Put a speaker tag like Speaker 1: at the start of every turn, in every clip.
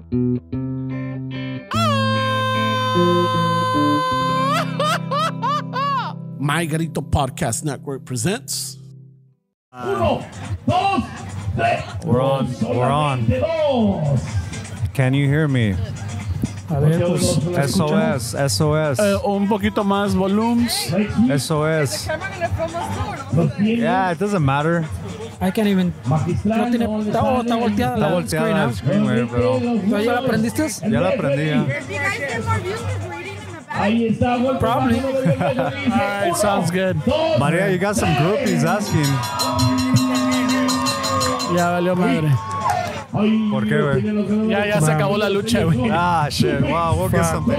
Speaker 1: My Garito Podcast Network presents.
Speaker 2: Uno, dos, tres.
Speaker 3: We're on. Can you hear me?
Speaker 4: A ver, pues,
Speaker 3: SOS.
Speaker 1: Un poquito más volumes.
Speaker 3: SOS. Yeah, it doesn't matter.
Speaker 4: I can't even. No tiene. Está volteada la screen,
Speaker 3: el screen, güey, pero
Speaker 4: ¿Pero ya la aprendiste?
Speaker 3: ya la aprendí ya.
Speaker 2: Ahí está, gol.
Speaker 4: Probably.
Speaker 1: Alright, sounds good.
Speaker 3: Maria, you got some groupies asking.
Speaker 1: Ya valió madre.
Speaker 3: ¿Por qué, güey?
Speaker 1: Ya se acabó la lucha, güey.
Speaker 3: Ah, shit. Wow, we'll get something.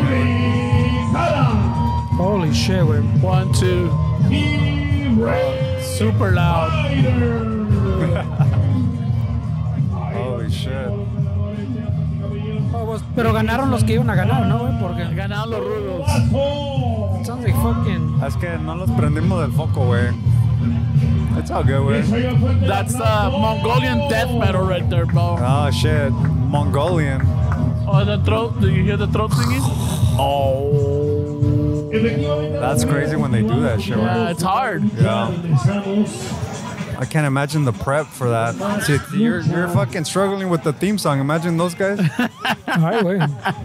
Speaker 4: Holy shit, güey.
Speaker 1: 1, 2. Super loud.
Speaker 3: Holy shit.
Speaker 4: Pero ganaron los que iban a ganar, ¿no, güey? Porque
Speaker 1: Ganaron los rudos.
Speaker 4: sounds like fucking.
Speaker 3: Es que no los prendimos del foco, güey. It's all good, güey.
Speaker 1: That's Mongolian death metal right there, bro.
Speaker 3: Oh, shit. Mongolian.
Speaker 1: Oh, the throat. Do you hear the throat singing? Oh.
Speaker 3: That's crazy when they do that shit,
Speaker 1: Yeah,
Speaker 3: right?
Speaker 1: it's hard.
Speaker 3: Yeah. I can't imagine the prep for that. See, you're fucking struggling with the theme song. Imagine those guys.
Speaker 4: Ay, güey.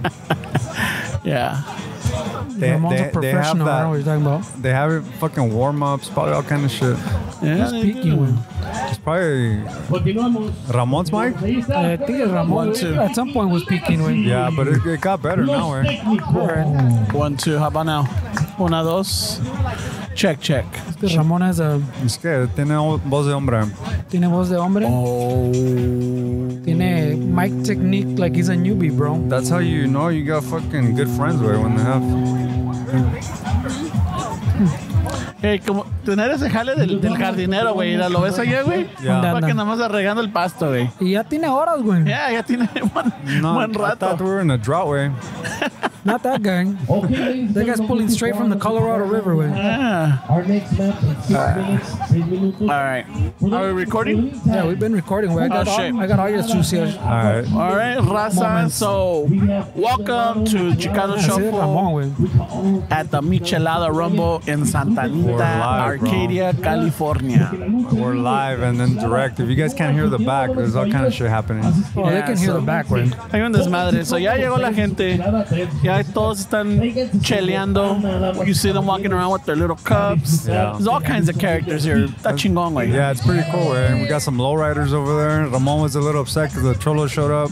Speaker 1: Yeah.
Speaker 4: Ramon's a professional, I don't know what you're talking about.
Speaker 3: They have fucking warm-ups, probably all kind of shit.
Speaker 1: Yeah,
Speaker 4: Speaking, güey.
Speaker 3: It's probably Ramon's mic?
Speaker 4: I think it's Ramon too. At some point was peaking, güey.
Speaker 3: Yeah, but it got better now, right?
Speaker 4: Alright.
Speaker 1: 1, 2. How about now? 1, 2. Check.
Speaker 4: Ramon has
Speaker 3: Es que tiene voz de hombre.
Speaker 4: tiene voz de hombre.
Speaker 1: Oh.
Speaker 4: Tiene mic technique like he's a newbie, bro.
Speaker 3: That's how you know you got fucking good friends, güey, when they have.
Speaker 1: Hey, como tener ese jale del jardinero, güey. ¿Lo ves allá, güey?
Speaker 3: Ya.
Speaker 1: Para que nada más arreglando el pasto, güey.
Speaker 4: Y ya tiene horas, güey.
Speaker 1: Ya tiene
Speaker 3: No,
Speaker 1: buen
Speaker 3: I
Speaker 1: rato.
Speaker 3: thought we were in a drought, güey.
Speaker 4: Not that guy. That guy's pulling straight from the Colorado River, güey.
Speaker 1: Yeah.
Speaker 2: Our next match is 6 minutes, 3 minutes.
Speaker 1: All right. Are we recording?
Speaker 4: Yeah, we've been recording, güey. I got all your juice here.
Speaker 3: All right.
Speaker 1: All right, Raza. So, welcome to Chicano
Speaker 4: Así es Ramon,
Speaker 1: Shuffle
Speaker 4: güey.
Speaker 1: at the Michelada Rumble in Santa Anita,
Speaker 3: We're live, bro.
Speaker 1: Arcadia, California.
Speaker 3: We're live and then direct. If you guys can't hear the back, there's all kind of shit happening.
Speaker 4: Oh, they can hear the back, güey.
Speaker 1: Hay un desmadre. So, ya llegó la gente. Ya todos están cheleando. You see them walking around with their little cups.
Speaker 3: Yeah.
Speaker 1: There's all kinds of characters here. Está chingón, güey.
Speaker 3: Yeah, it's pretty cool, güey. We got some lowriders over there. Ramon was a little upset because the Trollo showed up,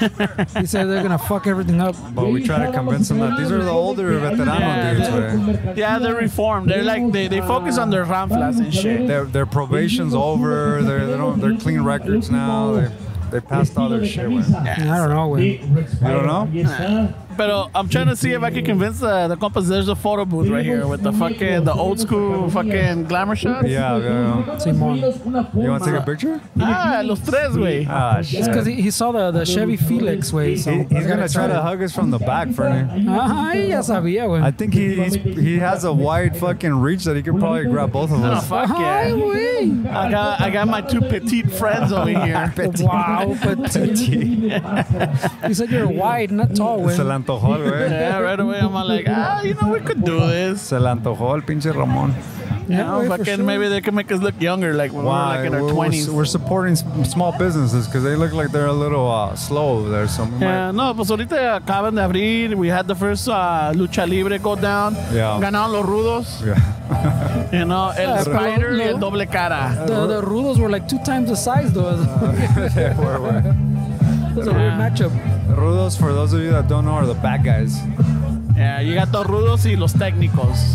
Speaker 4: He said they're gonna fuck everything up.
Speaker 3: but we try to convince them that these are the older veterano dudes, güey.
Speaker 1: Yeah, they're reformed. They're like they focus on their ramflas and shit.
Speaker 3: Their probation's over. They're clean records now. They passed all their shit, güey.
Speaker 4: I don't know, güey.
Speaker 3: You don't know?
Speaker 1: But I'm trying to see if I can convince the compas. There's a photo booth right here with the old school fucking glamour shots.
Speaker 3: Yeah.
Speaker 4: Simon.
Speaker 3: You want to take a picture?
Speaker 1: Los tres, güey.
Speaker 3: Ah, shit.
Speaker 4: It's because he saw the Chevy Felix, güey. So
Speaker 3: He's gonna try to hug us from the back, Fernie.
Speaker 4: Ay, ya sabía, güey.
Speaker 3: I think he has a wide fucking reach that he could probably grab both of
Speaker 1: Oh,
Speaker 3: us.
Speaker 1: fuck
Speaker 4: Ay,
Speaker 1: yeah.
Speaker 4: güey.
Speaker 1: I got my two petite friends over here.
Speaker 4: Wow, petite. You said you're wide, not tall,
Speaker 3: Se le
Speaker 4: güey.
Speaker 3: antojó, güey.
Speaker 1: Yeah, right away I'm like, we could do this.
Speaker 3: Se le antojó el pinche Ramon.
Speaker 1: You
Speaker 4: Yeah,
Speaker 1: know,
Speaker 4: güey, for
Speaker 1: fucking
Speaker 4: sure.
Speaker 1: maybe they can make us look younger, like when we're like in our
Speaker 3: we're
Speaker 1: 20s.
Speaker 3: supporting small businesses because they look like they're a little slow over there. So we
Speaker 1: Yeah, no, pues ahorita acaban de abrir. We had the first lucha libre go down.
Speaker 3: Yeah.
Speaker 1: Ganaron los rudos.
Speaker 3: yeah.
Speaker 1: You know, el
Speaker 4: pero
Speaker 1: Spider y
Speaker 4: lo-
Speaker 1: el doble cara.
Speaker 4: The rudos were like 2 times the size, though.
Speaker 3: They were.
Speaker 4: It's a weird matchup.
Speaker 3: Rudos, for those of you that don't know, are the bad guys.
Speaker 1: Yeah, you got los rudos y los técnicos.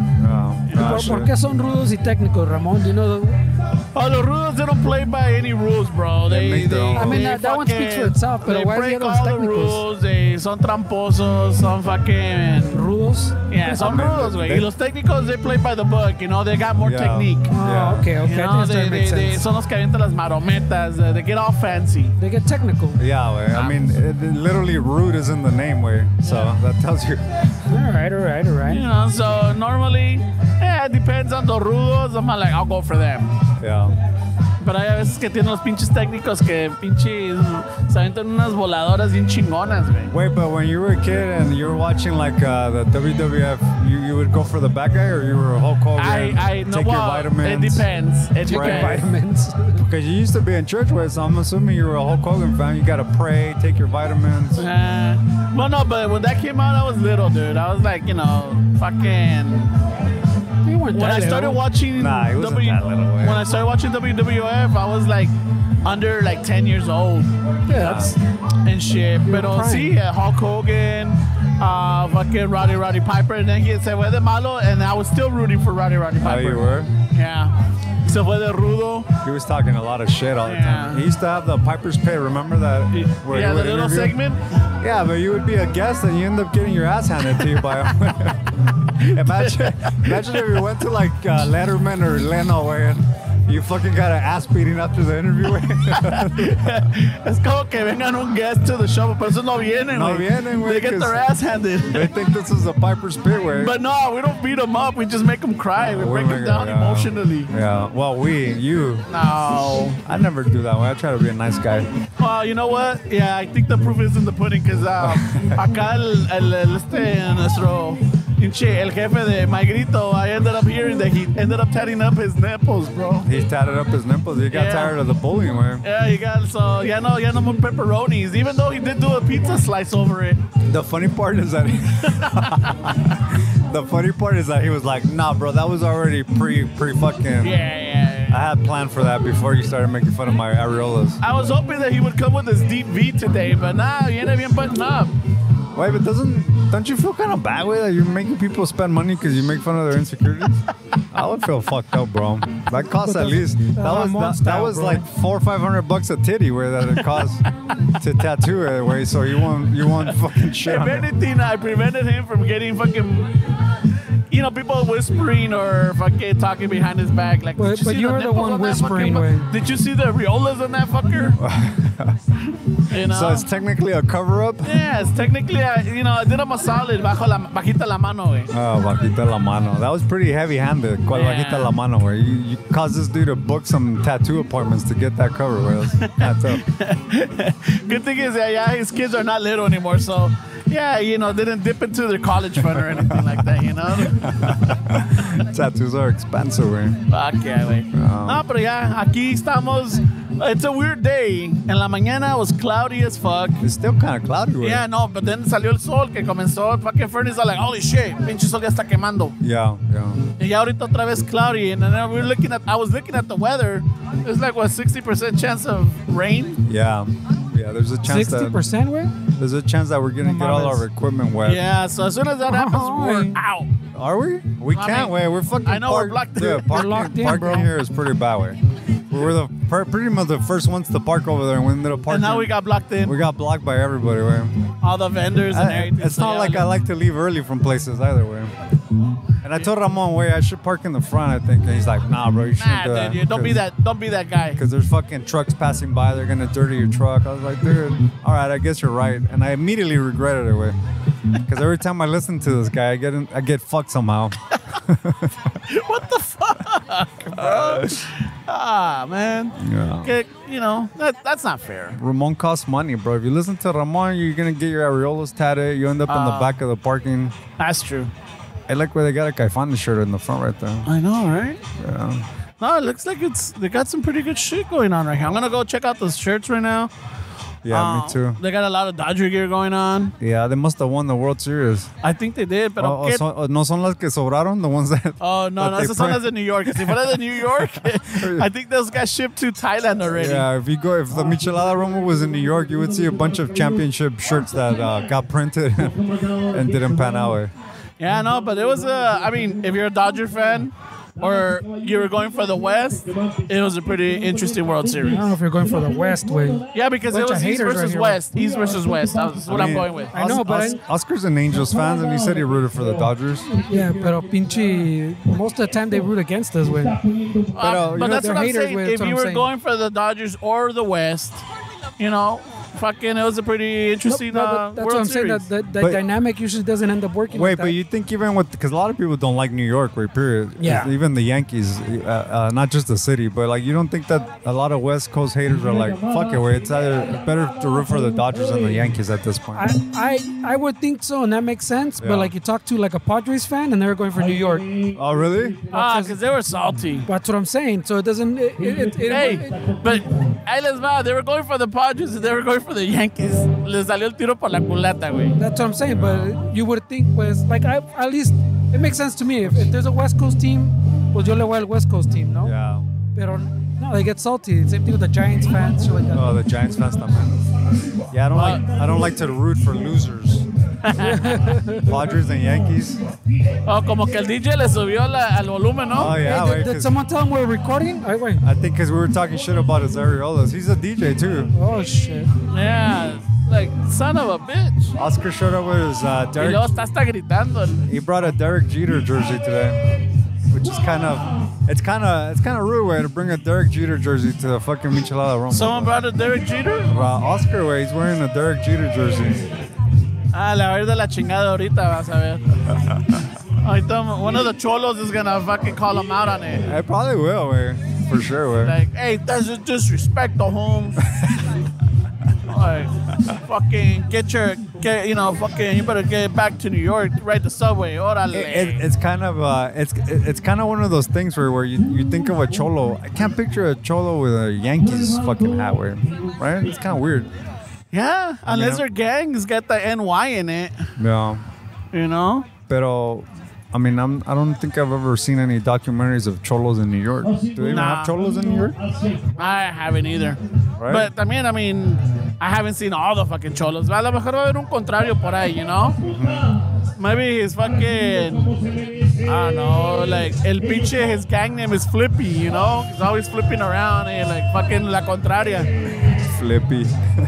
Speaker 4: ¿Por qué son rudos y técnicos, Ramon? Do you know the...
Speaker 1: Oh, the rudos, they don't play by any rules, bro.
Speaker 3: They make their own.
Speaker 4: I mean,
Speaker 1: they
Speaker 4: that one speaks for
Speaker 1: fucking-
Speaker 4: itself, pero
Speaker 1: they
Speaker 4: why is
Speaker 1: break
Speaker 4: the other
Speaker 1: all the
Speaker 4: técnicos?
Speaker 1: rules. They son tramposos, son fucking...
Speaker 4: Rudos?
Speaker 1: Yeah, son rudos, güey. Y los técnicos, they play by the book, you know, they got more
Speaker 3: Yeah.
Speaker 1: technique.
Speaker 3: Yeah.
Speaker 4: Oh, okay.
Speaker 1: You
Speaker 4: I
Speaker 1: know,
Speaker 4: think that makes sense.
Speaker 1: son los que avientan las marometas. They get all fancy.
Speaker 4: They get technical.
Speaker 3: Yeah, way. I mean, literally, rude is in the name, way. So that tells you.
Speaker 4: All right.
Speaker 1: You know, so normally, it depends on the rudos. I'm like, I'll go for them.
Speaker 3: Yeah.
Speaker 1: pero hay a veces que tienen los pinches técnicos que pinches se aventan unas voladoras bien chingonas, güey.
Speaker 3: Wait, but when you were a kid and you were watching like the WWF, you would go for the bad guy, or you were a Hulk Hogan?
Speaker 1: I know.
Speaker 3: Take your vitamins.
Speaker 1: It depends. It
Speaker 4: Take
Speaker 1: depends.
Speaker 4: vitamins.
Speaker 3: Because you used to be in church with, so I'm assuming you were a Hulk Hogan fan. You gotta pray, take your vitamins.
Speaker 1: Well, no, but when that came out, I was little, dude. I was like, fucking.
Speaker 4: You weren't
Speaker 1: When
Speaker 4: that
Speaker 1: I started
Speaker 4: little.
Speaker 1: watching
Speaker 3: Nah, he wasn't that little, way.
Speaker 1: when I started watching WWF, I was like under like 10 years old.
Speaker 4: Yeah, that's
Speaker 1: And shit.
Speaker 4: were
Speaker 1: Pero
Speaker 4: prime.
Speaker 1: sí, Hulk Hogan, fucking Roddy Piper, and then he se fue de malo, and I was still rooting for Roddy
Speaker 3: Oh,
Speaker 1: Piper.
Speaker 3: you were?
Speaker 1: Yeah. Se fue de rudo.
Speaker 3: He was talking a lot of shit all the time.
Speaker 1: Yeah.
Speaker 3: He used to have the Piper's Pit, remember that? Where
Speaker 1: Yeah,
Speaker 3: he
Speaker 1: the
Speaker 3: would
Speaker 1: little
Speaker 3: interview?
Speaker 1: segment.
Speaker 3: Yeah, but you would be a guest and you end up getting your ass handed to you by imagine if you went to like Letterman or Leno, güey, and you fucking got an ass beating after the interview, güey.
Speaker 1: Es como que vengan un guest to the show, pero esos no vienen,
Speaker 3: No
Speaker 1: güey.
Speaker 3: vienen, güey,
Speaker 1: They get
Speaker 3: 'cause
Speaker 1: their ass handed.
Speaker 3: They think this is a Piper's Pit, güey.
Speaker 1: But no, we don't beat them up. We just make them cry. We break them down emotionally.
Speaker 3: Yeah, well, you.
Speaker 1: No.
Speaker 3: I never do that, way. I try to be a nice guy.
Speaker 1: Well, you know what? Yeah, I think the proof is in the pudding because acá nuestro pinche, el jefe de My Grito, I ended up hearing that he ended up tatting up his nipples, bro.
Speaker 3: He tatted up his nipples. He got
Speaker 1: Yeah.
Speaker 3: tired of the bullying, güey.
Speaker 1: Yeah, you got so ya no more pepperonis. Even though he did do a pizza slice over it.
Speaker 3: The funny part is that he was like, nah, bro, that was already pre fucking.
Speaker 1: Yeah.
Speaker 3: I had planned for that before you started making fun of my areolas.
Speaker 1: I was hoping that he would come with his deep V today, but nah, he ain't bien buttoned up.
Speaker 3: Wait, but don't you feel kind of bad with that you're making people spend money because you make fun of their insecurities? I would feel fucked up, bro. That costs at least
Speaker 4: Ramon
Speaker 3: that
Speaker 4: style,
Speaker 3: was
Speaker 4: bro.
Speaker 3: like $400 or $500 a titty where that it costs to tattoo it way. So you won't fucking shit
Speaker 1: If
Speaker 3: on it.
Speaker 1: anything, I prevented him from getting fucking, people whispering or fucking talking behind his back. Like,
Speaker 4: But-
Speaker 1: did you
Speaker 4: but
Speaker 1: see
Speaker 4: you're the
Speaker 1: nipples
Speaker 4: one
Speaker 1: on that
Speaker 4: whispering,
Speaker 1: fucking-
Speaker 4: güey.
Speaker 1: Did you see the areolas on that fucker?
Speaker 3: So it's technically a cover up.
Speaker 1: Yeah, it's technically, I did him a solid bajita la mano, güey.
Speaker 3: Oh, bajita la mano. That was pretty heavy-handed. ¿Cuál
Speaker 1: Yeah.
Speaker 3: bajita la mano, güey? You caused this dude to book some tattoo appointments to get that cover, güey. That's up.
Speaker 1: Good thing is that, yeah, his kids are not little anymore, so, yeah, they didn't dip into their college fund or anything like that,
Speaker 3: Tattoos are expensive, güey.
Speaker 1: Fuck yeah, güey. No, pero ya, aquí estamos. It's a weird day. En la mañana it was cloudy as fuck.
Speaker 3: It's still kind of cloudy, güey.
Speaker 1: Yeah, no, but then salió el sol que comenzó. Fucking furnace, like, holy shit, pinche sol ya está quemando.
Speaker 3: Yeah.
Speaker 1: Y ya ahorita otra vez cloudy. And then I was looking at the weather. There's like, what, 60% chance of rain?
Speaker 3: Yeah, there's a chance
Speaker 4: 60%, güey?
Speaker 3: there's a chance that we're gonna get all our equipment wet.
Speaker 1: Yeah, so as soon as that happens, we're out.
Speaker 3: Are we? We
Speaker 1: I
Speaker 3: can't
Speaker 1: mean,
Speaker 3: wait. We're fucking.
Speaker 1: I know we're blocked in.
Speaker 3: Yeah,
Speaker 1: We're
Speaker 4: locked in,
Speaker 3: parking
Speaker 4: bro.
Speaker 3: here is pretty bad, way. We were pretty much the first ones to park over there, and we ended up parking.
Speaker 1: And now we got blocked in.
Speaker 3: We got blocked by everybody, way.
Speaker 1: All the vendors and everything.
Speaker 3: It's
Speaker 1: so
Speaker 3: not
Speaker 1: yeah,
Speaker 3: like I like to leave early from places either, way. And I told Ramon, wait, I should park in the front, I think. And he's like, nah, bro, you shouldn't do
Speaker 1: Nah,
Speaker 3: that.
Speaker 1: dude, don't be that guy.
Speaker 3: Because there's fucking trucks passing by, they're gonna dirty your truck. I was like, dude, all right, I guess you're right. And I immediately regretted it, way. Because every time I listen to this guy, I get fucked somehow.
Speaker 1: What the fuck, bro? Man.
Speaker 3: Yeah.
Speaker 1: Okay, that's not fair.
Speaker 3: Ramon costs money, bro. If you listen to Ramon, you're gonna get your areolas tatted. You end up in the back of the parking.
Speaker 1: That's true.
Speaker 3: I like where they got a Caifán shirt in the front right there.
Speaker 1: I know, right?
Speaker 3: Yeah.
Speaker 1: No, it looks like they got some pretty good shit going on right here. I'm gonna go check out those shirts right now.
Speaker 3: Yeah, me too.
Speaker 1: They got a lot of Dodger gear going on.
Speaker 3: Yeah, they must have won the World Series.
Speaker 1: I think they did, pero
Speaker 3: No son las que sobraron, the ones that.
Speaker 1: Oh, no,
Speaker 3: that they
Speaker 1: esas son las
Speaker 3: print?
Speaker 1: de New York. Si fuera de New York, I think those got shipped to Thailand already.
Speaker 3: Yeah, if the Michelada Rumble was in New York, you would see a bunch of championship shirts that got printed and didn't pan out.
Speaker 1: Yeah, no, but it was if you're a Dodger fan or you were going for the West, it was a pretty interesting World
Speaker 4: I
Speaker 1: Series.
Speaker 4: don't know if you're going for the West, way.
Speaker 1: Yeah, because it
Speaker 4: Bunch
Speaker 1: was
Speaker 4: of
Speaker 1: East
Speaker 4: haters
Speaker 1: versus
Speaker 4: right here.
Speaker 1: West. East versus West. That's what I'm going with.
Speaker 4: I know, but
Speaker 3: Oscar's an Angels fan, and he said he rooted for the Dodgers.
Speaker 4: yeah, pero pinche, most of the time they root against us, way.
Speaker 1: But
Speaker 3: you know,
Speaker 1: that's
Speaker 4: they're
Speaker 1: what I'm
Speaker 4: haters
Speaker 1: saying.
Speaker 4: with-
Speaker 1: If
Speaker 4: that's what
Speaker 1: you
Speaker 4: I'm
Speaker 1: were
Speaker 4: saying.
Speaker 1: going for the Dodgers or the West, fucking, it was a pretty interesting
Speaker 4: That's
Speaker 1: World
Speaker 4: what I'm
Speaker 1: Series.
Speaker 4: saying. That
Speaker 3: But-
Speaker 4: dynamic usually doesn't end up working.
Speaker 3: Wait,
Speaker 4: like
Speaker 3: but
Speaker 4: that.
Speaker 3: you think even with, because a lot of people don't like New York, right? Period.
Speaker 4: Yeah.
Speaker 3: Even the Yankees, not just the city, but like you don't think that a lot of West Coast haters are like, fuck it, wait, it's either better to root for the Dodgers than the Yankees at this point.
Speaker 4: I would think so, and that makes sense.
Speaker 3: Yeah.
Speaker 4: But like you talk to like a Padres fan, and they're going for New York.
Speaker 3: Oh, really?
Speaker 1: Because they were salty.
Speaker 4: That's what I'm saying. So it doesn't.
Speaker 1: Hey, but ahí les va. They were going for the Padres and they were going for the Yankees. Les salió el tiro por la culata, güey.
Speaker 4: That's what I'm saying. But you would think, pues, like at least it makes sense to me. If there's a West Coast team, pues yo le voy al West Coast team, no?
Speaker 3: Yeah.
Speaker 4: Pero no, they get salty. Same thing with the Giants fans, shit like that.
Speaker 3: Oh, the Giants fans, man. Yeah, I don't like to root for losers. Padres and Yankees.
Speaker 1: Oh, como que el DJ le subió al volumen, ¿no?
Speaker 3: Oh yeah,
Speaker 4: Hey,
Speaker 3: wait,
Speaker 4: did
Speaker 3: 'cause
Speaker 4: someone tell him we're recording? Ay, güey.
Speaker 3: I think because we were talking shit about his areolas. He's a DJ too.
Speaker 4: Oh shit.
Speaker 1: Yeah, like, son of a bitch.
Speaker 3: Oscar showed up with his
Speaker 1: Y
Speaker 3: Derek.
Speaker 1: luego está hasta gritando.
Speaker 3: He brought a Derek Jeter jersey today, which is kind of rude way to bring a Derek Jeter jersey to the fucking Michelada Rumble.
Speaker 1: Someone brought a Derek Jeter?
Speaker 3: Oscar way, he's wearing a Derek Jeter jersey.
Speaker 1: Ah, le va a ir de la chingada ahorita, vas a ver. Ahorita one of the cholos is gonna fucking call him out on it.
Speaker 3: I probably will, way, for sure, way.
Speaker 1: Like, hey, that's just disrespect the home. Like, fucking fucking, you better get back to New York, ride the subway, órale.
Speaker 3: It's kind of it's kind of one of those things where you think of a cholo. I can't picture a cholo with a Yankees fucking hat, way, right? It's kind of weird.
Speaker 1: Yeah, unless
Speaker 3: mean,
Speaker 1: their gangs got the NY in it,
Speaker 3: Yeah.
Speaker 1: you know?
Speaker 3: Pero, I mean, I don't think I've ever seen any documentaries of cholos in New York. Do they even
Speaker 1: Nah.
Speaker 3: have cholos in New York?
Speaker 1: I haven't either.
Speaker 3: Right.
Speaker 1: But también, I mean, I haven't seen all the fucking cholos. A lo mejor va a haber un contrario por ahí, you know? Maybe his fucking, I don't know, like, el pinche, his gang name is Flippy, you know? He's always flipping around and like fucking la contraria.
Speaker 3: Flippy.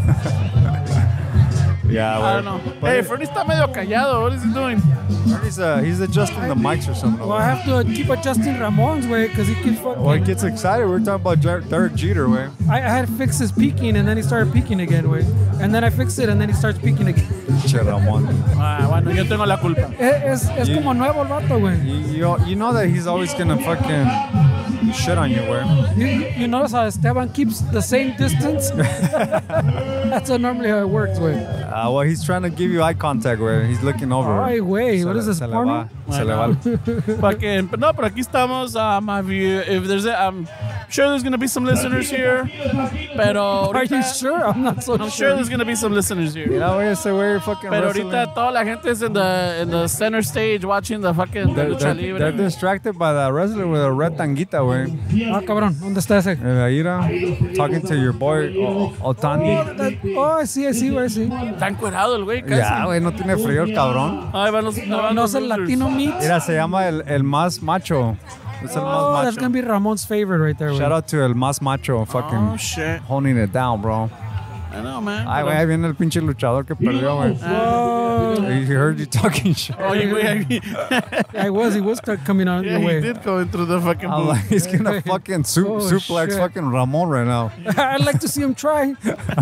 Speaker 3: Yeah,
Speaker 1: I don't know. Hey, Fernie está medio callado. What is he doing?
Speaker 3: He's adjusting the mics or something.
Speaker 4: Well, I have to keep adjusting Ramon's way because he keeps fucking.
Speaker 3: Well, he gets excited. We're talking about Derek Jeter, way.
Speaker 4: I had to fix his peaking, and then he started peaking again, way. And then I fixed it, and then he starts peaking again.
Speaker 3: Che, Ramon.
Speaker 1: Ah, bueno, yo tengo la culpa.
Speaker 4: Es como nuevo el vato, güey.
Speaker 3: You know that he's always gonna fucking shit on you, way.
Speaker 4: You notice how Esteban keeps the same distance? That's normally how it works, güey.
Speaker 3: Well, he's trying to give you eye contact, way. He's looking over.
Speaker 4: Ay, güey, what is this,
Speaker 3: Se le
Speaker 4: porno?
Speaker 3: va. Se le va.
Speaker 1: Fucking, no, pero aquí estamos. If there's I'm sure there's gonna be some listeners here. Pero
Speaker 4: Are you
Speaker 1: ahorita,
Speaker 4: sure? I'm not so
Speaker 1: I'm sure there's gonna be some listeners here.
Speaker 3: Mira, güey, ese güey fucking
Speaker 1: Pero
Speaker 3: wrestling.
Speaker 1: ahorita toda la gente is in the center stage watching the fucking lucha libre.
Speaker 3: They're distracted by that wrestler with a red tanguita, güey.
Speaker 4: Ah, cabrón, ¿dónde está ese?
Speaker 3: Mira, talking to your boy Otani.
Speaker 4: Oh, sí, güey, sí.
Speaker 1: Está encuerado el güey, casi.
Speaker 3: Ya, güey, no tiene frío el cabrón.
Speaker 1: Ahí van los,
Speaker 4: No es el Latino meat.
Speaker 3: Mira, se llama el más macho. Es el
Speaker 4: Oh,
Speaker 3: más
Speaker 4: that's
Speaker 3: macho.
Speaker 4: gonna be Ramon's favorite right there,
Speaker 3: Shout
Speaker 4: güey.
Speaker 3: out to el más macho, fucking
Speaker 1: Oh, shit.
Speaker 3: holding it down, bro.
Speaker 1: I know, man.
Speaker 3: Ay, güey, ahí viene el pinche luchador que perdió, güey. He heard you talking shit.
Speaker 1: Oh, you güey.
Speaker 4: He was coming on
Speaker 1: Yeah,
Speaker 4: the
Speaker 1: he
Speaker 4: way.
Speaker 1: did go into the fucking
Speaker 3: I'm
Speaker 1: booth.
Speaker 3: like, he's gonna fucking
Speaker 4: Oh,
Speaker 3: suplex
Speaker 4: shit.
Speaker 3: fucking Ramon right now.
Speaker 4: I'd like to see him try.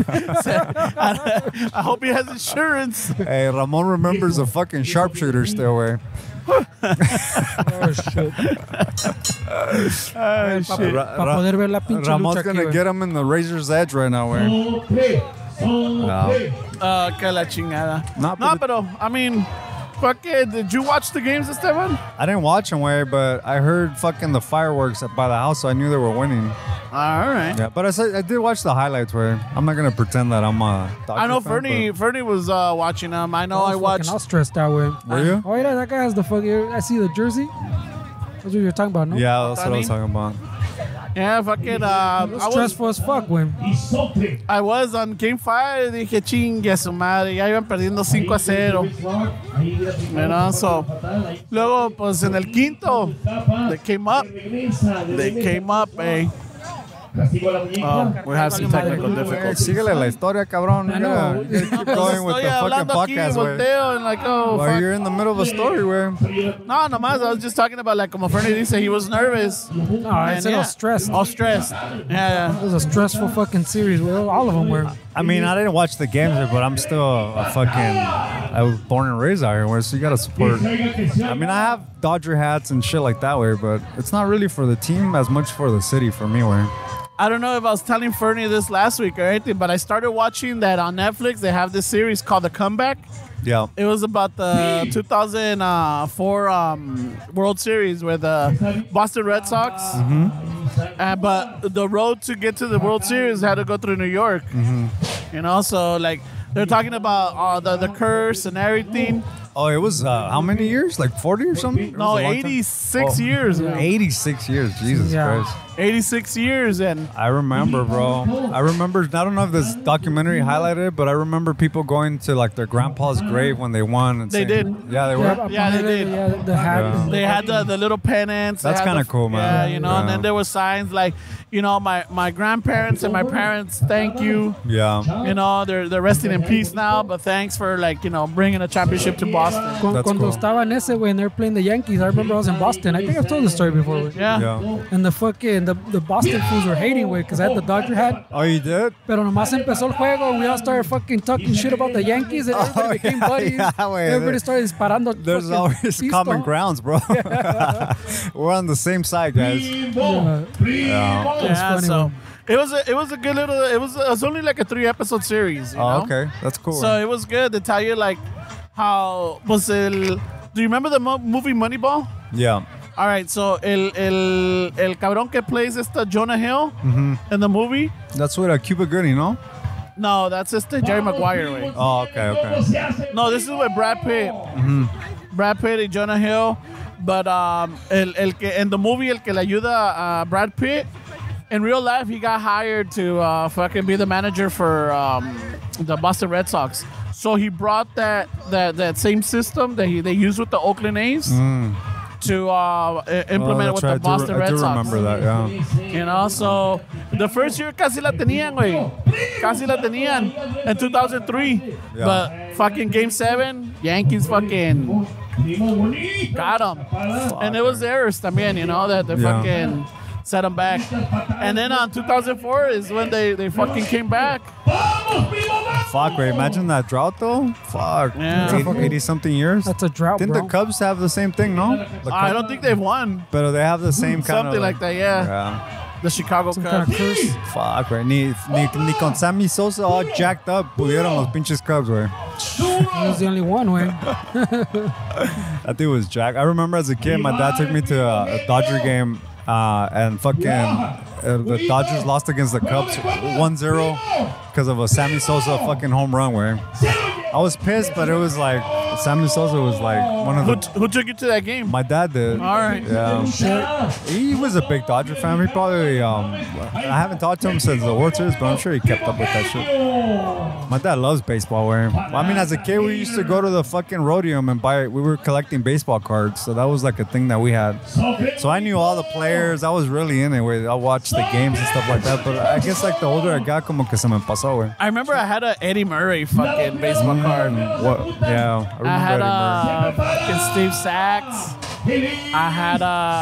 Speaker 1: I hope he has insurance.
Speaker 3: Hey, Ramon remembers a fucking sharpshooter still, güey.
Speaker 4: Oh, shit. Para poder ver la pinche
Speaker 3: Ramon's
Speaker 4: lucha aquí,
Speaker 3: gonna
Speaker 4: güey.
Speaker 3: get him in the razor's edge right now, güey. No.
Speaker 1: Que la chingada.
Speaker 3: No,
Speaker 1: No,
Speaker 3: but
Speaker 1: pero, I mean, fucking, did you watch the games, Esteban?
Speaker 3: I didn't watch him, way, but I heard fucking the fireworks by the house, so I knew they were winning.
Speaker 1: All right.
Speaker 3: Yeah, but I did watch the highlights, way. I'm not gonna pretend that I'm a Dodger
Speaker 1: I know
Speaker 3: fan,
Speaker 1: Fernie was watching them. I know I
Speaker 4: was
Speaker 1: watched.
Speaker 4: fucking all stressed out, güey.
Speaker 3: but- Were you?
Speaker 4: Oh, yeah, that guy has the fucking. I see the jersey. That's what you're talking about, no?
Speaker 3: Yeah, that's what I was
Speaker 1: Otani?
Speaker 3: talking about.
Speaker 1: Yeah, fucking. I
Speaker 4: Stressful as fuck, güey.
Speaker 1: was on Game 5. Dije, chingue a su madre. Ya iban perdiendo 5-0. You know, so. Luego, pues en el quinto, they came up. Eh. Oh, we have some technical difficulties.
Speaker 3: Síguele la historia, cabrón. You gotta keep going with the fucking
Speaker 1: hablando aquí,
Speaker 3: podcast, güey.
Speaker 1: volteo, and like, oh,
Speaker 3: Well,
Speaker 1: fuck.
Speaker 3: you're in the middle of a story, güey.
Speaker 1: No, nomás, I was just talking about, like, como Fernie dice, he was nervous.
Speaker 4: No, I said I was stressed.
Speaker 1: All stressed. Yeah.
Speaker 4: It was a stressful fucking series. Well, all of them were.
Speaker 3: I mean, I didn't watch the games, but I'm still a fucking. I was born and raised out here, so you gotta support. I mean, I have Dodger hats and shit like that, way, but it's not really for the team as much for the city for me, way.
Speaker 1: I don't know if I was telling Fernie this last week or anything, but I started watching that on Netflix. They have this series called The Comeback.
Speaker 3: Yeah.
Speaker 1: It was about the 2004 World Series with the Boston Red Sox. But the road to get to the World Series had to go through New York. You know, so like they're talking about the curse and everything.
Speaker 3: Oh, it was how many years? Like 40 or something? It
Speaker 1: No,
Speaker 3: was a long time?
Speaker 1: 86 years. Man.
Speaker 3: 86 years. Jesus
Speaker 4: Yeah.
Speaker 3: Christ.
Speaker 1: 86 years, and
Speaker 3: I remember, bro. I don't know if this documentary highlighted it, but I remember people going to like their grandpa's grave when they won. And
Speaker 1: They
Speaker 3: saying,
Speaker 1: did.
Speaker 3: Yeah, they were.
Speaker 1: Yeah, they did.
Speaker 4: Yeah, the hat.
Speaker 3: Yeah.
Speaker 1: they had the little pennants. They
Speaker 3: That's
Speaker 1: had
Speaker 3: kinda
Speaker 1: the-
Speaker 3: cool, man.
Speaker 1: Yeah, you know, and
Speaker 3: Yeah.
Speaker 1: then there were signs like, you know, my grandparents and my parents, thank you.
Speaker 3: Yeah.
Speaker 1: You know, they're resting in peace now, but thanks for, like, you know, bringing a championship to Boston.
Speaker 3: That's
Speaker 4: Cuando
Speaker 3: cool.
Speaker 4: estaba en ese, güey, and they're playing the Yankees, I remember I was in Boston. I think I've told the story before, güey.
Speaker 1: Yeah.
Speaker 3: Yeah.
Speaker 4: And the fucking, the Boston fools were hating, güey, because I had the Dodger hat.
Speaker 3: Oh, you did?
Speaker 4: Pero nomás empezó el juego and we all started fucking talking shit about the Yankees and everybody became buddies.
Speaker 3: yeah, güey.
Speaker 4: Everybody started disparando.
Speaker 3: There's
Speaker 4: fucking
Speaker 3: always
Speaker 4: pisto.
Speaker 3: common grounds, bro. We're on the same side, guys.
Speaker 4: Yeah.
Speaker 3: Yeah.
Speaker 1: Yeah,
Speaker 4: funny,
Speaker 1: so
Speaker 4: man.
Speaker 1: it was a good little it was only like a 3-episode series, you know?
Speaker 3: Oh, okay. That's cool.
Speaker 1: So it was good to tell you like how was el do you remember the movie Moneyball?
Speaker 3: yeah.
Speaker 1: All right, so el cabrón que plays Jonah Hill in the movie?
Speaker 3: That's what Cuba Gooding, no?
Speaker 1: No, that's Jerry Maguire, güey.
Speaker 3: Oh, okay, okay.
Speaker 1: No, this is with Brad Pitt. Brad Pitt and Jonah Hill. But el que in the movie, el que le ayuda a Brad Pitt, in real life, he got hired to fucking be the manager for the Boston Red Sox. So he brought that same system that they use with the Oakland A's to implement it with the Boston
Speaker 3: I
Speaker 1: Red
Speaker 3: do
Speaker 1: Sox.
Speaker 3: remember that, yeah.
Speaker 1: You know, so the first year casi la tenían, güey. Casi la tenían in 2003.
Speaker 3: Yeah.
Speaker 1: But fucking Game 7, Yankees fucking got them. And it was theirs también, you know, that they
Speaker 3: Yeah.
Speaker 1: fucking set them back. And then on 2004 is when they fucking came back.
Speaker 3: Fuck, wait, imagine that drought, though? Fuck.
Speaker 1: Yeah.
Speaker 3: 80-something years?
Speaker 4: That's a drought,
Speaker 3: Didn't
Speaker 4: bro.
Speaker 3: the Cubs have the same thing, no? The
Speaker 1: I
Speaker 3: Cubs-
Speaker 1: don't think they've won.
Speaker 3: But they have the same kind
Speaker 1: Something
Speaker 3: of...
Speaker 1: like that, yeah.
Speaker 3: Yeah.
Speaker 1: The Chicago
Speaker 4: Some
Speaker 1: Cubs.
Speaker 4: kind of curse.
Speaker 3: Fuck, right. Ni con Sammy Sosa all jacked up pudieron los pinches Cubs, güey.
Speaker 4: He was the only one, way.
Speaker 3: That dude was jacked. I remember as a kid, my dad took me to a Dodger game and fucking the Dodgers lost against the Cubs 1-0 because of a Sammy Sosa fucking home run, where I was pissed, but it was like Sammy Sosa was like one of the...
Speaker 1: Who took you to that game?
Speaker 3: My dad did.
Speaker 1: All right.
Speaker 3: Yeah. He was a big Dodger fan. He probably, I haven't talked to him since the World Series, but I'm sure he kept up with that shit. My dad loves baseball, where I mean, as a kid, we used to go to the fucking rodeo and we were collecting baseball cards. So that was like a thing that we had. So I knew all the players. I was really in it, where I watched the games and stuff like that. But I guess like the older I got, como que se me pasó, güey.
Speaker 1: I remember I had a Eddie Murray fucking baseball card.
Speaker 3: What? Yeah, I remember
Speaker 1: I had
Speaker 3: Eddie Murray.
Speaker 1: fucking Steve Sachs. I had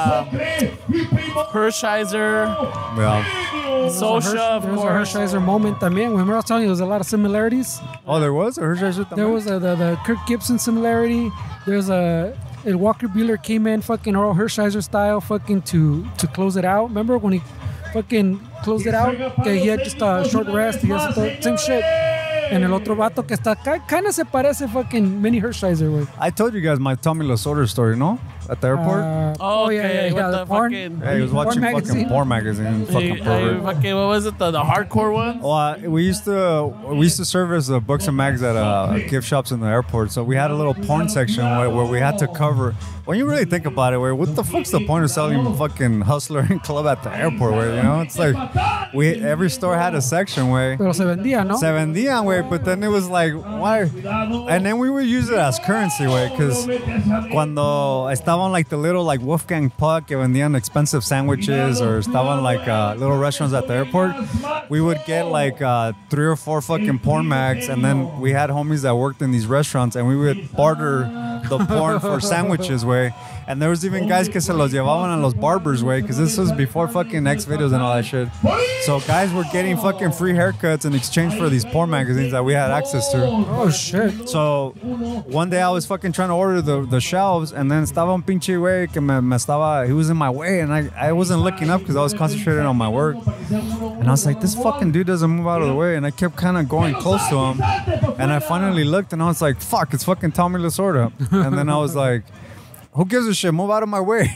Speaker 1: Hershiser,
Speaker 3: Yeah.
Speaker 1: Socha, of
Speaker 4: There was a
Speaker 1: course.
Speaker 4: Hershiser moment también. Remember I was telling you there was a lot of similarities?
Speaker 3: Oh, there was a Hershiser.
Speaker 4: There was the Kirk Gibson similarity. There's a Walker Buehler came in fucking Earl Hershiser style fucking to close it out. Remember when he fucking closed it out? Okay, he had just a short rest. He has the same shit. And el otro vato que está kind of se parece fucking mini Hershiser, güey.
Speaker 3: I told you guys my Tommy Lasorda story, no? At the airport.
Speaker 1: Oh, okay, with
Speaker 4: the
Speaker 1: the
Speaker 4: porn.
Speaker 1: fucking-
Speaker 3: Yeah, he was watching fucking
Speaker 4: magazine.
Speaker 3: porn magazine. Fucking pervert.
Speaker 1: Fucking, what was it? The hardcore one?
Speaker 3: Well, we used to service books and mags at gift shops in the airport. So we had a little porn section where we had to cover. When you really think about it, where what the fuck's the point of selling fucking Hustler and Club at the airport? Where you know it's like every store had a section where
Speaker 4: Pero se vendía, ¿no?
Speaker 3: se vendían, way, but then it was like why? And then we would use it as currency, way, because cuando estaba estaban like the little like Wolfgang Puck que vendían expensive sandwiches, or estaban like little restaurants at the airport. We would get like 3 or 4 fucking porn mags, and then we had homies that worked in these restaurants, and we would barter the porn for sandwiches, way. And there was even guys que se los llevaban a los barbers, way, because this was before fucking X videos and all that shit. So guys were getting fucking free haircuts in exchange for these porn magazines that we had access to.
Speaker 4: Oh shit.
Speaker 3: So one day I was fucking trying to order the shelves, and then estaba un pinche güey que me estaba, he was in my way, and I wasn't looking up because I was concentrating on my work. And I was like, this fucking dude doesn't move out of the way, and I kept kind of going close to him, and I finally looked, and I was like, fuck, it's fucking Tommy Lasorda. And then I was like, who gives a shit? Move out of my way.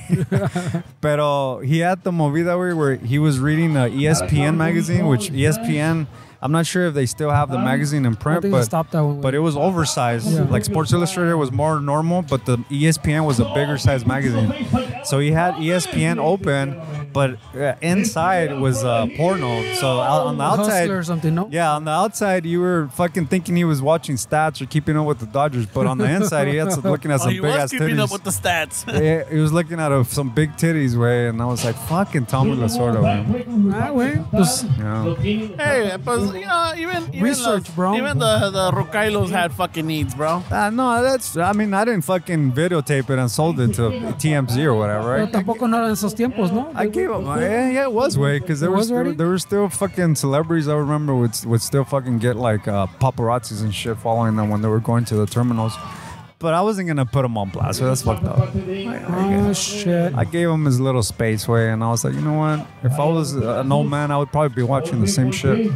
Speaker 3: Pero he had the movida where he was reading a ESPN magazine, which ESPN, I'm not sure if they still have the magazine in print, but it was oversized. Yeah. Like Sports Illustrated was more normal, but the ESPN was a bigger size magazine. So he had ESPN open, but inside was porno. So on the outside,
Speaker 4: or something, no?
Speaker 3: Yeah, on the outside you were fucking thinking he was watching stats or keeping up with the Dodgers, but on the inside he had looking at some big ass titties.
Speaker 1: He was keeping up with the stats.
Speaker 3: Yeah, he was looking at some big titties, way, and I was like, fucking Tommy Lasorda, man.
Speaker 4: Ah, güey. Pues,
Speaker 1: hey, but you know, even
Speaker 4: research, bro.
Speaker 1: Even the Rocailos had fucking needs, bro.
Speaker 3: No, I mean, I didn't fucking videotape it and sold it to TMZ or whatever, right?
Speaker 4: Pero tampoco no eran esos tiempos, ¿no?
Speaker 3: I gave up. Yeah, it was, way, because there were still fucking celebrities I remember would still fucking get like paparazzis and shit following them when they were going to the terminals. But I wasn't gonna put him on blast, so that's fucked up.
Speaker 4: Oh shit!
Speaker 3: I gave him his little space, way, and I was like, you know what? If I was an old man, I would probably be watching the same shit.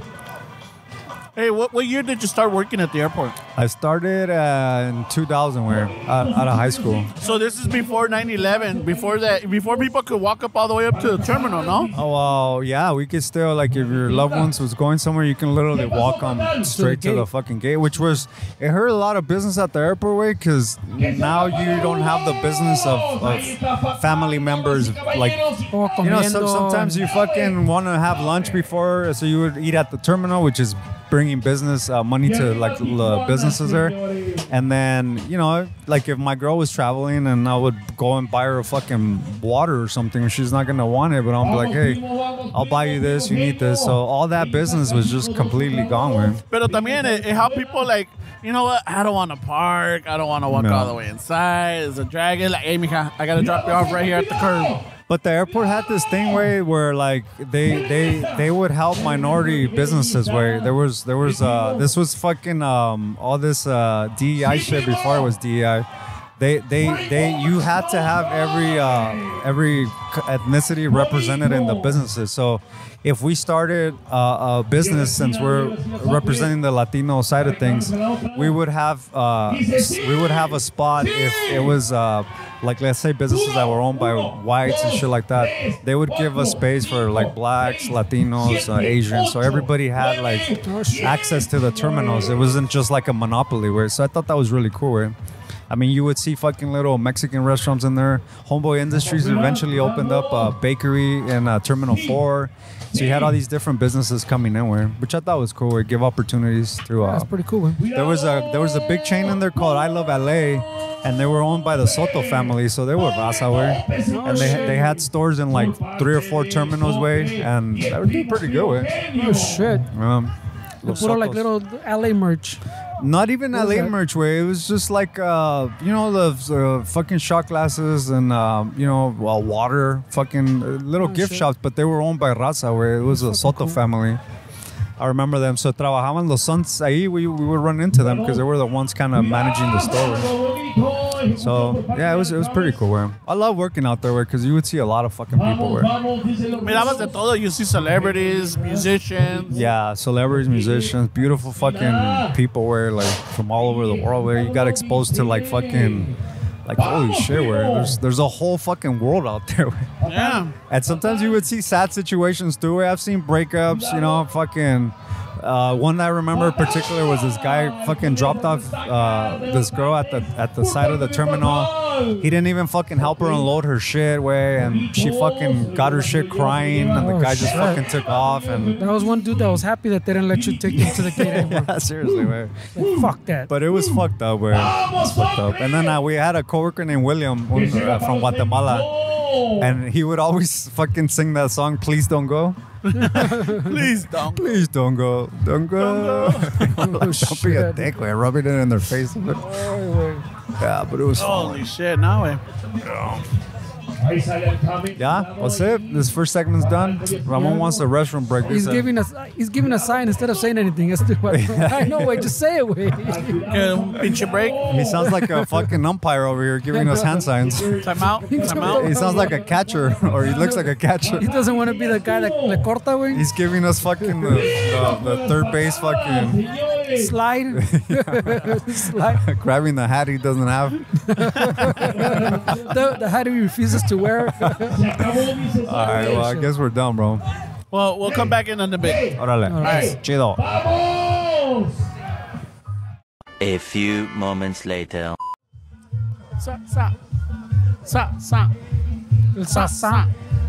Speaker 1: Hey, what year did you start working at the airport?
Speaker 3: I started in 2000, where out of high school.
Speaker 1: So this is before 9/11, before people could walk up all the way up to the terminal, no?
Speaker 3: Oh, well, yeah, we could still, like, if your loved ones was going somewhere, you can literally walk them straight to the fucking gate, which was, it hurt a lot of business at the airport, way, because now you don't have the business of family members, like, you know, sometimes you fucking want to have lunch before, so you would eat at the terminal, which is bringing business money to like the businesses there. And then, you know, like if my girl was traveling and I would go and buy her a fucking water or something, she's not gonna want it, but I'll be like, hey, I'll buy you this, you need this. So all that business was just completely gone, man.
Speaker 1: Pero también it helped people, like, you know what, I don't want to park, I don't want to walk all the way inside, it's a drag. Like, hey mija, I gotta drop you off right here at the curb.
Speaker 3: But the airport had this thing, way, where like they would help minority businesses, way. This was fucking all this DEI shit before it was DEI. You had to have every ethnicity represented in the businesses. So if we started a business, since we're representing the Latino side of things, we would have a spot if it was like, let's say businesses that were owned by whites and shit like that. They would give us space for like blacks, Latinos, Asians. So everybody had like access to the terminals. It wasn't just like a monopoly, way. So I thought that was really cool, way. I mean, you would see fucking little Mexican restaurants in there. Homeboy Industries eventually opened up a bakery in Terminal 4. So you had all these different businesses coming in, which I thought was cool. Give opportunities through.
Speaker 4: That's pretty cool.
Speaker 3: There was a big chain in there called I Love LA, and they were owned by the Soto family, so they were raza, way. And they had stores in like 3 or 4 terminals, way, and they were doing pretty good, way.
Speaker 4: Oh shit! Put like little LA merch.
Speaker 3: Not even LA merch, way. It was just like, you know, the fucking shot glasses and, you know, water, fucking little gift shops, but they were owned by raza, way. It was a Soto family. I remember them. So trabajaban los sons ahí. We would run into them because they were the ones kind of managing the store. So yeah, it was pretty cool. Way. I love working out there because you would see a lot of fucking people.
Speaker 1: Mirabas de todo. You see celebrities, musicians.
Speaker 3: Yeah, celebrities, musicians, beautiful fucking people. Where like from all over the world. Where you got exposed to like fucking. Like, holy shit, where there's a whole fucking world out there.
Speaker 1: Yeah.
Speaker 3: And sometimes you would see sad situations too. I've seen breakups, you know, fucking One that I remember in particular was this guy fucking dropped off this girl at the side of the terminal. He didn't even fucking help her unload her shit, way, and she fucking got her shit crying, and the guy just fucking took off. And
Speaker 4: There was one dude that was happy that they didn't let you take him to the gate anymore.
Speaker 3: yeah, seriously, man.
Speaker 4: Like, fuck that.
Speaker 3: But it was fucked up, man. It was fucked up. And then we had a coworker named William from Guatemala, and he would always fucking sing that song, "Please Don't Go."
Speaker 1: Please don't.
Speaker 3: Please don't go. Don't go. Don't be a
Speaker 4: shit.
Speaker 3: dick, man. Rubbing it in their face. Yeah, but it was fun.
Speaker 1: Holy shit, now eh?
Speaker 3: Yeah, that's it. This first segment's done. Ramon wants a restroom break.
Speaker 4: He's giving us a sign instead of saying anything. I know, wait, just say it, wait.
Speaker 1: Pinche break.
Speaker 3: He sounds like a fucking umpire over here giving us hand signs.
Speaker 1: Time out. Time out.
Speaker 3: He sounds like a catcher, or he looks like a catcher.
Speaker 4: He doesn't want to be the guy that le corta, way.
Speaker 3: He's giving us fucking the third base fucking
Speaker 4: Slide. Slide.
Speaker 3: grabbing the hat he doesn't have.
Speaker 4: The hat he refuses to wear.
Speaker 3: All right, well, I guess we're done, bro.
Speaker 1: Well, we'll come back in a bit.
Speaker 3: Órale.
Speaker 4: right.
Speaker 3: Chido.
Speaker 5: A few moments later.
Speaker 1: Sa, sa. Sa, sa.
Speaker 4: El sa.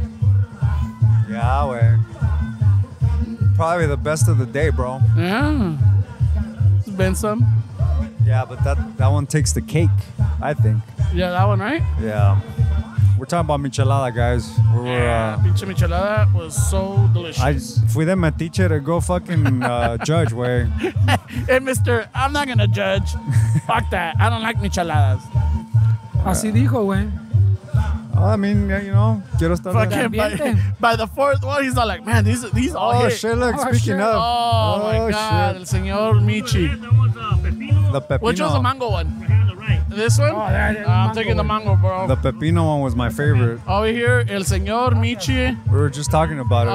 Speaker 3: Yeah, way. Probably the best of the day, bro.
Speaker 1: Yeah. It's been some.
Speaker 3: Yeah, but that one takes the cake, I think.
Speaker 1: Yeah, that one, right?
Speaker 3: Yeah. We're talking about michelada, guys.
Speaker 1: Pinche michelada was so delicious.
Speaker 3: Fui de metiche to go fucking judge, way.
Speaker 1: Hey, mister, I'm not going to judge. Fuck that. I don't like micheladas.
Speaker 4: Así dijo, güey.
Speaker 3: I mean, you know, quiero estar
Speaker 1: Fucking by the fourth one, he's not like, man, these all
Speaker 3: Oh,
Speaker 1: hit.
Speaker 3: shit, look,
Speaker 4: Oh,
Speaker 3: speaking
Speaker 4: shit.
Speaker 3: of.
Speaker 1: Oh, my God. El señor Michi.
Speaker 3: The pepino.
Speaker 1: Which was the mango one? This one?
Speaker 4: that is
Speaker 1: I'm
Speaker 4: mango
Speaker 1: taking the
Speaker 4: one.
Speaker 1: mango, bro.
Speaker 3: The pepino one was my favorite.
Speaker 1: Over here, el señor Michi.
Speaker 3: We were just talking about it.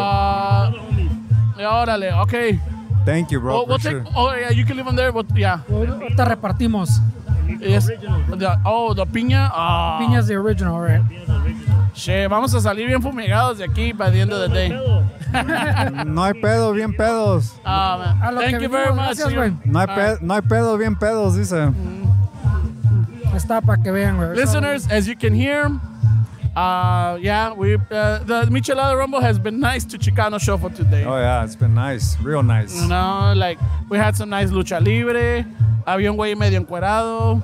Speaker 1: Yeah, órale, okay.
Speaker 3: Thank you, bro.
Speaker 1: We'll
Speaker 3: for
Speaker 1: take.
Speaker 3: sure.
Speaker 1: Oh yeah, you can leave them there. But yeah.
Speaker 4: Ahorita repartimos.
Speaker 1: Yes. The piña.
Speaker 4: Piña's the original, right?
Speaker 1: Shit, vamos a salir bien fumigados de aquí by the end of the day.
Speaker 3: No hay pedo, bien pedos.
Speaker 1: Man.
Speaker 4: A lo
Speaker 1: Thank
Speaker 4: que
Speaker 1: you very
Speaker 4: vinimos,
Speaker 1: much.
Speaker 4: gracias,
Speaker 1: señor.
Speaker 4: güey.
Speaker 3: No hay pedo, bien pedos, dice.
Speaker 4: Está para que vean, güey.
Speaker 1: Listeners, as you can hear, yeah, the Michelada Rumble has been nice to Chicano show for today.
Speaker 3: Oh, yeah, it's been nice. Real nice.
Speaker 1: You know, like we had some nice lucha libre. Había un güey medio encuerado.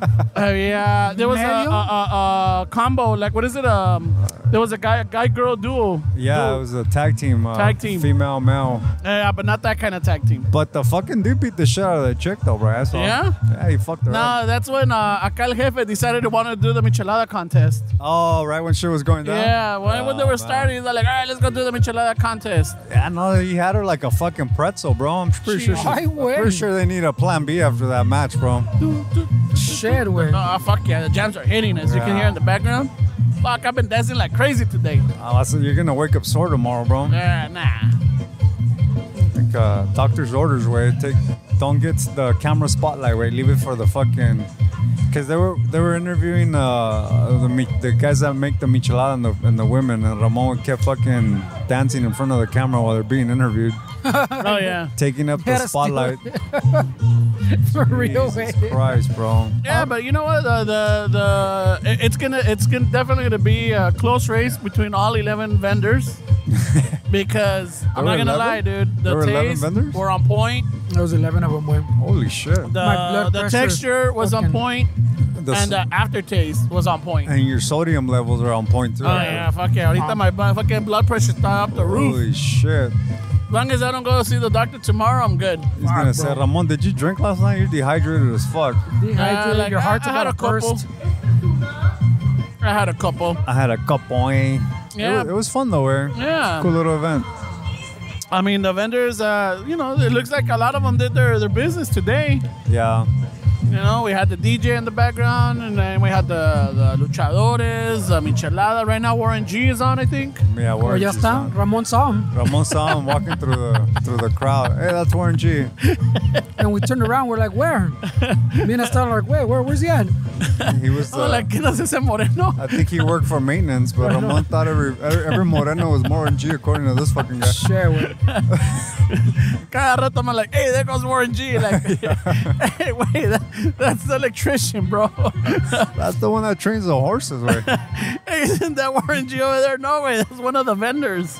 Speaker 1: There was a combo, like what is it? There was a guy-girl duo.
Speaker 3: Yeah, it was a tag team.
Speaker 1: Tag team.
Speaker 3: Female, male.
Speaker 1: But not that kind of tag team.
Speaker 3: But the fucking dude beat the shit out of the chick, though, bro. That's all.
Speaker 1: Yeah?
Speaker 3: Yeah, he fucked her up.
Speaker 1: No, that's when acá el jefe decided to want to do the Michelada contest.
Speaker 3: Oh, right when shit was going down?
Speaker 1: Yeah, when they were starting, he's like, all right, let's go do the Michelada contest.
Speaker 3: Yeah, no, he had her like a fucking pretzel, bro. I'm pretty sure they need a plan B after that match, bro.
Speaker 4: Shit, güey.
Speaker 1: Oh, fuck yeah, the jams are hitting, as you can hear in the background. Fuck, I've been dancing like crazy today.
Speaker 3: Oh, so you're gonna wake up sore tomorrow, bro.
Speaker 1: Nah.
Speaker 3: Like doctor's orders, way. Don't get the camera spotlight, way. Leave it for the fucking. Because they were interviewing the guys that make the michelada and the women, and Ramon kept fucking dancing in front of the camera while they're being interviewed.
Speaker 1: Oh yeah.
Speaker 3: Taking up the
Speaker 4: Gotta steal
Speaker 3: spotlight.
Speaker 4: For real,
Speaker 3: Jesus
Speaker 4: güey.
Speaker 3: Christ, bro.
Speaker 1: Yeah, but you know what? It's definitely gonna be a close race between all 11 vendors. Because I'm not gonna
Speaker 3: 11?
Speaker 1: lie, dude.
Speaker 3: There
Speaker 1: The
Speaker 3: were 11
Speaker 1: taste
Speaker 3: vendors?
Speaker 1: were on point.
Speaker 4: There was 11 of them, güey.
Speaker 3: Holy shit.
Speaker 4: My blood
Speaker 1: The
Speaker 4: pressure
Speaker 1: texture was on
Speaker 4: fucking-
Speaker 1: point, and the aftertaste was on point.
Speaker 3: And your sodium levels are on point, too.
Speaker 1: Oh yeah, fuck yeah. Ahorita my fucking blood pressure está up the roof.
Speaker 3: Holy shit.
Speaker 1: As long as I don't go see the doctor tomorrow, I'm good.
Speaker 3: He's gonna say, Ramon, did you drink last night? You're dehydrated as fuck.
Speaker 4: Dehydrated,
Speaker 1: Like,
Speaker 4: your heart's
Speaker 1: I had
Speaker 4: about to
Speaker 1: a couple.
Speaker 4: burst.
Speaker 1: I had a couple.
Speaker 3: I had a couple, eh?
Speaker 1: Yeah.
Speaker 3: It was fun, though, eh?
Speaker 1: Yeah.
Speaker 3: Cool little event.
Speaker 1: I mean, the vendors, it looks like a lot of them did their business today.
Speaker 3: Yeah.
Speaker 1: You know, we had the DJ in the background, and then we had the luchadores, Michelada. Right now, Warren G is on, I think.
Speaker 3: Yeah,
Speaker 4: Oh,
Speaker 3: Warren
Speaker 4: ya
Speaker 3: G's
Speaker 4: está.
Speaker 3: on.
Speaker 4: Ramon saw him.
Speaker 3: Ramon saw him walking through the crowd. Hey, that's Warren G.
Speaker 4: And we turned around. We're like, where? Me and Estelle are like, where's he at?
Speaker 3: He was.
Speaker 1: Oh, like, ¿qué nos ese moreno?
Speaker 3: I think he worked for maintenance, but Ramon thought every moreno was Warren G, according to this fucking guy.
Speaker 4: Shit, güey.
Speaker 1: Cada rato I'm like, hey, there goes Warren G. Like, hey, wait, that's the electrician, bro.
Speaker 3: That's the one that trains the horses, right?
Speaker 1: Hey, isn't that Warren G over there? No, way, that's one of the vendors.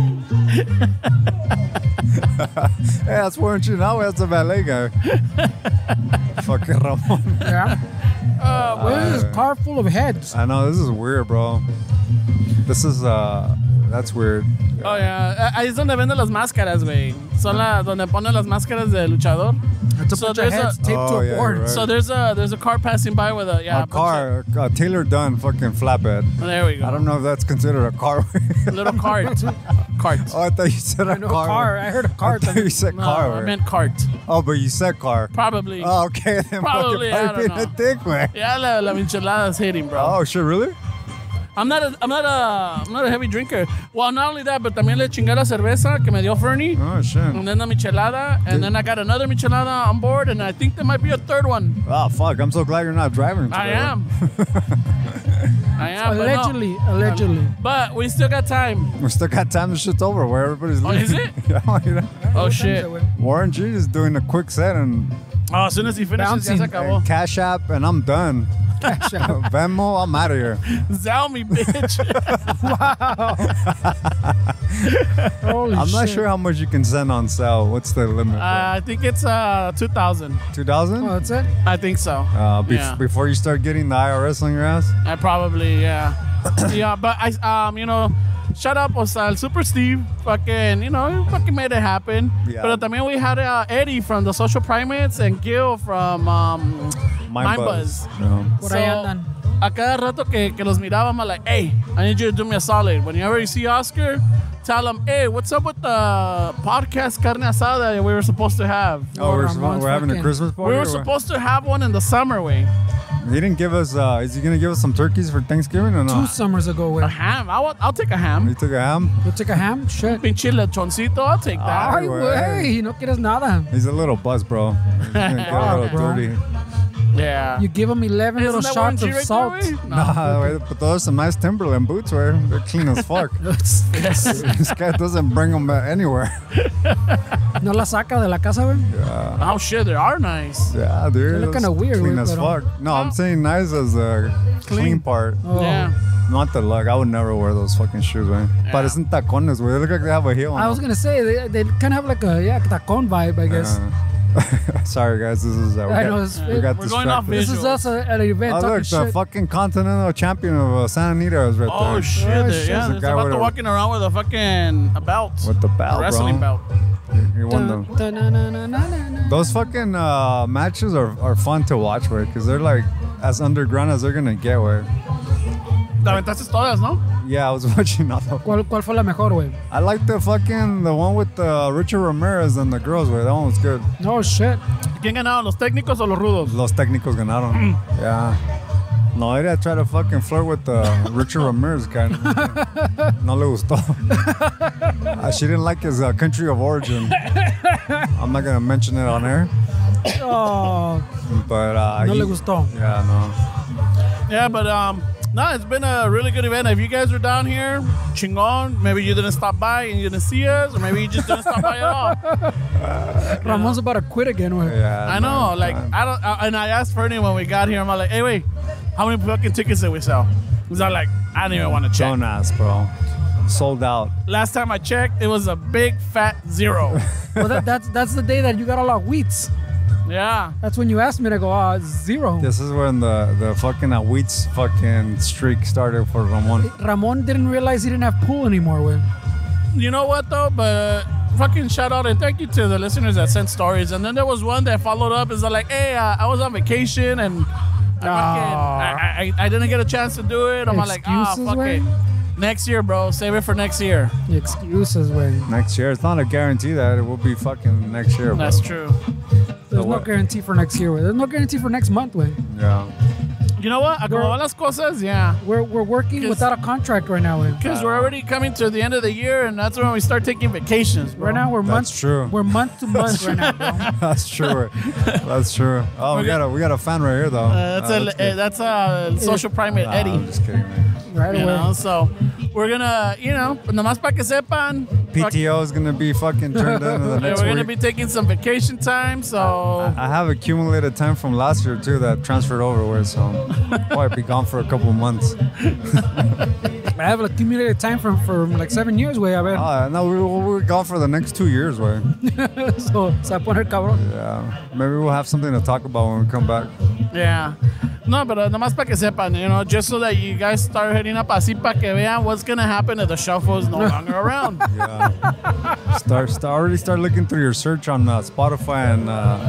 Speaker 3: Hey, that's Warren G. Now that's the valet guy. Fucking Ramon.
Speaker 4: Yeah. Where's this car full of heads?
Speaker 3: I know, this is weird, bro. This is, that's weird.
Speaker 1: Oh, yeah. Ahí es donde venden las máscaras, güey. Son donde ponen las máscaras de luchador.
Speaker 4: It's a bunch of heads taped to a board.
Speaker 3: Right.
Speaker 1: So there's a car passing by with a
Speaker 3: car, a Taylor Dunn fucking flatbed.
Speaker 1: There we go.
Speaker 3: I don't know if that's considered a car.
Speaker 1: A little cart. Cart.
Speaker 3: Oh, I thought you said a car.
Speaker 4: I heard a car.
Speaker 3: I thought you said
Speaker 1: No,
Speaker 3: car.
Speaker 1: I meant cart.
Speaker 3: Oh, but you said car.
Speaker 1: Probably.
Speaker 3: Oh, okay. Then
Speaker 1: Probably, I don't
Speaker 3: being
Speaker 1: know.
Speaker 3: a dick, man.
Speaker 1: Yeah, la michelada's hitting, bro.
Speaker 3: Oh, shit, really?
Speaker 1: I'm not a heavy drinker. Well, not only that, but también le chingué la cerveza que me dio Fernie.
Speaker 3: Oh, shit.
Speaker 1: And then the michelada, and then I got another michelada on board, and I think there might be a third one.
Speaker 3: Oh, fuck. I'm so glad you're not driving today.
Speaker 1: I am. I am.
Speaker 4: Allegedly.
Speaker 1: But we still got time.
Speaker 3: We still got time. The shit's over where everybody's leaving.
Speaker 1: is it?
Speaker 3: Yeah, you know.
Speaker 1: Oh, shit.
Speaker 3: Warren G is doing a quick set and
Speaker 1: Oh, as soon as he finishes, ya se acabó.
Speaker 3: Cash App, and I'm done. Venmo, I'm out of here.
Speaker 1: Zao me, bitch.
Speaker 4: Holy
Speaker 3: I'm not
Speaker 4: shit.
Speaker 3: sure how much you can send on sale. What's the limit?
Speaker 1: I think it's 2,000.
Speaker 3: 2,000?
Speaker 4: Oh, that's it?
Speaker 1: I think so. Yeah.
Speaker 3: Before you start getting the IRS on your ass?
Speaker 1: I probably, yeah. Yeah, but I, shout out pues, al Super Steve. Fucking, he fucking made it happen.
Speaker 3: Yeah.
Speaker 1: But también we had Eddie from the Social Primates and Gil from Mind Buzz.
Speaker 3: No.
Speaker 4: Por ahí andan.
Speaker 1: A cada rato que los mirábamos, I'm like, hey, I need you to do me a solid. Whenever you see Oscar, tell him, hey, what's up with the podcast carne asada that we were supposed to have?
Speaker 3: Oh,
Speaker 4: Ramon's
Speaker 3: we're having a
Speaker 4: fucking-
Speaker 3: Christmas party?
Speaker 1: We were
Speaker 3: or what?
Speaker 1: supposed to have one in the summer, way.
Speaker 3: He didn't give us, is he going to give us some turkeys for Thanksgiving or no?
Speaker 4: 2 summers ago,
Speaker 1: A
Speaker 4: güey.
Speaker 1: ham. I'll take a ham.
Speaker 3: He took a ham?
Speaker 4: You take a ham? Shit.
Speaker 1: Pinche lechoncito, I'll take that.
Speaker 4: Ay, güey. No quieres nada.
Speaker 3: He's a little buzz, bro. He's going to get a little
Speaker 4: bro.
Speaker 3: dirty.
Speaker 1: Yeah.
Speaker 4: You give him 11 little
Speaker 1: Isn't that
Speaker 4: shots
Speaker 1: Warren
Speaker 4: of
Speaker 1: G right
Speaker 4: salt.
Speaker 1: there, güey?
Speaker 3: Nah, wait, but those are some nice Timberland boots, where they're clean as fuck. This guy doesn't bring them anywhere.
Speaker 4: No la saca de la casa, güey.
Speaker 1: Oh shit, they are nice.
Speaker 3: Yeah, dude.
Speaker 4: They look
Speaker 3: that's
Speaker 4: kinda weird,
Speaker 3: Clean
Speaker 4: güey,
Speaker 3: as
Speaker 4: pero-
Speaker 3: fuck. No, I'm saying nice as the clean part.
Speaker 4: Oh.
Speaker 1: Yeah.
Speaker 3: Not the lug. I would never wear those fucking shoes, man.
Speaker 1: Yeah.
Speaker 3: Parecen tacones, güey. They look like they have a heel on
Speaker 4: I was
Speaker 3: them.
Speaker 4: going to say, they kind of have like a, tacón vibe, I guess.
Speaker 3: Sorry, guys. This is
Speaker 4: I know, it's-
Speaker 3: we got
Speaker 1: We're going off
Speaker 3: distracted.
Speaker 4: This is us at an event
Speaker 3: Oh,
Speaker 4: talking
Speaker 3: look, the
Speaker 4: shit.
Speaker 3: fucking continental champion of Santa Anita is right
Speaker 1: Oh
Speaker 3: there.
Speaker 1: shit,
Speaker 4: Oh,
Speaker 1: yeah.
Speaker 4: shit.
Speaker 1: There's
Speaker 3: There's a guy
Speaker 1: about
Speaker 3: with
Speaker 1: to
Speaker 3: a-
Speaker 1: walking around with a fucking belt.
Speaker 3: With the belt,
Speaker 1: Wrestling
Speaker 3: bro.
Speaker 1: belt.
Speaker 3: He won them. Those fucking matches are fun to watch, güey, because they're like as underground as they're gonna get, güey.
Speaker 1: Te aventaste todas, ¿no?
Speaker 3: Yeah, I was watching all of them.
Speaker 4: ¿Cuál fue la mejor, güey?
Speaker 3: I like the one with Richard Ramirez and the girls, güey. That one was good.
Speaker 4: No shit.
Speaker 1: ¿Quién ganaron, los técnicos o los rudos?
Speaker 3: Los técnicos ganaron. Yeah. No, I tried to fucking flirt with Richard Ramirez guy. No le gustó. She didn't like his country of origin. I'm not gonna mention it on air,
Speaker 4: Oh,
Speaker 3: but
Speaker 4: no le gustó.
Speaker 3: Yeah, no.
Speaker 1: Yeah, but no, it's been a really good event. If you guys were down here, chingon. Maybe you didn't stop by and you didn't see us, or maybe you just didn't stop by at all.
Speaker 4: Ramon's about to quit again, güey.
Speaker 3: Yeah,
Speaker 1: I know,
Speaker 3: man,
Speaker 1: like
Speaker 3: man.
Speaker 1: and I asked Fernie when we got here. I'm like, hey, wait, how many fucking tickets did we sell? He's like, I didn't even want to check.
Speaker 3: Don't ask, bro. Sold out.
Speaker 1: Last time I checked, it was a big fat 0.
Speaker 4: Well, that's the day that you got all our wheats.
Speaker 1: Yeah.
Speaker 4: That's when you asked me to go, 0.
Speaker 3: This is when the fucking wheats fucking streak started for Ramon.
Speaker 4: Ramon didn't realize he didn't have pool anymore, güey.
Speaker 1: You know what though? But fucking shout out and thank you to the listeners that sent stories. And then there was one that followed up. Is like, hey, I was on vacation and I didn't get a chance to do it. I'm like,
Speaker 4: Excuses,
Speaker 1: fuck
Speaker 4: güey?
Speaker 1: it. Next year, bro. Save it for next year.
Speaker 4: Excuses, güey.
Speaker 3: Next year. It's not a guarantee that it will be fucking next year, bro.
Speaker 1: That's true.
Speaker 4: There's no
Speaker 3: what?
Speaker 4: guarantee for next year, güey. There's no guarantee for next month, güey.
Speaker 3: Yeah.
Speaker 1: You know what? A como van las cosas, yeah.
Speaker 4: We're working without a contract right now.
Speaker 1: Because we're already coming to the end of the year, and that's when we start taking vacations, bro.
Speaker 4: Right now, we're
Speaker 3: That's true.
Speaker 4: We're month to month right now, bro.
Speaker 3: That's true. That's true. Oh, we got a fan right here though.
Speaker 1: That's a social primate, Eddie.
Speaker 3: I'm just kidding, man.
Speaker 4: Right
Speaker 1: You
Speaker 4: away.
Speaker 1: know, so we're gonna, nomás para que sepan.
Speaker 3: PTO is gonna be fucking turned into the next
Speaker 1: We're gonna
Speaker 3: week.
Speaker 1: be taking some vacation time, so
Speaker 3: I have accumulated time from last year too that transferred over with, so I'll be gone for a couple of months.
Speaker 4: I have accumulated time for like 7 years, güey. A ver.
Speaker 3: No, we're gone for the next 2 years, way.
Speaker 4: So, se va a poner cabrón.
Speaker 3: Yeah, maybe we'll have something to talk about when we come back.
Speaker 1: yeah. No, but nomás para que sepan, just so that you guys start hitting up así para que vean what's gonna happen if the shuffle is no longer around.
Speaker 3: Yeah. Already start looking through your search on Spotify and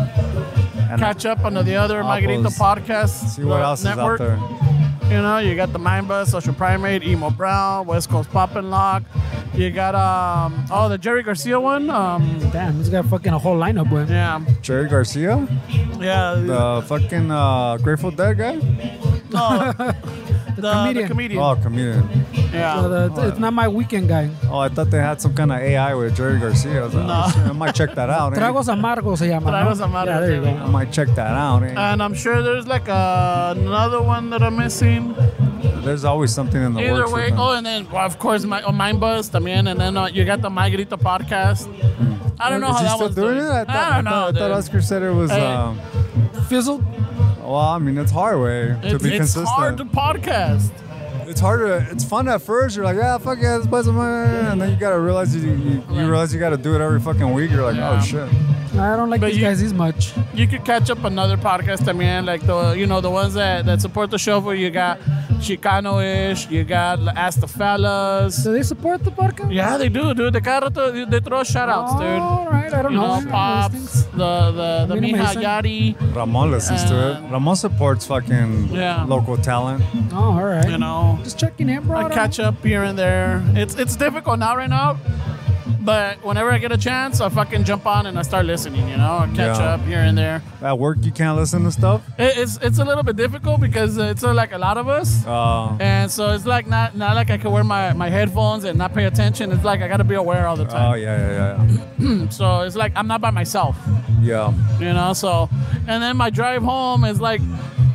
Speaker 1: Catch up on the other Magrito
Speaker 3: Apples.
Speaker 1: podcast
Speaker 3: see what else
Speaker 1: network.
Speaker 3: is out there.
Speaker 1: You got the Mind Buzz, Social Primate, Emo Brown, West Coast Pop and Lock. You got the Jerry Garcia one.
Speaker 4: Damn, this got fucking a whole lineup, güey.
Speaker 1: Yeah,
Speaker 3: Jerry Garcia,
Speaker 1: yeah.
Speaker 3: the fucking Grateful Dead guy.
Speaker 1: No, the
Speaker 4: comedian.
Speaker 1: comedian.
Speaker 3: Oh, comedian.
Speaker 1: Yeah.
Speaker 4: So it's not my weekend guy.
Speaker 3: Oh, I thought they had some kind of AI with Jerry Garcia. I was like, oh, shit, I might check that out.
Speaker 4: Tragos Amargos se llama.
Speaker 1: Tragos
Speaker 4: ¿no?
Speaker 1: Amargos,
Speaker 4: Yeah, there you
Speaker 1: yeah.
Speaker 4: go.
Speaker 3: I might check that out.
Speaker 1: And I'm sure there's like another one that I'm missing.
Speaker 3: There's always something in the
Speaker 1: Either
Speaker 3: works.
Speaker 1: way.
Speaker 3: with them.
Speaker 1: Oh, and then, well, of course, Mind Buzz también. And then you got the My Grito podcast. I don't know
Speaker 3: Is
Speaker 1: how
Speaker 3: he
Speaker 1: that
Speaker 3: still
Speaker 1: one's
Speaker 3: doing
Speaker 1: doing.
Speaker 3: it?
Speaker 1: I don't know.
Speaker 3: I thought
Speaker 1: dude.
Speaker 3: Oscar said it was.
Speaker 1: Hey.
Speaker 4: Fizzled.
Speaker 3: Well, I mean, it's hard way to be
Speaker 1: It's
Speaker 3: consistent.
Speaker 1: hard to podcast.
Speaker 3: It's harder. It's fun at first. You're like, yeah, fuck yeah, let's play some money. And then you gotta realize you realize you gotta do it every fucking week. You're like,
Speaker 1: Yeah.
Speaker 3: oh shit.
Speaker 4: I don't like
Speaker 1: But
Speaker 4: these guys as much.
Speaker 1: You could catch up another podcast también, like the ones that support the show. Where you got Chicano-ish, you got Ask the Fellas.
Speaker 4: Do they support the podcast?
Speaker 1: Yeah, they do, dude. They throw shout outs, dude.
Speaker 4: All right, I don't know.
Speaker 1: Pops, the
Speaker 4: Mira,
Speaker 1: Mija
Speaker 4: Mason.
Speaker 1: Yari,
Speaker 3: Ramon listens to it. Ramon supports fucking
Speaker 1: Yeah.
Speaker 3: local talent.
Speaker 4: Oh, all right. Just checking in, bro.
Speaker 1: I catch up here and there. It's difficult now right now, but whenever I get a chance, I fucking jump on and I start listening. I catch
Speaker 3: Yeah.
Speaker 1: up here and there.
Speaker 3: At work, you can't listen to stuff.
Speaker 1: It's a little bit difficult because it's like a lot of us. And so it's like not like I can wear my headphones and not pay attention. It's like I gotta be aware all the
Speaker 3: Oh
Speaker 1: time.
Speaker 3: yeah.
Speaker 1: So it's like I'm not by myself,
Speaker 3: Yeah.
Speaker 1: So, and then my drive home is like,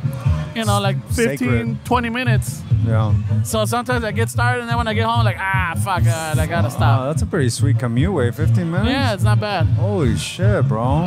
Speaker 1: like 15,
Speaker 3: Sacred.
Speaker 1: 20 minutes.
Speaker 3: Yeah.
Speaker 1: So sometimes I get started, and then when I get home, like, fuck, I gotta
Speaker 3: Oh,
Speaker 1: stop.
Speaker 3: that's a pretty sweet commute. Way 15 minutes.
Speaker 1: Yeah, it's not bad.
Speaker 3: Holy shit, bro.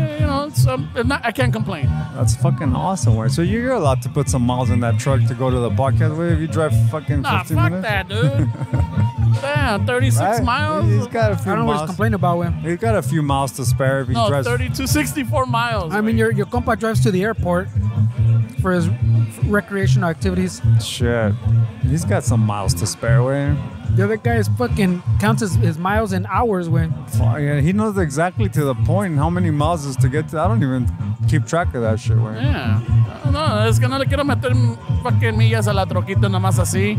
Speaker 1: I can't complain.
Speaker 3: That's fucking awesome. Way. So you're allowed to put some miles in that truck to go to the podcast with if you drive fucking 15
Speaker 1: Nah, fuck
Speaker 3: minutes.
Speaker 1: that, dude. Damn, 36
Speaker 3: Right?
Speaker 1: miles.
Speaker 3: He's got a
Speaker 4: I
Speaker 3: few
Speaker 4: don't know what he's
Speaker 3: miles.
Speaker 4: complaining about, güey.
Speaker 3: He's got a few miles to spare if he
Speaker 1: No,
Speaker 3: drives.
Speaker 1: 64 miles.
Speaker 4: I mean, your compa drives to the airport for his recreational activities.
Speaker 3: Shit. He's got some miles to spare, way.
Speaker 4: The other guy is fucking counts his miles in hours, güey.
Speaker 3: Yeah, he knows exactly to the point how many miles is to get to. I don't even keep track of that shit, way.
Speaker 1: Yeah. No, es que no le quiero meter fucking millas a la troquita nomás así.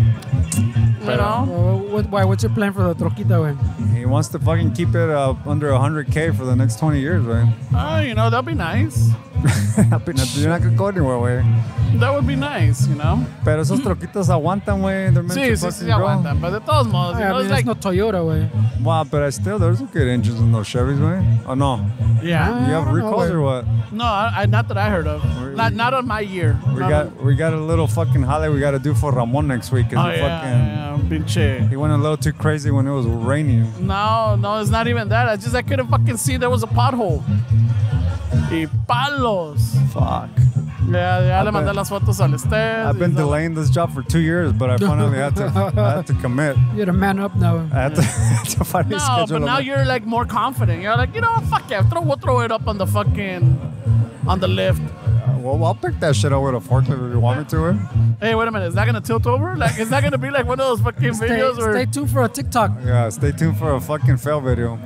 Speaker 4: What's your plan for the troquita, güey?
Speaker 3: He wants to fucking keep it under 100K for the next 20 years, way.
Speaker 1: That'd be nice.
Speaker 3: You're not gonna go anywhere, way.
Speaker 1: That would be nice,
Speaker 3: Pero esos troquitos aguantan, way. They're meant
Speaker 1: Sí,
Speaker 3: to
Speaker 1: sí,
Speaker 3: fucking
Speaker 1: sí,
Speaker 3: go.
Speaker 1: aguantan. But de todos modos,
Speaker 4: I mean,
Speaker 1: it's
Speaker 4: it's
Speaker 1: like,
Speaker 4: no Toyota, güey.
Speaker 3: Wow, but still, there's some good engines in those Chevys, way. Oh, no.
Speaker 1: yeah.
Speaker 3: You have
Speaker 4: I don't know,
Speaker 3: recalls
Speaker 4: way.
Speaker 3: or what?
Speaker 1: No, not that I heard of. Not on my year.
Speaker 3: We got a little fucking holiday we got to do for Ramon next week. 'Cause
Speaker 1: Oh,
Speaker 3: he
Speaker 1: yeah, pinche.
Speaker 3: he went a little too crazy when it was raining.
Speaker 1: No, it's not even that. I couldn't fucking see there was a pothole. Y palos.
Speaker 3: Fuck.
Speaker 1: Ya le
Speaker 3: I've
Speaker 1: mandé
Speaker 3: been-
Speaker 1: las fotos al Estes.
Speaker 3: I've been delaying this job for 2 years, but I finally had to commit.
Speaker 4: You gotta man up now.
Speaker 3: I had to finally
Speaker 1: No,
Speaker 3: schedule
Speaker 1: but now
Speaker 3: it.
Speaker 1: you're like more confident. You're like, fuck yeah, we'll throw it up on the lift.
Speaker 3: Well, I'll pick that shit up with a forklift if you want me to.
Speaker 1: Hey, wait a minute. Is that gonna tilt over? Like, is that gonna be like one of those fucking videos where?
Speaker 4: Stay tuned for a TikTok.
Speaker 3: Yeah, stay tuned for a fucking fail video.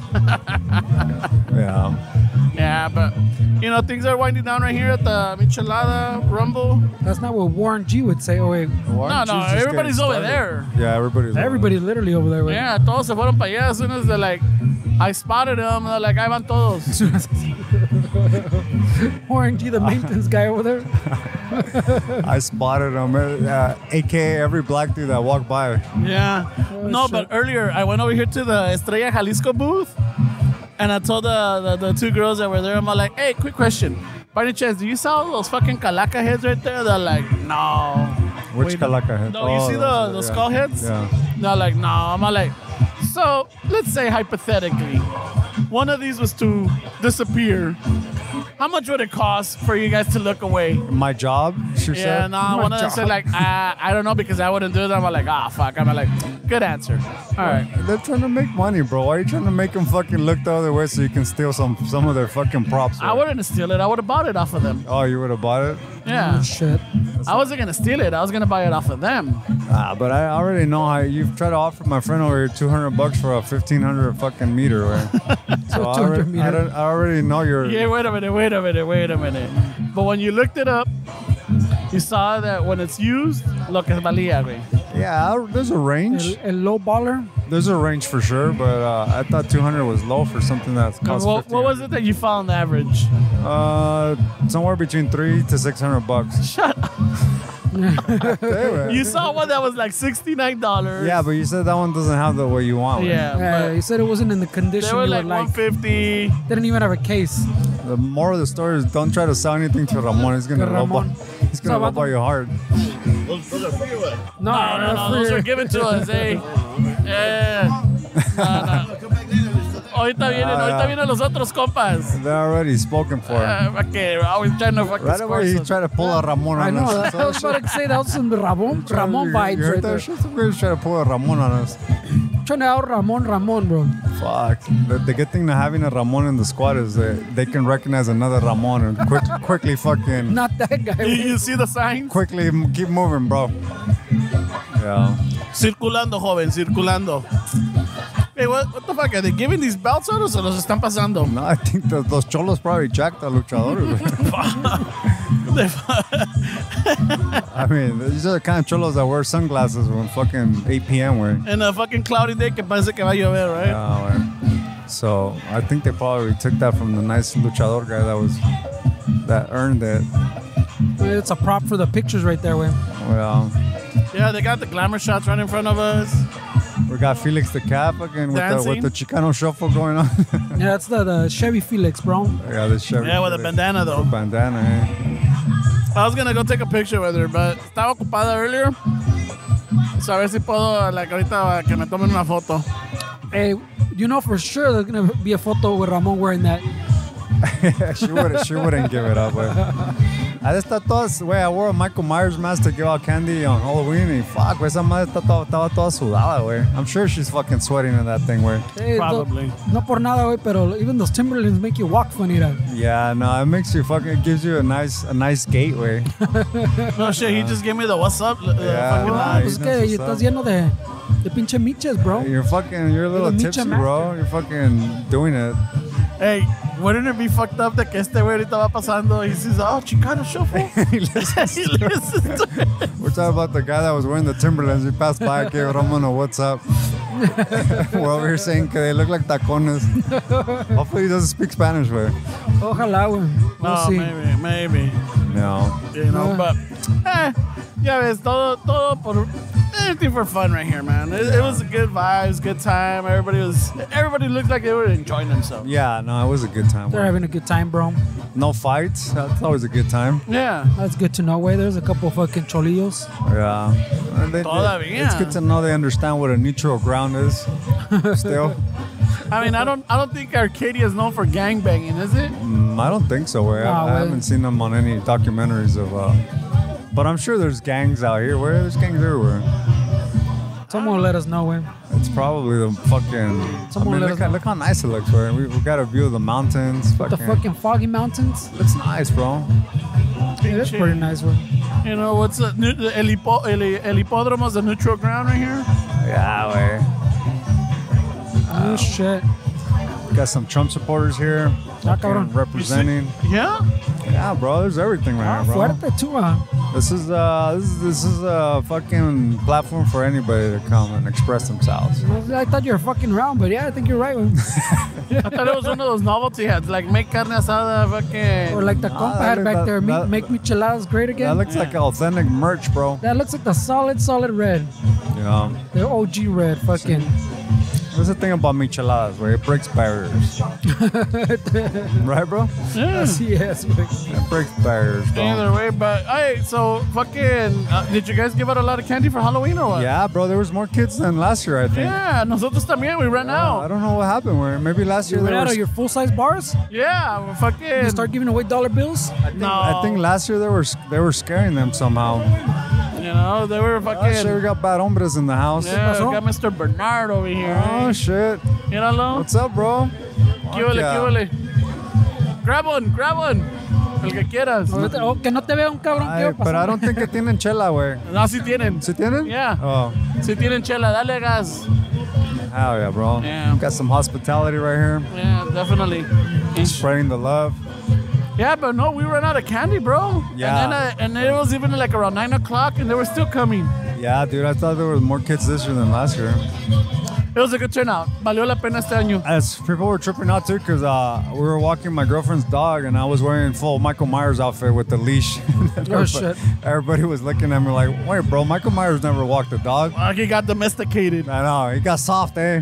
Speaker 3: Yeah.
Speaker 1: Yeah, but things are winding down right here at the Michelada Rumble.
Speaker 4: That's not what Warren G would say. Oh wait,
Speaker 1: No, everybody's over there.
Speaker 3: Yeah, everybody's
Speaker 4: everybody's literally over there. Wait.
Speaker 1: Yeah, todos se fueron para allá. As soon as they're like, I spotted them. They're like, ahí van todos.
Speaker 4: Warren G, the maintenance guy over there.
Speaker 3: I spotted him, aka every black dude that walked by.
Speaker 1: Yeah. No, but earlier I went over here to the Estrella Jalisco booth, and I told the two girls that were there, I'm like, hey, quick question. By any chance, do you sell those fucking calaca heads right there? They're like, no.
Speaker 3: Which calaca head?
Speaker 1: No, you see the skull heads?
Speaker 3: Yeah.
Speaker 1: They're like, no. I'm like, so let's say hypothetically, one of these was to disappear. How much would it cost for you guys to look away?
Speaker 3: My job, she said?
Speaker 1: Yeah, no, one of them said like, I don't know because I wouldn't do it. I'm like, fuck. I'm like, good answer. All right.
Speaker 3: They're trying to make money, bro. Why are you trying to make them fucking look the other way so you can steal some of their fucking props?
Speaker 1: I wouldn't steal it. I would have bought it off of them.
Speaker 3: Oh, you would have bought it?
Speaker 1: Yeah.
Speaker 4: Shit.
Speaker 1: I wasn't going to steal it. I was going to buy it off of them.
Speaker 3: But I already know how you've tried to offer my friend over here $200 for a 1,500 fucking meter, right? So I
Speaker 4: 200 meter.
Speaker 3: already know you're...
Speaker 1: Yeah, wait a minute. But when you looked it up, you saw that when it's used, lo que valía, güey.
Speaker 3: Yeah, there's a range.
Speaker 4: El low baller.
Speaker 3: There's a range for sure, but I thought 200 was low for something that's cost
Speaker 1: What was it that you found average?
Speaker 3: Somewhere between $300 to $600.
Speaker 1: Shut up.
Speaker 3: Damn it.
Speaker 1: You saw one that was like $69.
Speaker 3: Yeah, but you said that one doesn't have the way you want. Right?
Speaker 1: Yeah.
Speaker 4: You said it wasn't in the condition
Speaker 1: They were
Speaker 4: you
Speaker 1: like
Speaker 4: would like.
Speaker 1: $150.
Speaker 4: Didn't even have a case.
Speaker 3: The moral of the story is don't try to sell anything to Ramon. He's gonna
Speaker 4: Ramon.
Speaker 3: rob all your heart.
Speaker 1: No, those are given to us, eh? Yeah. No. Ahorita vienen los otros compas.
Speaker 3: They're already spoken for.
Speaker 1: Okay, always trying to fucking
Speaker 3: Right away, he tried to pull a Ramon
Speaker 4: I
Speaker 3: on
Speaker 4: know.
Speaker 3: us.
Speaker 4: I was about to say that was some Ramon vibes
Speaker 3: You heard
Speaker 4: right
Speaker 3: that
Speaker 4: there.
Speaker 3: shit? Somebody's trying to pull a Ramon on us.
Speaker 4: Trying to out Ramon, bro.
Speaker 3: Fuck. The good thing to having a Ramon in the squad is that they can recognize another Ramon and quickly fucking...
Speaker 4: Not that guy.
Speaker 1: You see the signs?
Speaker 3: Quickly keep moving, bro. Yeah.
Speaker 1: Circulando, joven, circulando. Hey, what the fuck? Are they giving these belts out o se los están pasando?
Speaker 3: No, I think those cholos probably jacked the luchadores. I mean, these are the kind of cholos that wear sunglasses when fucking 8 p.m. We're
Speaker 1: In a fucking cloudy day que parece que va a llover, right?
Speaker 3: So I think they probably took that from the nice luchador guy that earned it.
Speaker 4: It's a prop for the pictures right there, way.
Speaker 3: Well,
Speaker 1: Yeah, they got the glamour shots right in front of us.
Speaker 3: we got Felix the Cap again with the Chicano shuffle going on.
Speaker 4: Yeah, that's the Chevy Felix, bro.
Speaker 3: Yeah, this Chevy.
Speaker 1: Yeah, with a bandana though.
Speaker 3: Bandana, eh?
Speaker 1: I was gonna go take a picture with her, but estaba ocupada earlier. So a ver si puedo, like, ahorita que me tomen una foto.
Speaker 4: Hey, you know for sure there's gonna be a photo with Ramon wearing that.
Speaker 3: she wouldn't give it up, güey. I wore a Michael Myers mask to give out candy on Halloween and fuck, güey, esa madre estaba toda sudada, güey. I'm sure she's fucking sweating in that thing, güey.
Speaker 4: Hey,
Speaker 1: Probably.
Speaker 4: No por nada, güey, pero even those Timberlands make you walk funny, right?
Speaker 3: Yeah, no, it gives you a nice gait, güey.
Speaker 1: No shit, he just gave me the what's up.
Speaker 3: Yeah,
Speaker 1: Fucking
Speaker 3: nah,
Speaker 4: Pues que estás lleno de pinche miches, bro.
Speaker 3: You're a little
Speaker 4: Micha
Speaker 3: tipsy,
Speaker 4: master.
Speaker 3: bro. You're fucking doing it.
Speaker 1: Hey, wouldn't it be fucked up de que este güey ahorita va pasando y dices, oh, Chicano shuffle?
Speaker 3: He listens
Speaker 1: He listens to it.
Speaker 3: We're talking about the guy that was wearing the Timberlands. He passed by, gave Ramon a what's up. We're over here saying que they look like tacones. Hopefully he doesn't speak Spanish, güey.
Speaker 4: Ojalá, güey. We'll
Speaker 1: No,
Speaker 4: see.
Speaker 1: maybe.
Speaker 3: No.
Speaker 1: You know, but, ya ves, todo por, anything for fun right here, man. It was a good vibe, it was a good time. Everybody looked like they were enjoying themselves.
Speaker 3: Yeah, no, it was a good time.
Speaker 4: They're having a good time, bro.
Speaker 3: No fights. That's always a good time.
Speaker 1: Yeah.
Speaker 4: That's good to know, way. There's a couple fucking cholillos.
Speaker 3: Yeah.
Speaker 1: Todavía.
Speaker 3: It's good to know they understand what a neutral ground is. Still.
Speaker 1: I mean, I don't think Arcadia is known for gangbanging, is it?
Speaker 3: I don't think so, güey.
Speaker 4: Nah,
Speaker 3: I haven't seen them on any documentaries of... but I'm sure there's gangs out here. There's gangs everywhere.
Speaker 4: Someone let us know, way.
Speaker 3: It's probably the fucking...
Speaker 4: Someone let us know.
Speaker 3: look how nice it looks, bro. We've got a view of the mountains.
Speaker 4: The fucking foggy mountains.
Speaker 3: Looks nice, bro.
Speaker 4: Yeah, that's pretty nice, way.
Speaker 1: You know, what's el hipódromo is the neutral ground right here?
Speaker 3: Yeah, way.
Speaker 4: Oh, shit.
Speaker 3: Got some Trump supporters here.
Speaker 4: Ah, cabrón.
Speaker 3: Representing.
Speaker 1: Yeah?
Speaker 3: Yeah, bro. There's everything right here, bro.
Speaker 4: Fuerte too, huh?
Speaker 3: This is a fucking platform for anybody to come and express themselves.
Speaker 4: I thought you were fucking round, but yeah, I think you're right, man.
Speaker 1: I thought it was one of those novelty hats, like make carne asada, fucking.
Speaker 4: Or like the compa had back there, make micheladas great again.
Speaker 3: That looks like authentic merch, bro.
Speaker 4: That looks like the solid red.
Speaker 3: Yeah.
Speaker 4: The OG red, fucking.
Speaker 3: What's the thing about micheladas, where it breaks barriers? Right, bro?
Speaker 4: Yes, man.
Speaker 3: It breaks barriers, bro.
Speaker 1: Either way, but hey, so fucking, did you guys give out a lot of candy for Halloween or what?
Speaker 3: Yeah, bro. There was more kids than last year, I think.
Speaker 1: Yeah, nosotros también, we ran out.
Speaker 3: I don't know what happened. Where maybe last year
Speaker 4: You ran
Speaker 3: there
Speaker 4: out
Speaker 3: was.
Speaker 4: of your full-size bars?
Speaker 1: Yeah, we fucking.
Speaker 4: You start giving away dollar bills?
Speaker 3: I think last year they were scaring them somehow.
Speaker 1: You know, they were fucking.
Speaker 3: Oh shit, we got bad hombres in the house.
Speaker 1: Yeah, we got Mr. Bernard over here.
Speaker 3: Oh shit.
Speaker 1: Míralo.
Speaker 3: What's up, bro?
Speaker 1: ¿Qué huele, qué huele? Grab one. El que quieras.
Speaker 4: Oh, que no te vea un cabrón que
Speaker 3: Ay,
Speaker 4: va
Speaker 3: pero I
Speaker 4: pasando.
Speaker 3: don't think que tienen chela, güey.
Speaker 1: No, sí tienen.
Speaker 3: ¿Sí tienen?
Speaker 1: Yeah.
Speaker 3: Oh,
Speaker 1: Sí tienen chela, dale gas.
Speaker 3: hell yeah, bro.
Speaker 1: Yeah.
Speaker 3: Got some hospitality right here.
Speaker 1: Yeah, definitely.
Speaker 3: Spreading the love.
Speaker 1: Yeah, but no, we ran out of candy, bro.
Speaker 3: Yeah.
Speaker 1: And it was even like around 9 o'clock and they were still coming.
Speaker 3: Yeah, dude, I thought there were more kids this year than last year.
Speaker 1: It was a good turnout. Valió la pena este año.
Speaker 3: As people were tripping out too, because we were walking my girlfriend's dog, and I was wearing full Michael Myers outfit with the leash.
Speaker 4: Shit.
Speaker 3: Everybody was looking at me like, "Wait, bro, Michael Myers never walked a dog."
Speaker 1: He got domesticated.
Speaker 3: I know, he got soft, eh?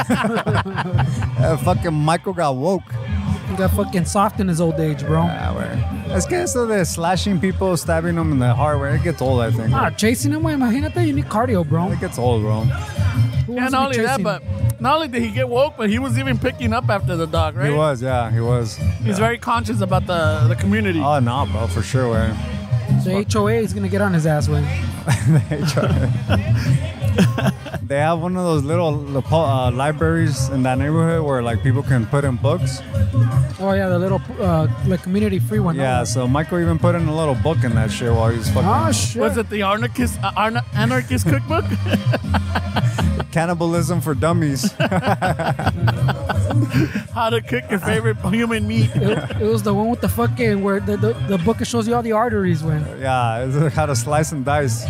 Speaker 3: Fucking Michael got woke.
Speaker 4: He got fucking soft in his old age, bro.
Speaker 3: Yeah, güey. Es que eso de slashing people, stabbing them in the heart, güey, it gets old, I think.
Speaker 4: Chasing him, güey. Imagínate, you need cardio, bro.
Speaker 3: It gets old, bro.
Speaker 4: Who
Speaker 1: Yeah,
Speaker 4: wants
Speaker 1: not
Speaker 4: to
Speaker 1: only
Speaker 4: be
Speaker 1: that,
Speaker 4: chasing?
Speaker 1: but not only did he get woke, but he was even picking up after the dog, right?
Speaker 3: He was, yeah, he was.
Speaker 1: He's very conscious about the community.
Speaker 3: Oh, no, bro, for sure, güey.
Speaker 4: The HOA is gonna get on his ass, güey.
Speaker 3: They have one of those little libraries in that neighborhood where like people can put in books.
Speaker 4: Oh yeah, the little like community free one.
Speaker 3: Yeah, so Michael even put in a little book in that shit while he was fucking
Speaker 4: Oh shit.
Speaker 1: Was it the anarchist cookbook?
Speaker 3: cannibalism for dummies.
Speaker 1: How to cook your favorite human meat.
Speaker 4: It was the one with the fucking where the book shows you all the arteries, when
Speaker 3: Yeah, it's like how to slice and dice.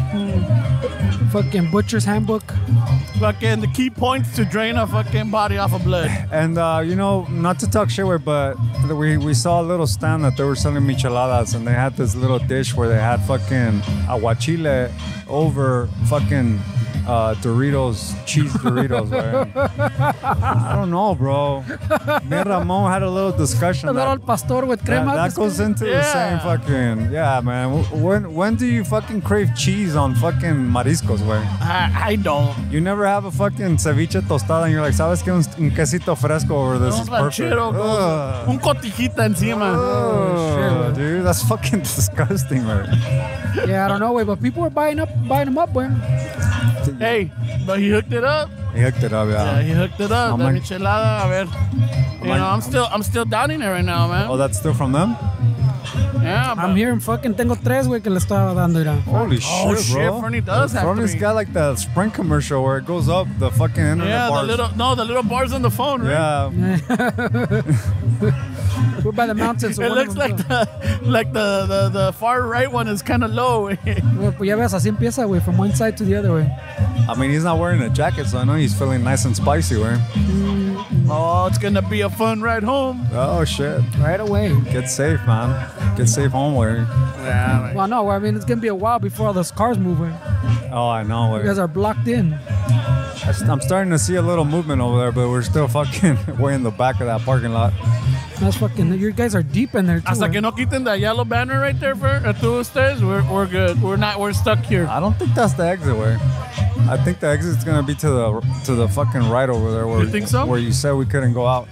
Speaker 4: fucking butcher's handbook.
Speaker 1: Fucking the key points to drain a fucking body off of blood.
Speaker 3: And you know, not to talk shit, but we saw a little stand that they were selling micheladas, and they had this little dish where they had fucking aguachile over fucking Doritos, cheese Doritos, man. I don't know, bro. Me and Ramon had a little discussion.
Speaker 4: The little pastor with crema.
Speaker 3: That goes into the same fucking, yeah, man. When do you fucking crave cheese on fucking mariscos, güey?
Speaker 1: I don't.
Speaker 3: You never have a fucking ceviche tostada and you're like, ¿sabes qué? Un quesito fresco over this is perfect. Ugh.
Speaker 1: Un cotijita encima.
Speaker 3: Oh, dude, that's fucking disgusting, man.
Speaker 4: Yeah, I don't know, way, but people were buying them up, when.
Speaker 1: Hey, but he hooked it up.
Speaker 3: He hooked it up,
Speaker 1: Yeah, he hooked it up.
Speaker 3: I'm
Speaker 1: The
Speaker 3: like-
Speaker 1: michelada, a ver. You know, I'm still downing it right now, man.
Speaker 3: Oh, that's still from them?
Speaker 1: Yeah, but
Speaker 4: I'm hearing fucking tengo tres, güey, que le estaba dando, mira.
Speaker 3: Holy
Speaker 1: Oh,
Speaker 3: shit,
Speaker 1: shit,
Speaker 3: bro.
Speaker 1: Fernie does have
Speaker 3: Fernie's
Speaker 1: three.
Speaker 3: got like the Sprint commercial where it goes up the fucking internet
Speaker 1: Yeah,
Speaker 3: bars.
Speaker 1: the little bars on the phone, right?
Speaker 3: Yeah.
Speaker 4: We're by the mountains. So
Speaker 1: It
Speaker 4: one of
Speaker 1: looks
Speaker 4: them-
Speaker 1: like the far right one is kind of low.
Speaker 4: Well, pues ya ves, así empieza, güey, from one side to the other, güey.
Speaker 3: I mean, he's not wearing a jacket, so I know he's feeling nice and spicy, güey.
Speaker 1: Oh, it's gonna be a fun ride home.
Speaker 3: Oh, shit.
Speaker 4: Right away.
Speaker 3: Get safe, man. Get safe home, güey.
Speaker 1: Yeah,
Speaker 4: Well, no, I mean, it's gonna be a while before all those cars move, güey.
Speaker 3: Oh, I know,
Speaker 4: You guys
Speaker 3: güey.
Speaker 4: are blocked in.
Speaker 3: I'm starting to see a little movement over there, but we're still fucking way in the back of that parking lot.
Speaker 4: That's fucking. You guys are deep in there too.
Speaker 1: Hasta
Speaker 4: güey.
Speaker 1: que no quiten that yellow banner right there for to stairs, we're good. We're stuck here.
Speaker 3: I don't think that's the exit way. I think the exit's gonna be to the fucking right over there. Where
Speaker 1: You think so?
Speaker 3: Where you said we couldn't go out.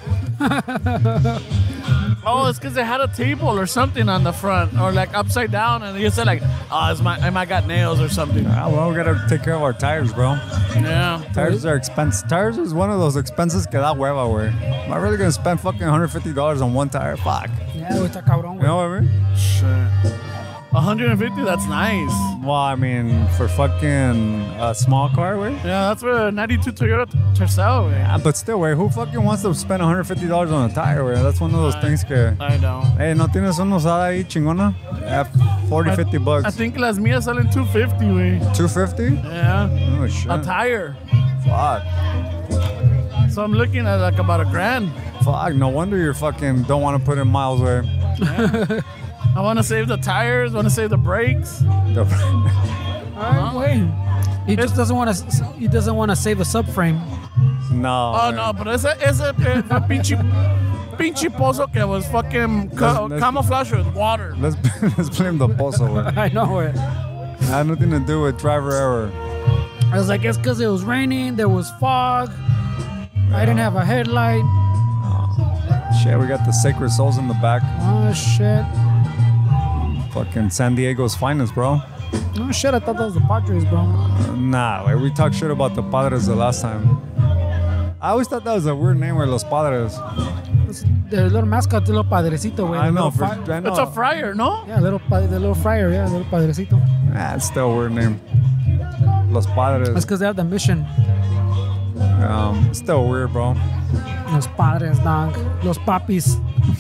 Speaker 1: Oh, it's because they had a table or something on the front, or like upside down, and you said like, oh, I might got nails or something.
Speaker 3: Ah, well, we gotta take care of our tires, bro.
Speaker 1: Yeah.
Speaker 3: Tires are expensive. Tires is one of those expenses que da hueva, güey. Am I really gonna spend fucking $150 on one tire? Fuck.
Speaker 4: Yeah, güey, está cabrón,
Speaker 3: You
Speaker 4: güey.
Speaker 3: know what I mean?
Speaker 1: 150, that's nice.
Speaker 3: Well, I mean, for fucking a small car, way.
Speaker 1: Yeah, that's for a 92 Toyota Tercel, way.
Speaker 3: Yeah, but still, way, who fucking wants to spend $150 on a tire, way? That's one of those things que...
Speaker 1: I know.
Speaker 3: Hey, ¿no tienes una usada ahí chingona? Yeah, 40, 50 bucks.
Speaker 1: I think las mías salen 250, way.
Speaker 3: 250?
Speaker 1: Yeah.
Speaker 3: Oh, shit.
Speaker 1: A tire.
Speaker 3: Fuck.
Speaker 1: So I'm looking at like about $1,000.
Speaker 3: Fuck, no wonder you're fucking don't want to put in miles, way.
Speaker 1: I want to save the tires, want to save the brakes.
Speaker 4: Alright, wait. He just doesn't want to. He doesn't want to save a subframe.
Speaker 3: No.
Speaker 1: Oh, no, but ese pinche pozo que was fucking camouflage with water.
Speaker 3: Let's blame the pozo, way.
Speaker 4: I know it.
Speaker 3: Had nothing to do with driver error.
Speaker 4: I was like, it's because it was raining. There was fog. I didn't have a headlight.
Speaker 3: Shit, we got the Sacred Souls in the back.
Speaker 4: Oh shit.
Speaker 3: Fucking San Diego's finest, bro.
Speaker 4: Oh shit, I thought that was the Padres, bro.
Speaker 3: Nah, way, we talked shit about the Padres the last time. I always thought that was a weird name, where Los Padres.
Speaker 4: It's the little mascot, the little padrecito, güey.
Speaker 3: I know,
Speaker 4: I know.
Speaker 1: It's a fryer, no?
Speaker 4: Yeah, the little friar, yeah, the little padrecito.
Speaker 3: Nah, it's still a weird name. Los Padres.
Speaker 4: That's because they have the mission.
Speaker 3: It's still weird, bro.
Speaker 4: Los padres, dog. Los papis.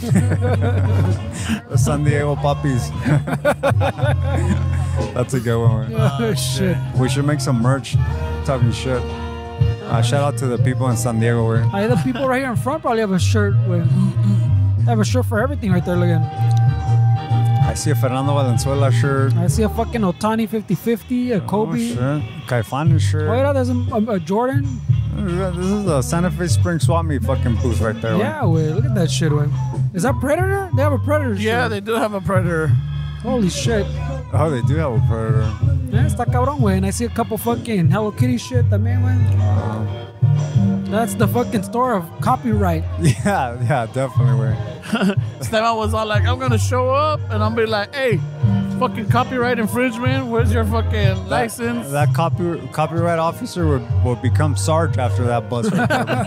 Speaker 3: The San Diego Puppies. That's a good one. Man.
Speaker 4: Oh shit.
Speaker 3: We should make some merch talking shit. Shout out to the people in San Diego. Where
Speaker 4: The people right here in front probably have a shirt. With, they have a shirt for everything right there. Look at.
Speaker 3: I see a Fernando Valenzuela shirt.
Speaker 4: I see a fucking Otani 50-50, a Kobe.
Speaker 3: Oh, shit. Caifanes shirt.
Speaker 4: Oh, yeah, there's a Jordan.
Speaker 3: This is a Santa Fe Spring Swap Meet fucking booth right there.
Speaker 4: Yeah, wait, look at that shit, wait. Is that Predator? They have a Predator shirt.
Speaker 1: Yeah, they do have a Predator.
Speaker 4: Holy shit.
Speaker 3: Oh, they do have a Predator.
Speaker 4: Yeah, está cabrón, güey. And I see a couple fucking Hello Kitty shit también, güey. That's the fucking store of copyright.
Speaker 3: Yeah, definitely, way.
Speaker 1: Esteban was all like, I'm going to show up and I'm be like, hey, fucking copyright infringement. Where's your fucking license?
Speaker 3: That copyright officer would become Sarge after that bus right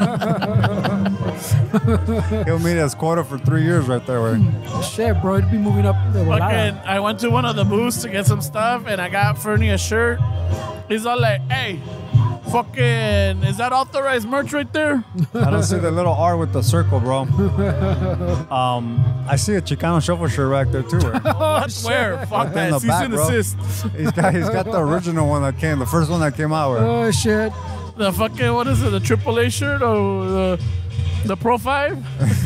Speaker 3: there. He'll meet his quota for 3 years right there, way.
Speaker 4: Shit, bro, it'd be moving up the
Speaker 1: Fucking, I went to one of the booths to get some stuff and I got Fernie a shirt. He's all like, hey, fucking, is that authorized merch right there?
Speaker 3: I don't see the little R with the circle, bro. I see a Chicano shuffle shirt back there too. Right?
Speaker 1: Where? Fuck
Speaker 3: In
Speaker 1: that.
Speaker 3: the
Speaker 1: Cease
Speaker 3: back,
Speaker 1: and
Speaker 3: bro.
Speaker 1: desist.
Speaker 3: He's got the original one that came, the first one that came out with.
Speaker 4: Oh, shit.
Speaker 1: The fucking, what is it? The AAA shirt or the Pro 5?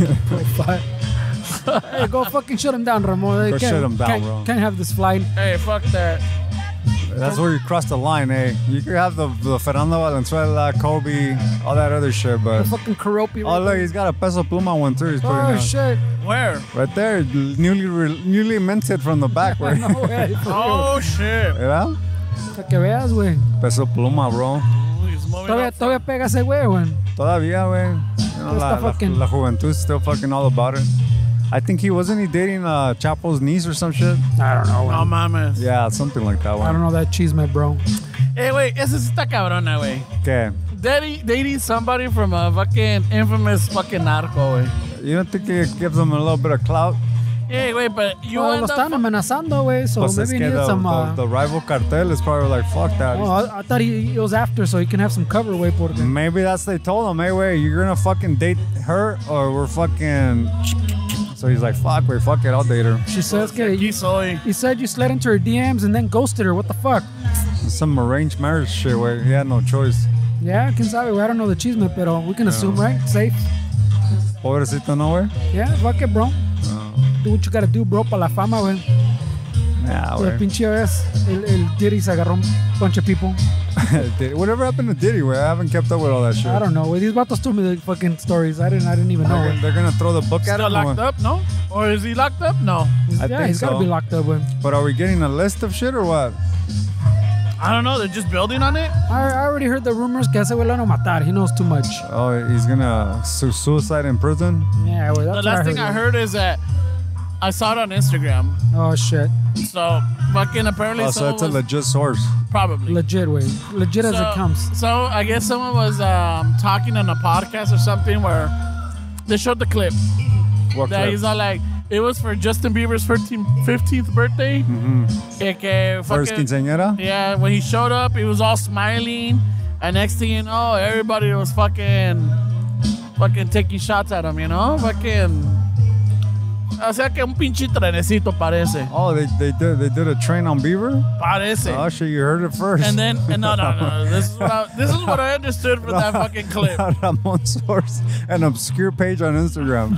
Speaker 4: Hey, go fucking shut him down, Ramon.
Speaker 3: Go shut him down, bro.
Speaker 4: Can't have this flight.
Speaker 1: Hey, fuck that.
Speaker 3: That's where you cross the line, eh? You could have the Fernando Valenzuela, Kobe, all that other shit, but...
Speaker 4: The fucking Karopi.
Speaker 3: Oh, look, he's got a Peso Pluma one too. He's putting
Speaker 4: Oh,
Speaker 3: out.
Speaker 4: shit.
Speaker 1: Where?
Speaker 3: Right there, newly minted from the back, right?
Speaker 4: No, güey.
Speaker 1: Oh, shit.
Speaker 3: ¿Verdad?
Speaker 4: Para que veas, güey.
Speaker 3: Peso Pluma, bro.
Speaker 1: He's moving up.
Speaker 4: Todavía pega ese güey, güey.
Speaker 3: Todavía, güey. You know, la juventud still fucking all about it. I think wasn't he dating Chapo's niece or some shit?
Speaker 4: I don't know,
Speaker 1: No
Speaker 4: güey.
Speaker 1: mames.
Speaker 3: Yeah, something like that one.
Speaker 4: I don't know that chisme, bro.
Speaker 1: Hey, wait, esa sí está cabrona, güey.
Speaker 3: ¿Qué?
Speaker 1: Dating somebody from a fucking infamous fucking narco, güey.
Speaker 3: You don't think it gives them a little bit of clout?
Speaker 1: Hey, wait, but you
Speaker 4: Well,
Speaker 1: end
Speaker 4: lo están
Speaker 1: up...
Speaker 4: amenazando, güey, so
Speaker 3: Pues es
Speaker 4: maybe he
Speaker 3: que
Speaker 4: needs some...
Speaker 3: the rival cartel is probably like, fuck that.
Speaker 4: Oh, I thought he was after, so he can have some cover, güey, porque...
Speaker 3: Maybe that's they told him, hey, wait, you're gonna fucking date her or we're fucking... So he's like, fuck it, I'll date her.
Speaker 4: She says que
Speaker 1: Aquí soy.
Speaker 4: he said you slid into her DMs and then ghosted her. What the fuck?
Speaker 3: Some arranged marriage shit where he had no choice.
Speaker 4: Yeah, quién sabe, güey. I don't know the chisme, pero we can assume, right? Safe.
Speaker 3: Pobrecito, no, güey?
Speaker 4: Yeah, fuck it, bro. Do what you gotta do, bro, para la fama, güey.
Speaker 3: Nah,
Speaker 4: Pero
Speaker 3: güey.
Speaker 4: pinche vez, el Diddy se agarró un bunch of people.
Speaker 3: Whatever happened to Diddy, güey? I haven't kept up with all that shit.
Speaker 4: I don't know, güey. These vatos told me the fucking stories. I didn't even know, güey.
Speaker 3: They're gonna throw the book at
Speaker 1: Still
Speaker 3: him.
Speaker 1: locked up, no? Or is he locked up? No.
Speaker 3: I
Speaker 4: Yeah,
Speaker 3: think
Speaker 4: he's gotta
Speaker 3: so.
Speaker 4: be locked up, güey.
Speaker 3: But are we getting a list of shit or what?
Speaker 1: I don't know. They're just building on it.
Speaker 4: I already heard the rumors que ese güey lo van a matar. He knows too much.
Speaker 3: Oh, he's gonna suicide in prison?
Speaker 4: Yeah, güey.
Speaker 1: The
Speaker 4: That's
Speaker 1: last
Speaker 4: what
Speaker 1: thing I heard is that I saw it on Instagram.
Speaker 4: Oh, shit.
Speaker 1: So, fucking apparently
Speaker 3: Oh, so
Speaker 1: someone
Speaker 3: it's a
Speaker 1: was...
Speaker 3: legit source.
Speaker 1: Probably.
Speaker 4: Legit, güey. Legit as it comes.
Speaker 1: So, I guess someone was talking on a podcast or something where they showed the clip.
Speaker 3: What
Speaker 1: That
Speaker 3: clip?
Speaker 1: he's all like, It was for Justin Bieber's 15th birthday. Que
Speaker 3: First quinceañera?
Speaker 1: yeah, when he showed up, he was all smiling. And next thing you know, everybody was fucking taking shots at him, you know? O sea que un pinche trenecito parece.
Speaker 3: Oh, they did a train on Bieber?
Speaker 1: Parece.
Speaker 3: Oh shit, you heard it first.
Speaker 1: And then, no. This is what I understood from that fucking clip.
Speaker 3: Ramon source, an obscure page on Instagram.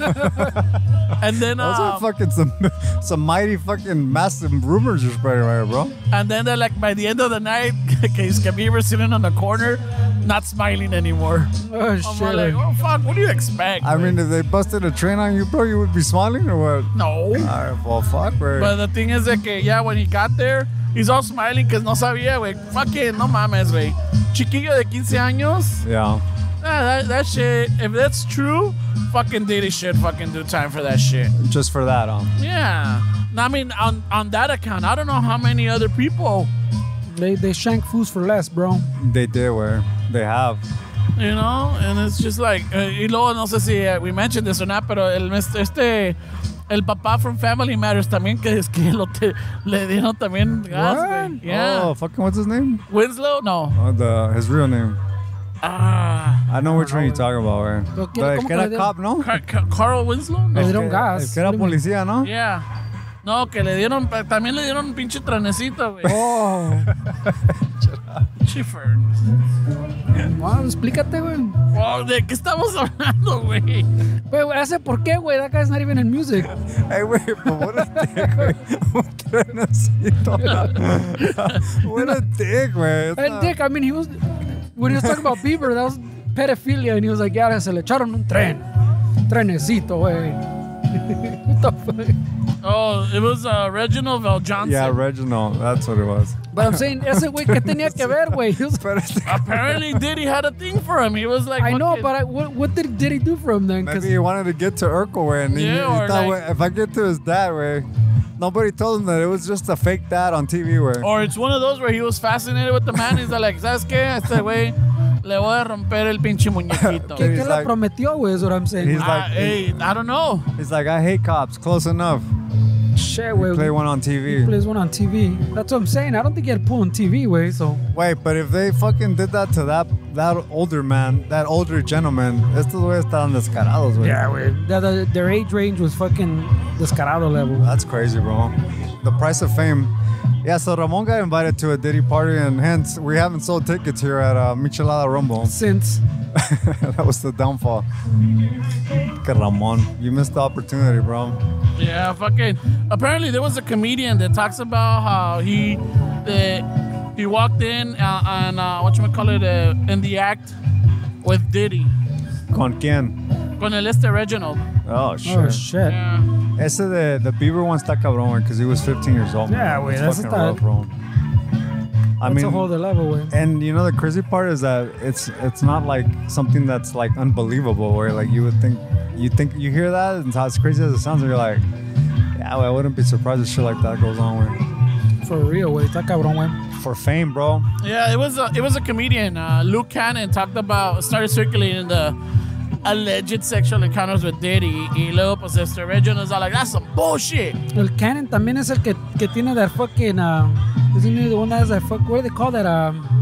Speaker 1: And then,
Speaker 3: Those are fucking some mighty fucking massive rumors you're spreading right here, bro.
Speaker 1: and then they're like, by the end of the night, Bieber sitting on the corner, not smiling anymore.
Speaker 4: Oh,
Speaker 1: I'm
Speaker 4: shit.
Speaker 1: like, oh fuck, what do you expect?
Speaker 3: I mean, if they busted a train on you, bro, you would be smiling or what?
Speaker 1: no.
Speaker 3: All right, well, fuck, bro.
Speaker 1: But the thing is that, yeah, when he got there, he's all smiling because no sabía, güey. Fucking, no mames, güey. Chiquillo de 15 años.
Speaker 3: Yeah.
Speaker 1: That shit, if that's true, fucking Diddy should fucking do time for that shit.
Speaker 3: Just for that,
Speaker 1: Yeah. I mean, on that account, I don't know how many other people,
Speaker 4: They shank fools for less, bro.
Speaker 3: They did, where they have.
Speaker 1: you know, and it's just like, y luego no sé si we mentioned this or not, pero el papá from Family Matters también, que es que le dieron también gas, güey. Yeah.
Speaker 3: Oh, fucking, what's his name?
Speaker 1: Winslow? No.
Speaker 3: Oh, his real name. I know which one you're talking about, right?
Speaker 4: Pero
Speaker 3: But
Speaker 4: ¿cómo
Speaker 3: que
Speaker 4: que
Speaker 3: era
Speaker 4: le dieron?
Speaker 3: cop, ¿no?
Speaker 1: Carl Winslow?
Speaker 4: Le
Speaker 1: No.
Speaker 4: dieron gas.
Speaker 3: El que era policía, ¿no?
Speaker 1: Yeah. No, que le dieron, también le dieron un pinche trenecito, güey.
Speaker 4: Oh.
Speaker 1: Chiffer.
Speaker 4: Wow, explícate, güey.
Speaker 1: Oh, ¿de qué estamos hablando, güey?
Speaker 4: Güey, ¿hace por qué, güey? That guy's not even in music.
Speaker 3: Hey, wait, but what a dick, güey. Un trenecito. What a dick, güey.
Speaker 4: And Dick, I mean, when he was talking about Bieber, that was pedophilia, and he was like, yeah, se le echaron un trenecito, güey. What the fuck?
Speaker 1: Oh, it was Reginald Val Johnson.
Speaker 3: Yeah, Reginald. That's what it was.
Speaker 4: But I'm saying, ese güey, ¿qué tenía que ver, güey? He was-
Speaker 1: Apparently, Diddy had a thing for him. He was like,
Speaker 4: I know,
Speaker 1: fucking-
Speaker 4: but what did he do for him then?
Speaker 3: Maybe he wanted to get to Urkel, way, and he
Speaker 1: Yeah, or
Speaker 3: thought,
Speaker 1: like-
Speaker 3: if I get to his dad, way, nobody told him that it was just a fake dad on TV, way.
Speaker 1: Or it's one of those where he was fascinated with the man. He's like, ¿sabes qué? Este güey le voy a romper el pinche muñequito.
Speaker 4: ¿Qué
Speaker 3: He's
Speaker 4: le
Speaker 3: like-
Speaker 4: prometió, güey? Is what I'm saying.
Speaker 3: He's like-
Speaker 1: Hey, I don't know.
Speaker 3: He's like, I hate cops. Close enough.
Speaker 4: Shit, güey.
Speaker 3: Play one on
Speaker 4: He
Speaker 3: TV.
Speaker 4: plays one on TV. That's what I'm saying. I don't think he had pull on TV, way. So
Speaker 3: Wait, but if they fucking did that to that older man, that older gentleman, estos güeyes estaban descarados, güey.
Speaker 4: yeah, güey. Their age range was fucking descarado level.
Speaker 3: That's crazy, bro. The price of fame. Yeah, so Ramon got invited to a Diddy party, and hence we haven't sold tickets here at Michelada Rumble.
Speaker 4: Since
Speaker 3: That was the downfall. Look at Ramon. You missed the opportunity, bro.
Speaker 1: Yeah, fucking. Apparently, there was a comedian that talks about how he walked in and whatchamacallit, in the act with Diddy.
Speaker 3: ¿Con quién?
Speaker 1: Con el Reginald.
Speaker 3: Oh,
Speaker 4: oh
Speaker 3: shit.
Speaker 4: shit.
Speaker 1: Yeah.
Speaker 3: Ese the Bieber one está cabrón, because he was 15 years old.
Speaker 4: Yeah,
Speaker 3: man.
Speaker 4: güey,
Speaker 3: It's
Speaker 4: that's
Speaker 3: fucking
Speaker 4: está-
Speaker 3: rough, bro. I
Speaker 4: That's
Speaker 3: mean,
Speaker 4: a whole other level, way.
Speaker 3: and you know the crazy part is that it's not like something that's like unbelievable, where like you hear that and how as crazy as it sounds, and you're like, yeah, well, I wouldn't be surprised if shit like that goes on with
Speaker 4: For real, way. Está cabrón, way.
Speaker 3: for fame, bro.
Speaker 1: Yeah, it was a comedian. Luke Cannon started circulating the alleged sexual encounters with Diddy. Y luego, pues, Reginald's all like, that's some bullshit.
Speaker 4: El Cannon también es el que tiene that fucking isn't he the one that has that fuck? What do they call that?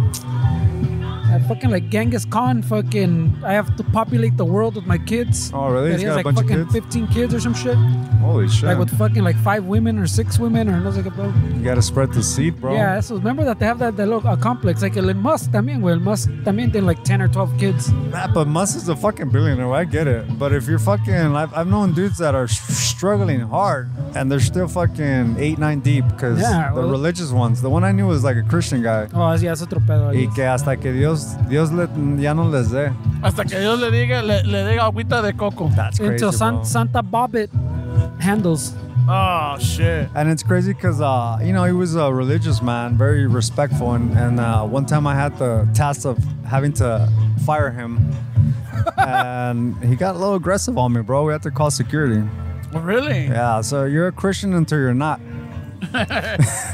Speaker 4: That fucking like Genghis Khan fucking. I have to populate the world with my kids.
Speaker 3: Oh, really?
Speaker 4: That
Speaker 3: He's
Speaker 4: he has
Speaker 3: got a
Speaker 4: like
Speaker 3: bunch of
Speaker 4: fucking
Speaker 3: kids?
Speaker 4: 15 kids or some shit.
Speaker 3: Holy shit!
Speaker 4: Like with fucking like 5 women or 6 women or no sé qué pedo.
Speaker 3: You gotta spread the seed, bro.
Speaker 4: Yeah, so remember that they have that little complex. Like Elon Musk también, güey. El Musk también tiene like 10 or 12 kids.
Speaker 3: Nah, but Musk is a fucking billionaire. I get it. But if you're fucking, I've known dudes that are struggling hard and they're still fucking 8-9 deep because
Speaker 4: Yeah,
Speaker 3: the
Speaker 4: well-
Speaker 3: religious ones. The one I knew was like a Christian guy.
Speaker 4: Oh, sí, es otro pedo.
Speaker 3: Y
Speaker 4: ahí.
Speaker 3: que hasta que Dios ya no les dé.
Speaker 1: Hasta que Dios le diga agüita de coco.
Speaker 3: That's crazy,
Speaker 4: Into
Speaker 3: bro.
Speaker 4: Santa Bobbit handles.
Speaker 1: Oh, shit.
Speaker 3: And it's crazy because, he was a religious man, very respectful. And one time I had the task of having to fire him. And he got a little aggressive on me, bro. We had to call security.
Speaker 1: Really?
Speaker 3: Yeah, so you're a Christian until you're not.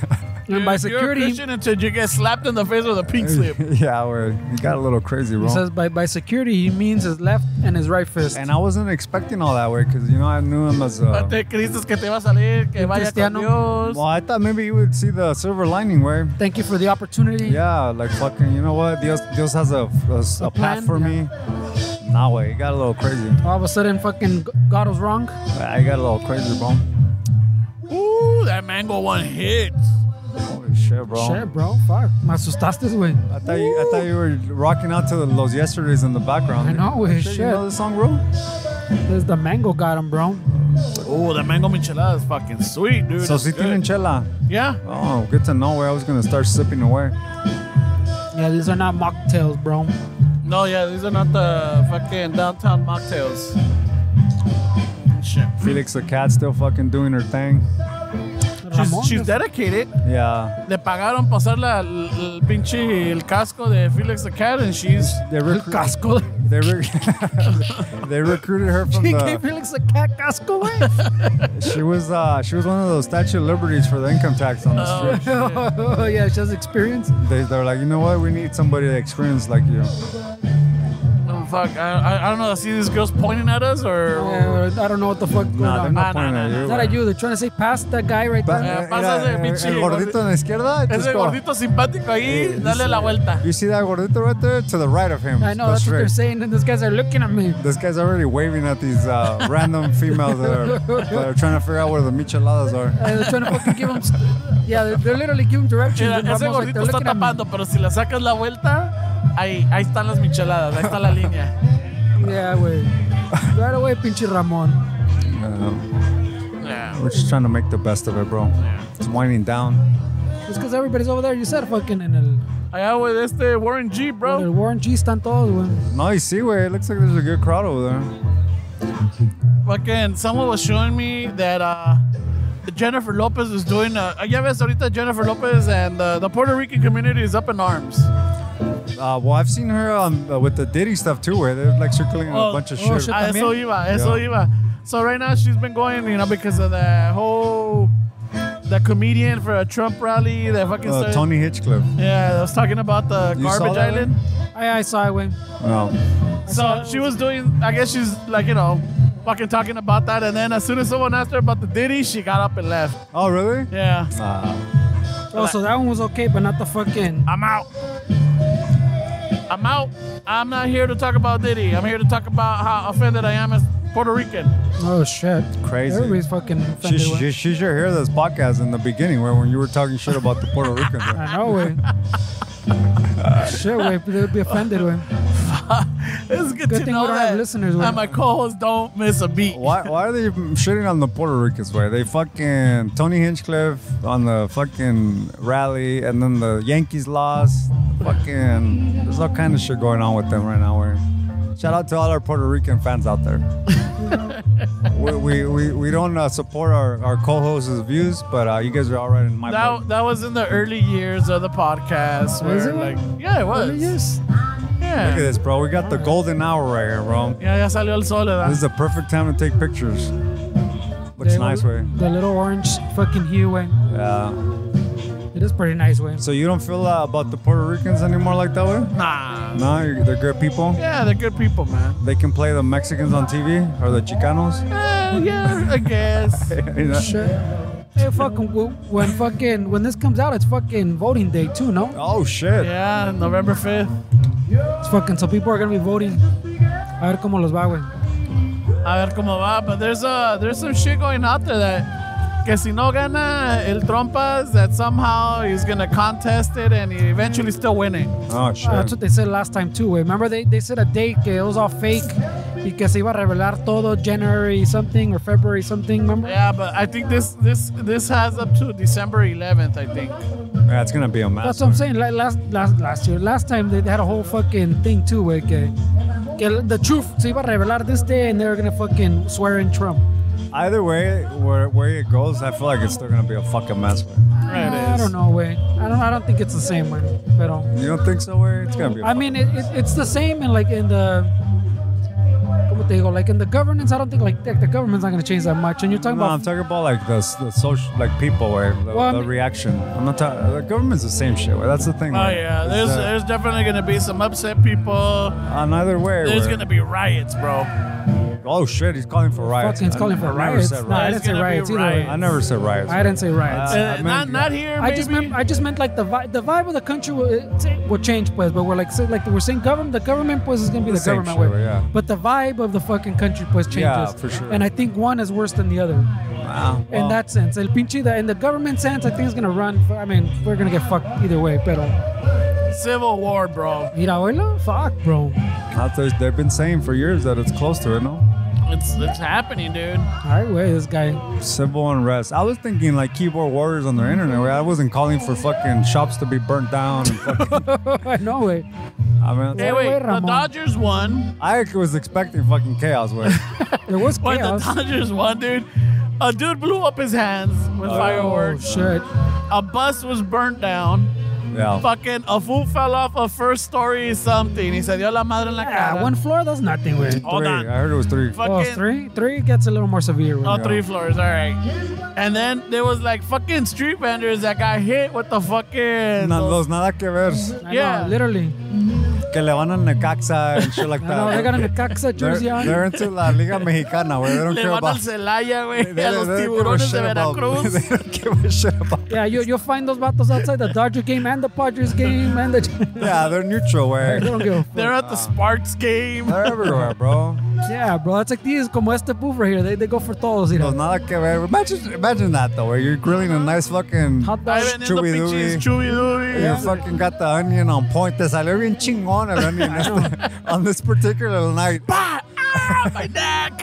Speaker 4: And by
Speaker 1: You're a
Speaker 4: security,
Speaker 1: Christian until you get slapped in the face with a pink slip.
Speaker 3: Yeah, you got a little crazy, bro.
Speaker 4: he says by security, he means his left and his right fist.
Speaker 3: And I wasn't expecting all that way because, you know, I knew him as a...
Speaker 1: Te creíste que te iba a salir, que vaya con
Speaker 4: Cristiano.
Speaker 1: Dios.
Speaker 3: Well, I thought maybe you would see the silver lining, way.
Speaker 4: Thank you for the opportunity.
Speaker 3: Yeah, like fucking, you know what? Dios has a
Speaker 4: plan,
Speaker 3: path for me. Nah, way, you got a little crazy.
Speaker 4: All of a sudden, fucking God was wrong.
Speaker 3: I got a little crazy, bro.
Speaker 1: Ooh, that mango one hit.
Speaker 3: Holy shit, bro.
Speaker 4: Shit, bro. Fuck. Me asustaste, güey.
Speaker 3: I thought you were rocking out to Los Yesterdays in the background.
Speaker 4: I know, güey.
Speaker 3: Shit,
Speaker 4: Shit.
Speaker 3: you know this song, bro?
Speaker 4: There's the mango got him, bro.
Speaker 1: Oh, the mango michelada is fucking sweet, dude.
Speaker 3: So
Speaker 1: It's
Speaker 3: si
Speaker 1: good.
Speaker 3: tienen chela.
Speaker 1: Yeah.
Speaker 3: Oh, good to know where I was gonna start sipping away.
Speaker 4: Yeah, these are not mocktails, bro.
Speaker 1: No, yeah, these are not the fucking downtown mocktails. Shit.
Speaker 3: Felix the cat still fucking doing her thing.
Speaker 4: Ramon,
Speaker 1: She's dedicated.
Speaker 3: Yeah.
Speaker 1: Le pagaron pasar el pinche el casco de Felix the Cat, and she's
Speaker 3: They,
Speaker 4: casco.
Speaker 3: they, they recruited her from
Speaker 4: He
Speaker 3: the.
Speaker 4: gave Felix a cat casco, güey.
Speaker 3: She was one of those Statue of Liberties for the income tax on the street.
Speaker 4: Oh, yeah, she has experience.
Speaker 3: They're like, you know what? We need somebody experienced like you.
Speaker 1: oh, fuck. I don't know. See these girls pointing at us or
Speaker 4: Yeah, I don't know what the fuck going
Speaker 3: Nah, they're
Speaker 4: on.
Speaker 3: not
Speaker 1: Nah,
Speaker 3: pointing
Speaker 1: nah,
Speaker 3: at
Speaker 1: nah,
Speaker 3: you.
Speaker 4: Not at you. They're trying to say past that guy right there.
Speaker 1: Yeah, pasa ese pinche
Speaker 3: el gordito en la izquierda. just
Speaker 1: ese
Speaker 3: go.
Speaker 1: gordito simpático ahí, dale la vuelta.
Speaker 3: You see that gordito right there? To the right of him.
Speaker 4: I know,
Speaker 3: Go
Speaker 4: that's what they're
Speaker 3: straight.
Speaker 4: saying, and these guys are looking at me.
Speaker 3: This guy's already waving at these random females that are trying to figure out where the micheladas are.
Speaker 4: They're trying to fucking give them. Yeah, they're literally giving directions.
Speaker 1: Mira,
Speaker 4: and
Speaker 1: ese
Speaker 4: Ramon's like,
Speaker 1: gordito
Speaker 4: they're
Speaker 1: está
Speaker 4: looking at me.
Speaker 1: tapando, pero si le sacas la vuelta, ahí están las micheladas, ahí está la línea.
Speaker 4: Yeah, güey. Right away, pinche Ramon.
Speaker 1: Yeah.
Speaker 3: We're just trying to make the best of it, bro. It's winding down.
Speaker 4: It's because everybody's over there. You said fucking en el
Speaker 1: Allá with este Warren G,
Speaker 4: en
Speaker 1: bro.
Speaker 4: el Warren G están todos, güey.
Speaker 3: No, you see, way. It looks like there's a good crowd over there.
Speaker 1: Fucking, someone was showing me that Jennifer Lopez is doing. Ya ves ahorita Jennifer Lopez and the Puerto Rican community is up in arms.
Speaker 3: Well, I've seen her with the Diddy stuff too, where they're like circling a bunch of shit.
Speaker 4: shit.
Speaker 1: Eso iba. So right now she's been going, because of the comedian for a Trump rally that fucking started.
Speaker 3: Tony Hitchcliffe.
Speaker 1: Yeah, I was talking about the
Speaker 3: You saw
Speaker 1: garbage
Speaker 3: that
Speaker 1: island.
Speaker 4: I saw it, güey.
Speaker 3: No.
Speaker 1: So she was doing, I guess she's like, fucking talking about that. And then as soon as someone asked her about the Diddy, she got up and left.
Speaker 3: Oh, really?
Speaker 1: Yeah.
Speaker 4: Oh, so that one was okay, but not the fucking.
Speaker 1: I'm out. I'm not here to talk about Diddy. I'm here to talk about how offended I am as Puerto Rican.
Speaker 4: Oh shit.
Speaker 3: Crazy.
Speaker 4: Everybody's fucking offended.
Speaker 3: She
Speaker 4: güey.
Speaker 3: should hear this podcast in the beginning where when you were talking shit about the Puerto Ricans.
Speaker 4: I know, güey. Shit, güey. They'd be offended, güey.
Speaker 1: It's good
Speaker 4: Good
Speaker 1: to
Speaker 4: thing
Speaker 1: know
Speaker 4: we don't have
Speaker 1: that,
Speaker 4: listeners, güey.
Speaker 1: that my co-hosts don't miss a beat.
Speaker 3: Why are they shitting on the Puerto Ricans way? They fucking Tony Hinchcliffe on the fucking rally, and then the Yankees lost. Fucking, there's all kind of shit going on with them right now. Where, shout out to all our Puerto Rican fans out there. we don't support our co-hosts' views, but you guys are all right in my book.
Speaker 1: That was in the early years of the podcast. Where,
Speaker 4: Was it?
Speaker 1: like, yeah, it was.
Speaker 4: Yes.
Speaker 1: Yeah.
Speaker 3: Look at this, bro. We got the golden hour right here, bro.
Speaker 1: Ya salió el sol, ¿verdad?
Speaker 3: This is the perfect time to take pictures. Looks nice, way.
Speaker 4: The little orange fucking hue, güey.
Speaker 3: Yeah.
Speaker 4: It is pretty nice, güey.
Speaker 3: So you don't feel about the Puerto Ricans anymore like that way?
Speaker 1: Nah.
Speaker 3: No, they're good people.
Speaker 1: Yeah, they're good people, man.
Speaker 3: They can play the Mexicans on TV or the Chicanos.
Speaker 1: Yeah, I guess.
Speaker 3: You know?
Speaker 4: Shit. Hey, fucking, when this comes out, it's fucking voting day too, no?
Speaker 3: Oh shit!
Speaker 1: Yeah, November 5th.
Speaker 4: It's fucking, so people are gonna be voting. A ver cómo los va, güey.
Speaker 1: A ver cómo va. But there's some shit going out there that que si no gana el Trompas, that somehow he's gonna contest it and he eventually still winning.
Speaker 3: Oh shit!
Speaker 4: That's what they said last time too, güey. Remember they said a date que it was all fake y que se iba a revelar todo January something or February something, remember?
Speaker 1: Yeah, but I think this has up to December 11th, I think.
Speaker 3: Yeah, it's gonna be a mess.
Speaker 4: That's what I'm saying. Like last time they had a whole fucking thing too, güey, que the truth se iba a revelar this day and they were gonna fucking swear in Trump.
Speaker 3: Either way, where it goes, I feel like it's still gonna be a fucking mess.
Speaker 4: I don't know, güey. I don't think it's the same, güey. Pero
Speaker 3: You don't think so? Way it's gonna be.
Speaker 4: I mean, it's the same in the. ¿Cómo como te digo, like in the governance, I don't think like the government's not gonna change that much. And you're talking
Speaker 3: No,
Speaker 4: about
Speaker 3: I'm talking about like the social, like people, way, the reaction. I'm not talking. The government's the same shit. Way. That's the thing.
Speaker 1: Oh
Speaker 3: way.
Speaker 1: yeah, there's definitely gonna be some upset people.
Speaker 3: Either way.
Speaker 1: There's gonna be riots, bro.
Speaker 3: Oh shit, he's calling for riots.
Speaker 4: fucking calling for riots. No, I didn't say
Speaker 1: gonna be
Speaker 4: riots either.
Speaker 1: riots.
Speaker 3: I never said riots.
Speaker 4: I didn't say riots.
Speaker 3: I meant-
Speaker 1: Not here.
Speaker 4: I just meant like the vibe of the country will change, pues. But we're like we're saying government. The government, pues, is gonna be the
Speaker 3: Same
Speaker 4: government
Speaker 3: shit,
Speaker 4: way.
Speaker 3: yeah.
Speaker 4: But the vibe of the fucking country, pues, changes.
Speaker 3: Yeah, for sure.
Speaker 4: And I think one is worse than the other.
Speaker 3: Wow.
Speaker 4: In that sense, in the government sense, I think it's gonna run. I mean, we're gonna get fucked either way. Pero,
Speaker 1: Civil war, bro.
Speaker 4: mira, abuelo, fuck, bro.
Speaker 3: They've been saying for years that it's close to it, no?
Speaker 1: It's happening, dude.
Speaker 4: All right, wait, this guy.
Speaker 3: Civil unrest. I was thinking like keyboard warriors on their internet. Where I wasn't calling for fucking shops to be burnt down. And fucking,
Speaker 4: I know, wait.
Speaker 3: I mean,
Speaker 1: Hey,
Speaker 4: Wait,
Speaker 1: wait, the
Speaker 4: Ramon.
Speaker 1: Dodgers won.
Speaker 3: I was expecting fucking chaos. Way.
Speaker 4: There was
Speaker 1: When the
Speaker 4: chaos.
Speaker 1: Dodgers won, dude, a dude blew up his hands with
Speaker 4: Oh
Speaker 1: fireworks.
Speaker 4: shit!
Speaker 1: A bus was burnt down.
Speaker 3: Yeah.
Speaker 1: Fucking a fool fell off a first story something. He se dio la madre en la
Speaker 4: Yeah,
Speaker 1: cara.
Speaker 4: one floor, that's nothing, wait.
Speaker 1: Hold
Speaker 3: Three.
Speaker 1: on.
Speaker 3: I heard it was 3.
Speaker 4: Oh,
Speaker 1: Fucking,
Speaker 4: three gets a little more severe.
Speaker 1: Oh,
Speaker 4: Wait.
Speaker 1: 3 floors. All right. And then there was like fucking street vendors that got hit with the fucking.
Speaker 3: No, los nada que ver.
Speaker 4: I
Speaker 1: yeah.
Speaker 4: know, literally.
Speaker 3: Que le van a Necaxa and shit like
Speaker 4: I
Speaker 3: that.
Speaker 4: know, they got a Necaxa jersey on.
Speaker 3: They're into la Liga Mexicana, güey. They don't
Speaker 1: Le
Speaker 3: care
Speaker 1: van al
Speaker 3: about.
Speaker 1: Celaya, güey. A los
Speaker 3: they don't give a
Speaker 1: tiburones de
Speaker 3: shit about-
Speaker 1: Veracruz.
Speaker 3: They don't give a shit about.
Speaker 4: Yeah, you'll find those vatos outside the Dodger game and the Padres game and the.
Speaker 3: Yeah, they're neutral,
Speaker 4: They
Speaker 3: güey.
Speaker 4: don't give a fuck.
Speaker 1: They're at the Sparks game.
Speaker 3: They're everywhere, bro.
Speaker 4: Yeah, bro, it's like these como este booth right here. They go for todos, you
Speaker 3: Los
Speaker 4: know.
Speaker 3: nada que ver. Imagine that though, where you're grilling a nice fucking.
Speaker 4: Hot
Speaker 1: Ahí
Speaker 4: dogs.
Speaker 1: vendiendo
Speaker 3: Chewy
Speaker 1: pinches
Speaker 3: Dooby.
Speaker 1: Chewy Dooby.
Speaker 3: You fucking got the onion on point. Te salió bien chingón el onion on this particular night.
Speaker 1: ¡Pah! ¡Ah! My neck.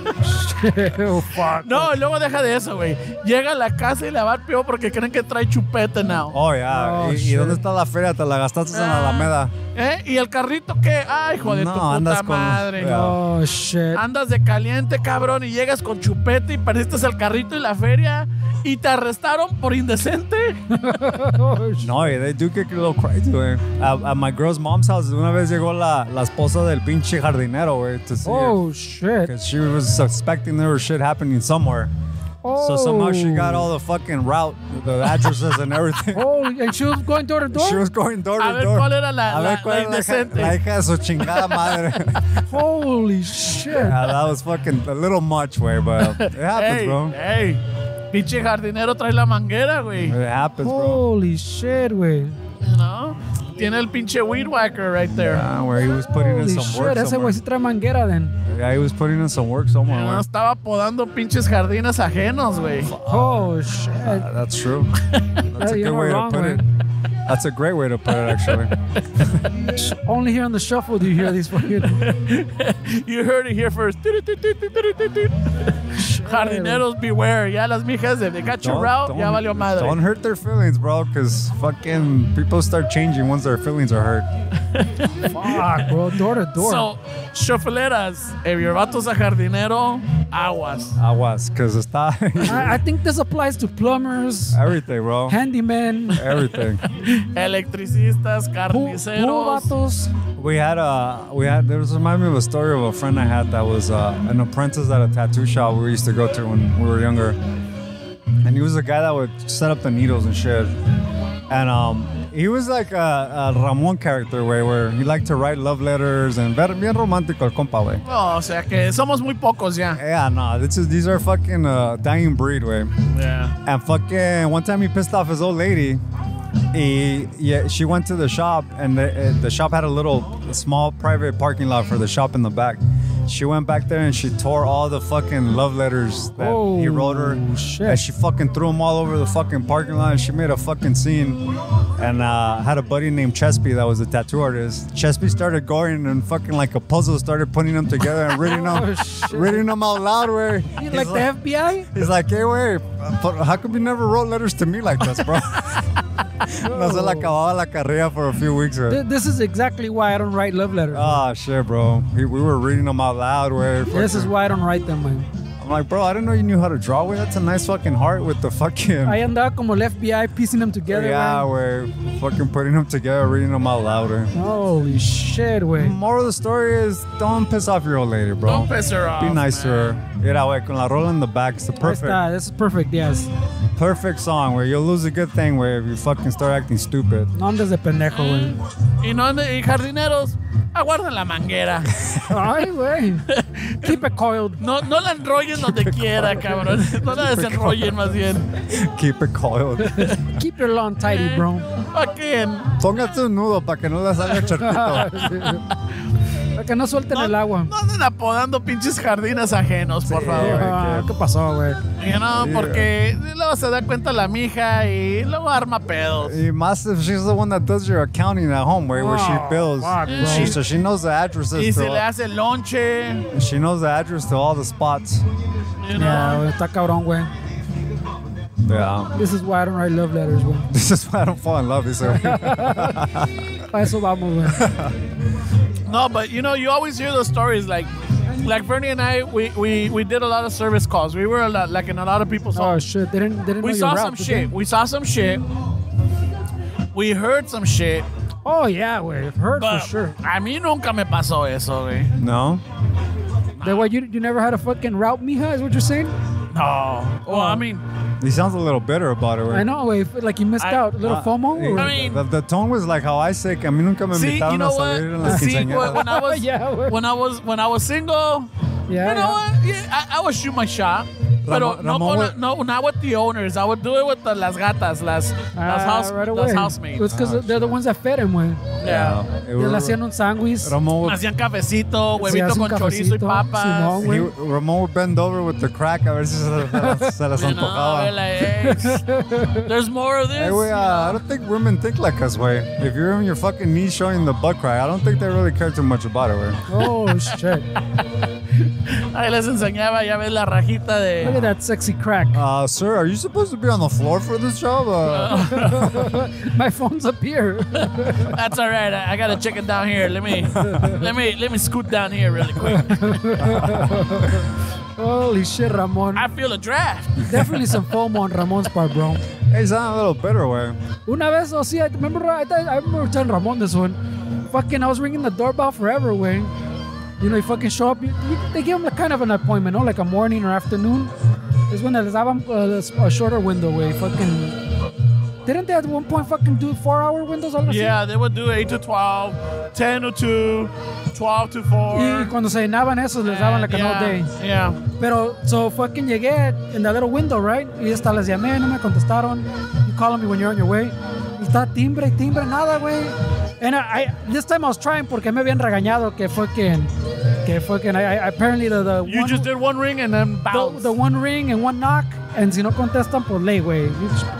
Speaker 4: Oh, fuck.
Speaker 1: No, y luego deja de eso, güey. Llega a la casa y le va al peor porque creen que trae chupete now.
Speaker 3: Oh, yeah.
Speaker 4: Oh,
Speaker 3: ¿Y
Speaker 4: shit.
Speaker 3: dónde está la feria? Te la gastaste en la Alameda.
Speaker 1: ¿Y el carrito qué? Ay, hijo de
Speaker 3: No,
Speaker 1: tu puta
Speaker 3: andas con-
Speaker 1: madre.
Speaker 3: Yeah.
Speaker 4: Oh, shit.
Speaker 1: Andas de caliente, cabrón, y llegas con chupete y perdiste el carrito y la feria y te arrestaron por indecente.
Speaker 4: Oh, shit.
Speaker 3: No, they do get a little crazy, güey. At my girl's mom's house, una vez llegó la esposa del pinche jardinero, güey, to see her.
Speaker 4: Oh, shit.
Speaker 3: Because she was suspecting there was shit happening somewhere.
Speaker 4: Oh.
Speaker 3: So somehow she got all the fucking route, the addresses and everything.
Speaker 4: Oh, and she was going door to door?
Speaker 3: She was going door to
Speaker 1: A ver,
Speaker 3: door.
Speaker 1: ¿cuál era la
Speaker 3: A ver, ¿cuál era
Speaker 1: indecente?
Speaker 3: la hija de su chingada madre.
Speaker 4: Holy shit.
Speaker 3: Yeah, that was fucking a little much, way, but it happens,
Speaker 1: Ey,
Speaker 3: bro.
Speaker 1: ey, pinche jardinero trae la manguera, güey.
Speaker 3: It happens, bro.
Speaker 4: Holy shit, güey.
Speaker 1: ¿No? Tiene el pinche weed whacker right there.
Speaker 3: Yeah, where he was putting in
Speaker 4: Holy
Speaker 3: some work
Speaker 4: shit, ese
Speaker 3: somewhere.
Speaker 4: güey sí trae manguera, then.
Speaker 3: Yeah, he was putting in some work somewhere.
Speaker 1: No,
Speaker 3: güey.
Speaker 1: estaba podando pinches jardines ajenos, güey.
Speaker 4: Oh, shit.
Speaker 3: That's true. That's a
Speaker 4: you're
Speaker 3: good
Speaker 4: not
Speaker 3: way
Speaker 4: wrong,
Speaker 3: to put it.
Speaker 4: man.
Speaker 3: That's a great way to put it, actually.
Speaker 4: Only here on the shuffle do you hear these fucking.
Speaker 1: You heard it here first. Jardineros beware. Ya las mijas, if they got your route, ya valió madre.
Speaker 3: Don't hurt their feelings, bro, because fucking people start changing once their feelings are hurt.
Speaker 4: Fuck, bro. Door to door.
Speaker 1: So, chofeleras, if your vato's a jardinero, aguas.
Speaker 3: Aguas, because está
Speaker 4: I think this applies to plumbers,
Speaker 3: everything, bro.
Speaker 4: handymen,
Speaker 3: Everything.
Speaker 1: Electricistas,
Speaker 4: pool
Speaker 1: carniceros.
Speaker 4: vatos.
Speaker 3: There was remind me of a story of a friend I had that was an apprentice at a tattoo shop we used to go to when we were younger. And he was a guy that would set up the needles and shit. And he was like a Ramon character, where he liked to write love letters and bien romántico el compa, güey.
Speaker 1: Oh, o sea que somos muy pocos ya.
Speaker 3: Yeah, no, these are fucking dying breed, way.
Speaker 1: Yeah.
Speaker 3: And fucking one time he pissed off his old lady. She went to the shop, and the shop had a small private parking lot for the shop in the back. She went back there and she tore all the fucking love letters that he wrote her.
Speaker 4: Shit.
Speaker 3: And she fucking threw them all over the fucking parking lot, and she made a fucking scene. And had a buddy named Chespy that was a tattoo artist. Chespy started going and fucking like a puzzle, started putting them together and
Speaker 4: Oh, shit.
Speaker 3: reading them out loud, where
Speaker 4: You like the FBI?
Speaker 3: he's like, hey, wait, how come you never wrote letters to me like this, bro? No se le acababa la carrera for a few weeks. Güey.
Speaker 4: This is exactly why I don't write love letters.
Speaker 3: Oh, shit, bro. We were reading them out loud. Where
Speaker 4: This is why I don't write them, man.
Speaker 3: I'm like, bro, I didn't know you knew how to draw. That's a nice fucking heart with the fucking...
Speaker 4: Ahí andaba como el FBI piecing them together,
Speaker 3: yeah,
Speaker 4: güey.
Speaker 3: we're fucking putting them together, reading them out louder.
Speaker 4: Holy shit, güey.
Speaker 3: Moral of the story is don't piss off your old lady, bro.
Speaker 1: Don't piss her off.
Speaker 3: Be nice to her. Mira, güey, con la rola in the back. It's the
Speaker 4: This is perfect, yes.
Speaker 3: perfect song where you'll lose a good thing where if you fucking start acting stupid.
Speaker 4: No andes de pendejo, güey.
Speaker 1: Y no y jardineros, aguarden la manguera.
Speaker 4: Ay, güey. Keep it coiled.
Speaker 1: No la enrollen donde quiera, cabrón. No la desenrollen más bien.
Speaker 3: Keep it coiled.
Speaker 4: Keep your lawn tidy, bro.
Speaker 1: Fucking.
Speaker 3: Póngate un nudo para que no le salga charquito.
Speaker 4: Para que no suelten el agua.
Speaker 1: No anden apodando pinches jardines ajenos, por favor.
Speaker 4: ¿Qué pasó, güey?
Speaker 1: You know, porque luego se da cuenta la mija y luego arma pedos.
Speaker 3: Y más if she's the one that does your accounting at home, where she bills.
Speaker 4: Fuck, bro.
Speaker 3: So she knows the addresses.
Speaker 1: Y si le hace lonche.
Speaker 3: She knows the address to all the spots.
Speaker 1: You know?
Speaker 4: Yeah, güey, está cabrón, güey.
Speaker 3: Yeah.
Speaker 4: This is why I don't write love letters, güey.
Speaker 3: This is why I don't fall in love, dice.
Speaker 4: Para eso vamos, güey.
Speaker 1: No, but you know, you always hear those stories like Bernie and I, we did a lot of service calls. We were like in a lot of people's
Speaker 4: Oh
Speaker 1: homes.
Speaker 4: shit, they didn't know
Speaker 1: We
Speaker 4: your
Speaker 1: saw
Speaker 4: route,
Speaker 1: some
Speaker 4: did
Speaker 1: shit.
Speaker 4: they?
Speaker 1: We saw some shit. We heard some shit.
Speaker 4: Oh yeah, güey. Heard
Speaker 1: But
Speaker 4: for sure.
Speaker 1: a mí nunca me pasó eso, güey.
Speaker 3: No?
Speaker 4: That way you never had a fucking route, mija, is what you're saying?
Speaker 1: No. Well, I mean,
Speaker 3: He sounds a little bitter about it.
Speaker 4: I know, güey. Like you missed out. A little FOMO? Or?
Speaker 1: I mean-
Speaker 3: the tone was like how I say que a mí nunca me
Speaker 1: see,
Speaker 3: invitaron
Speaker 1: you know
Speaker 3: a salir en las
Speaker 1: what? See,
Speaker 3: quinceañeras.
Speaker 1: when I was
Speaker 4: Yeah, güey.
Speaker 1: when I was single,
Speaker 4: Yeah,
Speaker 1: you know what? Yeah, I would shoot my shot. Pero
Speaker 3: Ramon
Speaker 1: not with the owners. I would do it with las gatas, las
Speaker 4: right away.
Speaker 1: housemaids.
Speaker 4: It's because they're the ones that fed him, güey.
Speaker 1: Yeah.
Speaker 3: It
Speaker 4: Le
Speaker 3: was-
Speaker 4: hacían un sándwich.
Speaker 3: Ramon would,
Speaker 1: Hacían cafecito,
Speaker 4: Se
Speaker 1: huevito
Speaker 4: hace un
Speaker 1: con chorizo y
Speaker 4: cafecito,
Speaker 1: papas.
Speaker 4: Simón,
Speaker 3: he,
Speaker 4: güey.
Speaker 3: Ramon would bend over with the crack a ver si se les
Speaker 1: You know,
Speaker 3: antojaba.
Speaker 1: we're like, hey, there's more of this.
Speaker 3: Hey, güey, I don't think women think like us, way. If you're on your fucking knees showing the butt crack, I don't think they really care too much about it, way.
Speaker 4: Oh shit.
Speaker 1: Ahí les enseñaba, ya ves la rajita
Speaker 4: Look
Speaker 1: de...
Speaker 4: at that sexy crack.
Speaker 3: Sir, are you supposed to be on the floor for this job?
Speaker 4: My phone's up here.
Speaker 1: That's all right. I gotta check it down here. Let me scoot down here really quick.
Speaker 4: Holy shit, Ramon.
Speaker 1: I feel a draft.
Speaker 4: Definitely some FOMO on Ramon's part, bro.
Speaker 3: Hey, you sound a little bitter, way.
Speaker 4: Una vez, I remember telling Ramon this one. Fucking, I was ringing the doorbell forever, way. You know, you fucking show up. They give them kind of an appointment, no? Like a morning or afternoon. It's when les daban a shorter window, way. Fucking. Didn't they at one point fucking do 4-hour windows? Algo así?
Speaker 1: Yeah, they would do 8 to 12, 10 to 2, 12 to 4.
Speaker 4: Y cuando se llenaban esos, les daban like an all day.
Speaker 1: Yeah.
Speaker 4: Pero, so fucking llegué in the little window, right? Y hasta les llamé, no me contestaron. You calling me when you're on your way. Y está timbre, nada, güey. And this time I was trying porque me habían regañado que fucking, apparently the
Speaker 1: You
Speaker 4: one,
Speaker 1: just did one ring and then bounce.
Speaker 4: the one ring and one knock. And si no contestan, por ley, güey.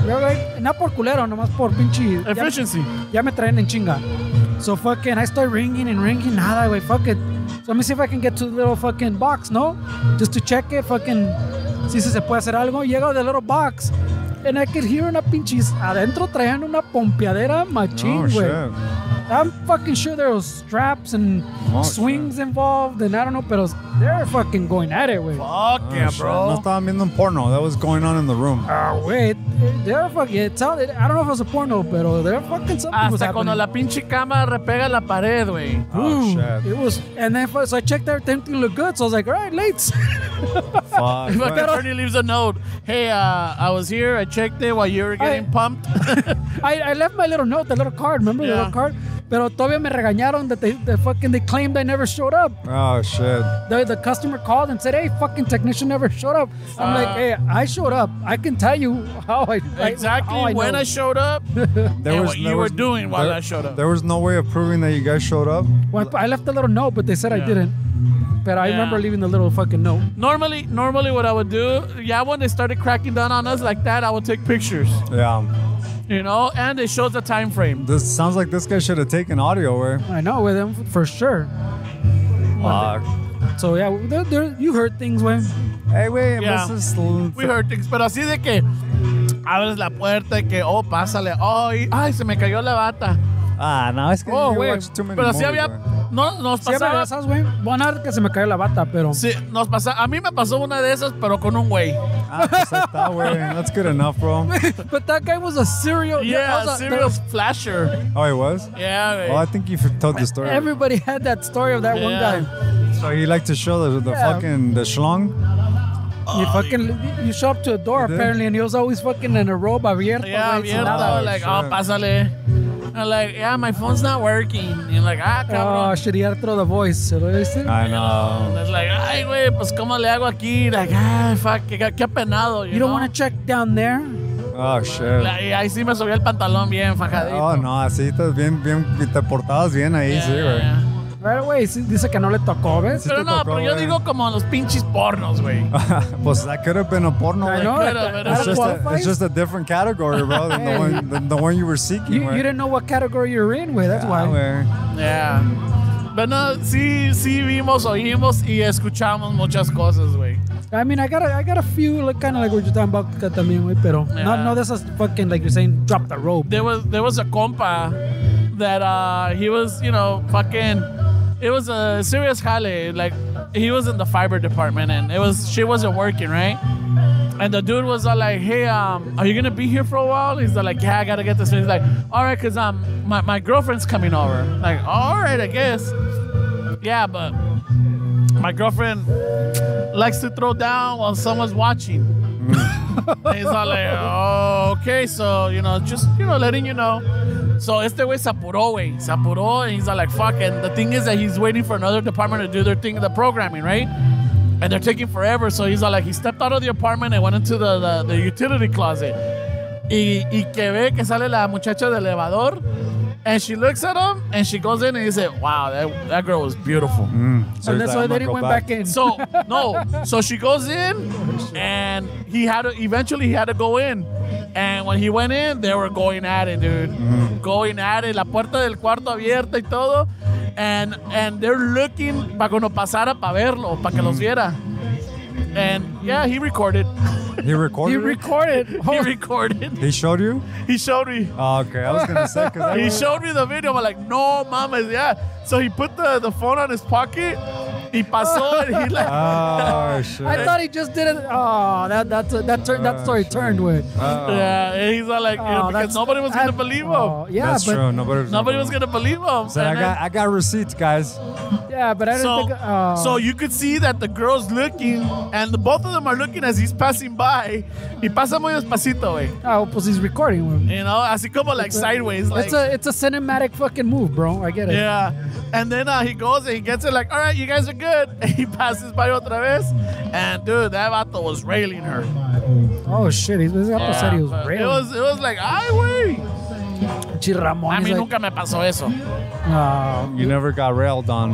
Speaker 4: No por culero, nomás por pinche.
Speaker 1: Efficiency.
Speaker 4: Ya me traen en chinga. So fucking, I start ringing, nada, güey. Fuck it. So let me see if I can get to the little fucking box, no? Just to check it, fucking. Si se puede hacer algo. Llego the little box. And I could hear una pinches. Adentro traían una pompeadera machín, güey.
Speaker 3: shit.
Speaker 4: I'm fucking sure there was straps and swings involved, and I don't know, pero they're fucking going at it, güey.
Speaker 1: Fuck yeah,
Speaker 3: Shit.
Speaker 1: bro.
Speaker 3: No estaban viendo un porno. That was going on in the room.
Speaker 4: Wait, they're fucking. It sounded. I don't know if it was a porno, pero they're fucking something was
Speaker 1: Hasta
Speaker 4: happening.
Speaker 1: cuando la pinche cama repega la pared, güey.
Speaker 3: Oh,
Speaker 4: Ooh,
Speaker 3: shit.
Speaker 4: It was, and then so I checked everything looked good, so I was like, all right, late.
Speaker 3: Fuck.
Speaker 1: Fucking
Speaker 3: But-
Speaker 1: Bernie leaves a note. Hey, I was here. I checked it while you were getting pumped.
Speaker 4: I left my little note, the little card, remember the
Speaker 1: Yeah.
Speaker 4: little card? Pero todavía me regañaron that they claimed I never showed up.
Speaker 3: Oh, shit.
Speaker 4: The customer called and said, hey, fucking technician never showed up. I'm like, hey, I showed up. I can tell you how
Speaker 1: Exactly
Speaker 4: how I
Speaker 1: when
Speaker 4: know.
Speaker 1: I showed up and what you were doing while I showed up.
Speaker 3: There was no way of proving that you guys showed up.
Speaker 4: Well, I left a little note, but they said I didn't. But I remember leaving the little fucking note.
Speaker 1: Normally what I would do, when they started cracking down on us like that, I would take pictures,
Speaker 3: Yeah.
Speaker 1: you know, and it shows the time frame.
Speaker 3: This sounds like this guy should have taken audio, where.
Speaker 4: I know with them for sure.
Speaker 3: Fuck.
Speaker 4: So yeah, you heard things, when.
Speaker 3: Hey, wait,
Speaker 1: Yeah.
Speaker 3: Mrs.
Speaker 1: We heard things, pero así de que abres la puerta y que, pásale, ay, se me cayó la bata.
Speaker 3: Ah, no, es que
Speaker 1: Oh,
Speaker 3: you
Speaker 1: wait,
Speaker 3: watch too many
Speaker 1: pero
Speaker 3: movies,
Speaker 1: sí había,
Speaker 3: güey.
Speaker 1: No, nos
Speaker 4: ¿Sí había
Speaker 1: pasaba.
Speaker 4: de esas, güey? Bueno, que se me cayó la bata, pero...
Speaker 1: Sí, a mí me pasó una de esas, pero con un güey.
Speaker 3: Ah, pues ahí está, güey. That's good enough, bro.
Speaker 4: But that guy was a serial...
Speaker 1: Yeah,
Speaker 4: that was
Speaker 1: serial flasher.
Speaker 3: Oh, he was?
Speaker 1: Yeah, güey.
Speaker 3: Oh, I think you've told the story.
Speaker 4: Everybody had that story of that one
Speaker 1: Yeah.
Speaker 4: guy.
Speaker 3: So he liked to show the
Speaker 4: Yeah.
Speaker 3: fucking the schlong.
Speaker 4: You show up to a door,
Speaker 3: You did?
Speaker 4: apparently, and he was always fucking in a robe abierto.
Speaker 1: Yeah,
Speaker 4: güey, sin
Speaker 1: abierto.
Speaker 4: nada.
Speaker 1: Like,
Speaker 3: shit.
Speaker 1: oh, pásale. I'm like, yeah, my phone's not working. And you're like,
Speaker 4: Oh,
Speaker 1: cabrón.
Speaker 4: shit, he had to throw the voice. ¿Se lo viste?
Speaker 3: I know.
Speaker 1: And it's like, ay, güey, pues, ¿cómo le hago aquí? Like, ay, fuck, qué apenado.
Speaker 4: You don't
Speaker 1: know?
Speaker 4: want to check down there?
Speaker 3: Oh, shit.
Speaker 1: Y ahí sí me subí el pantalón bien fajadito.
Speaker 3: Oh, no, así estás bien, te portabas bien ahí,
Speaker 1: Yeah,
Speaker 3: sí, güey.
Speaker 1: yeah.
Speaker 4: Right away, sí, dice que no le tocó, ¿ves?
Speaker 3: Sí
Speaker 1: Pero
Speaker 3: te
Speaker 1: no,
Speaker 3: tocó,
Speaker 1: pero yo
Speaker 3: güey.
Speaker 1: digo como los pinches pornos, güey.
Speaker 3: Pues that could have been a porno,
Speaker 4: I
Speaker 3: güey.
Speaker 4: know,
Speaker 1: Pero-
Speaker 4: that-
Speaker 1: pero-
Speaker 3: It's
Speaker 4: that qualifies.
Speaker 3: just a different category, bro, than the one you were seeking,
Speaker 4: You
Speaker 3: güey.
Speaker 4: didn't know what category you're in, güey. That's
Speaker 3: Ah,
Speaker 4: why.
Speaker 3: güey.
Speaker 1: Yeah. Pero no, sí vimos, oímos y escuchamos muchas cosas, güey.
Speaker 4: I mean, I got a few, like, kind of like what you're talking about también, güey, pero no de esas fucking, like you're saying, drop the rope.
Speaker 1: There was a compa that he was, fucking. It was a serious jale. Like, he was in the fiber department, and she wasn't working, right? And the dude was like, hey, are you gonna be here for a while? He's like, yeah, I gotta get this. He's like, all right, cause my girlfriend's coming over. Like, all right, I guess. Yeah, but my girlfriend likes to throw down while someone's watching. And he's all like, oh, okay, so, just, letting you know. So este güey se apuró, güey. Se apuró, and he's all like, fuck. And the thing is that he's waiting for another department to do their thing, the programming, right? And they're taking forever. So he's all like, he stepped out of the apartment and went into the utility closet. Y que ve que sale la muchacha del elevador. And she looks at him, and she goes in, and he said, wow, that girl was beautiful.
Speaker 3: So
Speaker 4: And
Speaker 3: he's
Speaker 4: that's
Speaker 3: like,
Speaker 4: why
Speaker 3: I'm
Speaker 4: they
Speaker 3: gonna
Speaker 4: didn't
Speaker 3: go
Speaker 4: went back in.
Speaker 1: So, no. So she goes in, and eventually he had to go in. And when he went in, they were going at it, dude. Going at it. La puerta del cuarto abierta y todo. And they're looking para cuando pasara para verlo, para que los viera. And yeah, he recorded.
Speaker 3: He recorded
Speaker 4: He
Speaker 3: it?
Speaker 4: recorded.
Speaker 1: He recorded.
Speaker 3: He showed you?
Speaker 1: He showed me.
Speaker 3: Oh, okay, I was gonna say, because
Speaker 1: He showed me the video. I'm like, no, mames, yeah. So he put the phone on his pocket. He pasó, and he like.
Speaker 3: Oh, shit.
Speaker 4: I thought he just did it. Oh, that story turned with.
Speaker 1: Yeah, and he's all like, because nobody was gonna believe him.
Speaker 4: Oh, yeah,
Speaker 3: That's
Speaker 4: but
Speaker 3: true. Nobody
Speaker 1: Nobody was gonna believe him.
Speaker 3: So
Speaker 1: And then-
Speaker 3: I got receipts, guys.
Speaker 4: yeah, but I didn't think.
Speaker 1: So you could see that the girl's looking, and both of them are looking as he's passing by. Y pasa muy despacito, güey.
Speaker 4: oh, pues he's recording. Güey.
Speaker 1: Así como like sideways, like.
Speaker 4: It's a cinematic fucking move, bro. I get it.
Speaker 1: Yeah, and then he goes and he gets it like, all right, you guys are good. And he passes by otra vez, and dude, that vato was railing her.
Speaker 4: Oh shit, he said he was
Speaker 1: but
Speaker 4: railing.
Speaker 1: it was like, ay, güey.
Speaker 4: Ramon.
Speaker 1: A
Speaker 4: he's
Speaker 1: mí
Speaker 4: like,
Speaker 1: nunca me pasó eso.
Speaker 4: "Oh,
Speaker 3: You never got railed on.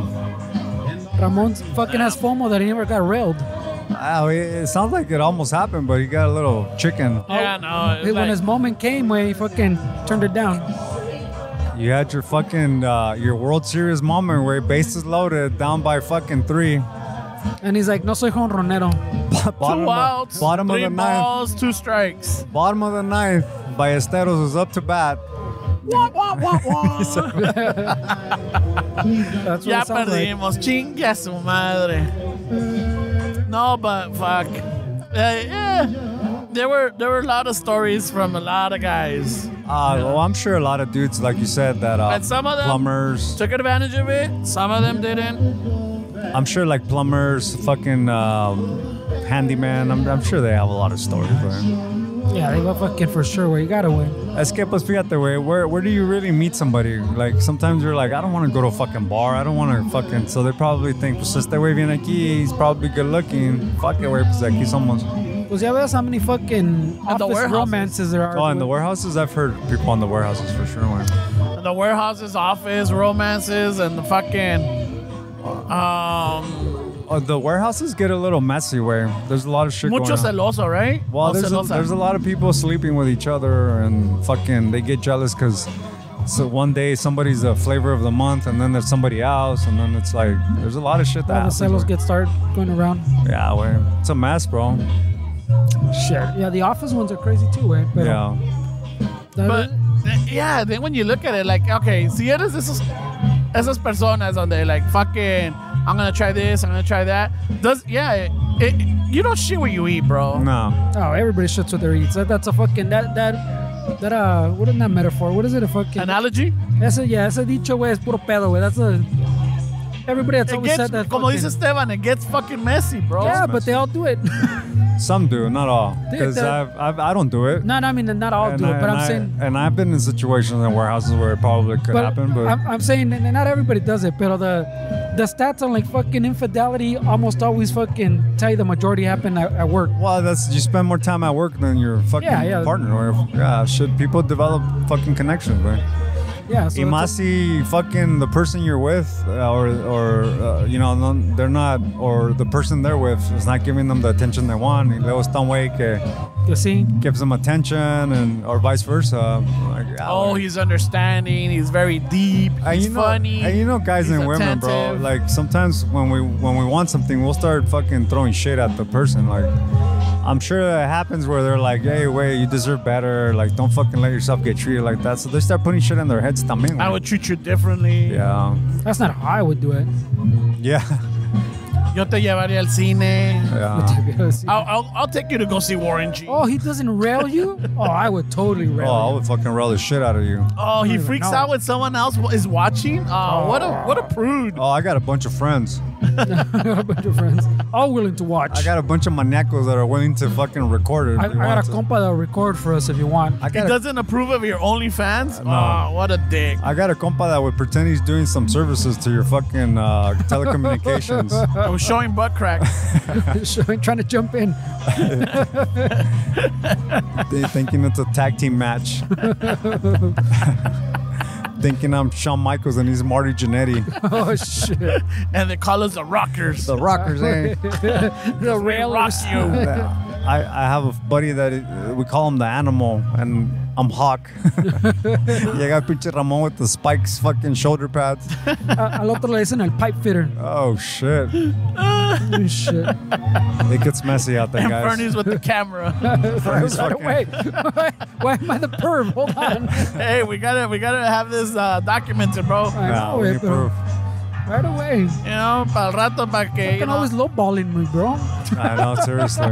Speaker 4: Ramon fucking has FOMO that he never got railed.
Speaker 3: Oh, it sounds like it almost happened, but he got a little chicken.
Speaker 1: Yeah, no. It's
Speaker 4: When
Speaker 1: like,
Speaker 4: his moment came, where he fucking turned it down.
Speaker 3: You had your fucking your World Series moment where bases loaded, down by fucking 3.
Speaker 4: And he's like, no soy jonronero.
Speaker 1: two outs,
Speaker 3: bottom of
Speaker 1: three
Speaker 3: the ninth.
Speaker 1: balls, 2 strikes.
Speaker 3: Bottom of the 9th, Ballesteros was up to bat.
Speaker 1: Wah, wah, wah, wah.
Speaker 4: That's what
Speaker 1: Ya
Speaker 4: it sounds like.
Speaker 1: perdimos. Chingue a su madre. No, but fuck. Yeah. There were a lot of stories from a lot of guys.
Speaker 3: Well, I'm sure a lot of dudes, like you said, that
Speaker 1: And some of them
Speaker 3: plumbers.
Speaker 1: took advantage of it. Some of them didn't.
Speaker 3: I'm sure like plumbers, fucking handyman. I'm sure they have a lot of stories. Right?
Speaker 4: Yeah, they were fucking for sure where you gotta win.
Speaker 3: Es que pues fíjate, güey, where do you really meet somebody? Like sometimes you're like, I don't want to go to a fucking bar. I don't want to fucking. So they probably think, pues este güey viene aquí. He's probably good looking. Fuck it, güey, pues aquí somos.
Speaker 4: Pues ya ves how many fucking
Speaker 1: At the
Speaker 4: office
Speaker 1: warehouses.
Speaker 4: romances there are.
Speaker 3: Oh, in the
Speaker 4: güey.
Speaker 3: warehouses, I've heard people in the warehouses for sure, güey.
Speaker 1: The warehouses, office, romances, and the fucking.
Speaker 3: Oh, the warehouses get a little messy, way. There's a lot of shit
Speaker 1: Mucho
Speaker 3: going on.
Speaker 1: celoso, right?
Speaker 3: Well,
Speaker 1: Oh, celosa.
Speaker 3: there's a lot of people sleeping with each other and fucking they get jealous because so one day somebody's the flavor of the month and then there's somebody else and then it's like there's a lot of shit that
Speaker 4: All the
Speaker 3: happens.
Speaker 4: celos
Speaker 3: güey.
Speaker 4: get started going around.
Speaker 3: Yeah, way. It's a mess, bro.
Speaker 4: Shit. Yeah, the office ones are crazy too, way.
Speaker 3: Yeah.
Speaker 1: But yeah, then when you look at it, like, okay, si eres de esos esas personas donde like fucking, I'm gonna try this, I'm gonna try that. You don't shit what you eat, bro.
Speaker 3: No.
Speaker 4: Oh, everybody shits what they eat. That's a fucking what is that metaphor? What is it? A fucking
Speaker 1: Analogy?
Speaker 4: ese dicho, güey, es puro pedo, güey. That's everybody that's always said that.
Speaker 1: Como
Speaker 4: fucking,
Speaker 1: dice Esteban, it gets fucking messy, bro.
Speaker 4: yeah, but they all do it.
Speaker 3: Some do, not all. Because I don't do it.
Speaker 4: No, I mean not all do it, but I'm saying.
Speaker 3: And I've been in situations in warehouses where it probably could happen, but
Speaker 4: I'm saying and not everybody does it, but the stats on like fucking infidelity almost always fucking tell you the majority happen at work.
Speaker 3: well, you spend more time at work than your fucking partner. Or should people develop fucking connections, man?
Speaker 4: Yeah. So
Speaker 3: Y más si fucking the person you're with, or you know, no, they're not, or the person they're with is not giving them the attention they want. Y luego está un güey que
Speaker 4: see.
Speaker 3: gives them attention, or vice versa. Like,
Speaker 1: He's understanding. He's very deep. He's funny.
Speaker 3: And you know, guys
Speaker 1: he's
Speaker 3: and women, bro.
Speaker 1: attentive.
Speaker 3: Like sometimes when we want something, we'll start fucking throwing shit at the person. Like I'm sure that happens where they're like, "Hey, wait, you deserve better. Like don't fucking let yourself get treated like that." So they start putting shit in their heads. También,
Speaker 1: I would treat you differently.
Speaker 3: Yeah.
Speaker 4: That's not how I would do it.
Speaker 3: Yeah.
Speaker 1: Yo te llevaría al cine.
Speaker 3: Yeah.
Speaker 1: I'll take you to go see Warren G.
Speaker 4: Oh, he doesn't rail you? Oh, I would totally rail
Speaker 3: Oh, I
Speaker 4: you.
Speaker 3: would fucking rail the shit out of you.
Speaker 1: Oh, he
Speaker 4: even
Speaker 1: freaks
Speaker 4: know.
Speaker 1: out when someone else is watching. Oh, what a prude.
Speaker 3: Oh, I got a bunch of friends.
Speaker 4: A bunch of friends, all willing to watch.
Speaker 3: I got a bunch of maniacos that are willing to fucking record it.
Speaker 4: I got a compa that'll record for us if you want.
Speaker 3: I
Speaker 1: He
Speaker 3: got a,
Speaker 1: doesn't approve of your OnlyFans?
Speaker 3: No.
Speaker 1: Oh, what a dick.
Speaker 3: I got a compa that would pretend he's doing some services to your fucking telecommunications.
Speaker 1: I was showing butt crack.
Speaker 4: Trying to jump in.
Speaker 3: They thinking it's a tag team match. Thinking I'm Shawn Michaels and he's Marty Jannetty.
Speaker 4: Oh shit!
Speaker 1: And they call us the Rockers.
Speaker 3: The Rockers, eh?
Speaker 4: The
Speaker 1: We rock
Speaker 4: railers.
Speaker 1: you.
Speaker 3: I have a buddy that we call him the Animal, and I'm Hawk. Llega pinche Ramon with the spikes, fucking shoulder pads.
Speaker 4: Al otro le dicen el pipe fitter.
Speaker 3: Oh shit!
Speaker 4: Oh, shit.
Speaker 3: It gets messy out there,
Speaker 1: And
Speaker 3: guys.
Speaker 1: Bernie's with the camera.
Speaker 3: Bernie's
Speaker 4: Right
Speaker 3: fucking-
Speaker 4: away. Why am I the perv? Hold on.
Speaker 1: Hey, we gotta have this documented, bro.
Speaker 4: I
Speaker 3: Nah,
Speaker 4: know
Speaker 3: we
Speaker 4: it,
Speaker 3: need
Speaker 4: pero
Speaker 3: proof.
Speaker 4: right away. You
Speaker 1: You know, para el rato, para que, you
Speaker 4: can
Speaker 1: know.
Speaker 4: always lowballing me, bro.
Speaker 3: I know, seriously.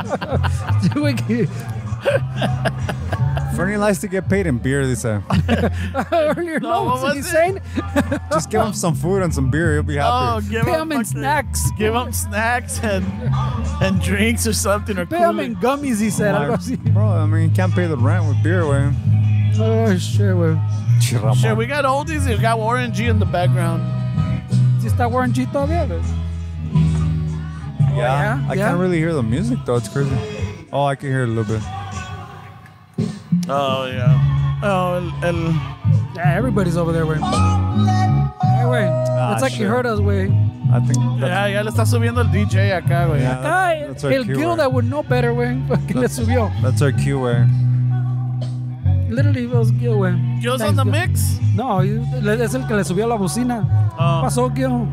Speaker 3: Fernie likes to get paid in beer, they say.
Speaker 4: Earlier,
Speaker 1: No, what
Speaker 4: no,
Speaker 1: was
Speaker 4: he's
Speaker 1: it?
Speaker 4: saying
Speaker 3: Just give him some food and some beer, he'll be
Speaker 1: Oh,
Speaker 3: happy.
Speaker 1: give
Speaker 4: pay him in
Speaker 1: fucking-
Speaker 4: snacks.
Speaker 1: Give them snacks and drinks or something or
Speaker 4: Pay him
Speaker 1: Kool-Aid.
Speaker 4: in gummies, he said. Algo así.
Speaker 3: Bro, I mean, you can't pay the rent with beer, man.
Speaker 4: Oh, shit, güey.
Speaker 1: Shit, we got oldies. We got Warren G in the background.
Speaker 4: ¿Sí está Warren G todavía? güey?
Speaker 3: Yeah, I
Speaker 4: yeah.
Speaker 3: can't really hear the music though, it's crazy. Oh, I can hear it a little bit.
Speaker 1: Oh, yeah. Oh, el
Speaker 4: Yeah, everybody's over there, güey. Hey, güey. It's like you
Speaker 3: shit.
Speaker 4: heard us, güey.
Speaker 3: I think that's,
Speaker 1: ya le está subiendo el DJ acá, güey.
Speaker 3: Yeah.
Speaker 4: Ay,
Speaker 3: That's our
Speaker 4: el
Speaker 3: cue,
Speaker 4: Gil
Speaker 3: güey.
Speaker 4: that would know better, güey. Fucking le subió.
Speaker 3: that's our cue, way.
Speaker 4: Literally, it was Gil, güey.
Speaker 1: Gil's
Speaker 4: Thanks,
Speaker 1: on the
Speaker 4: Gil.
Speaker 1: mix?
Speaker 4: No, es el que le subió la bocina.
Speaker 1: Oh.
Speaker 4: Pasó, Gil.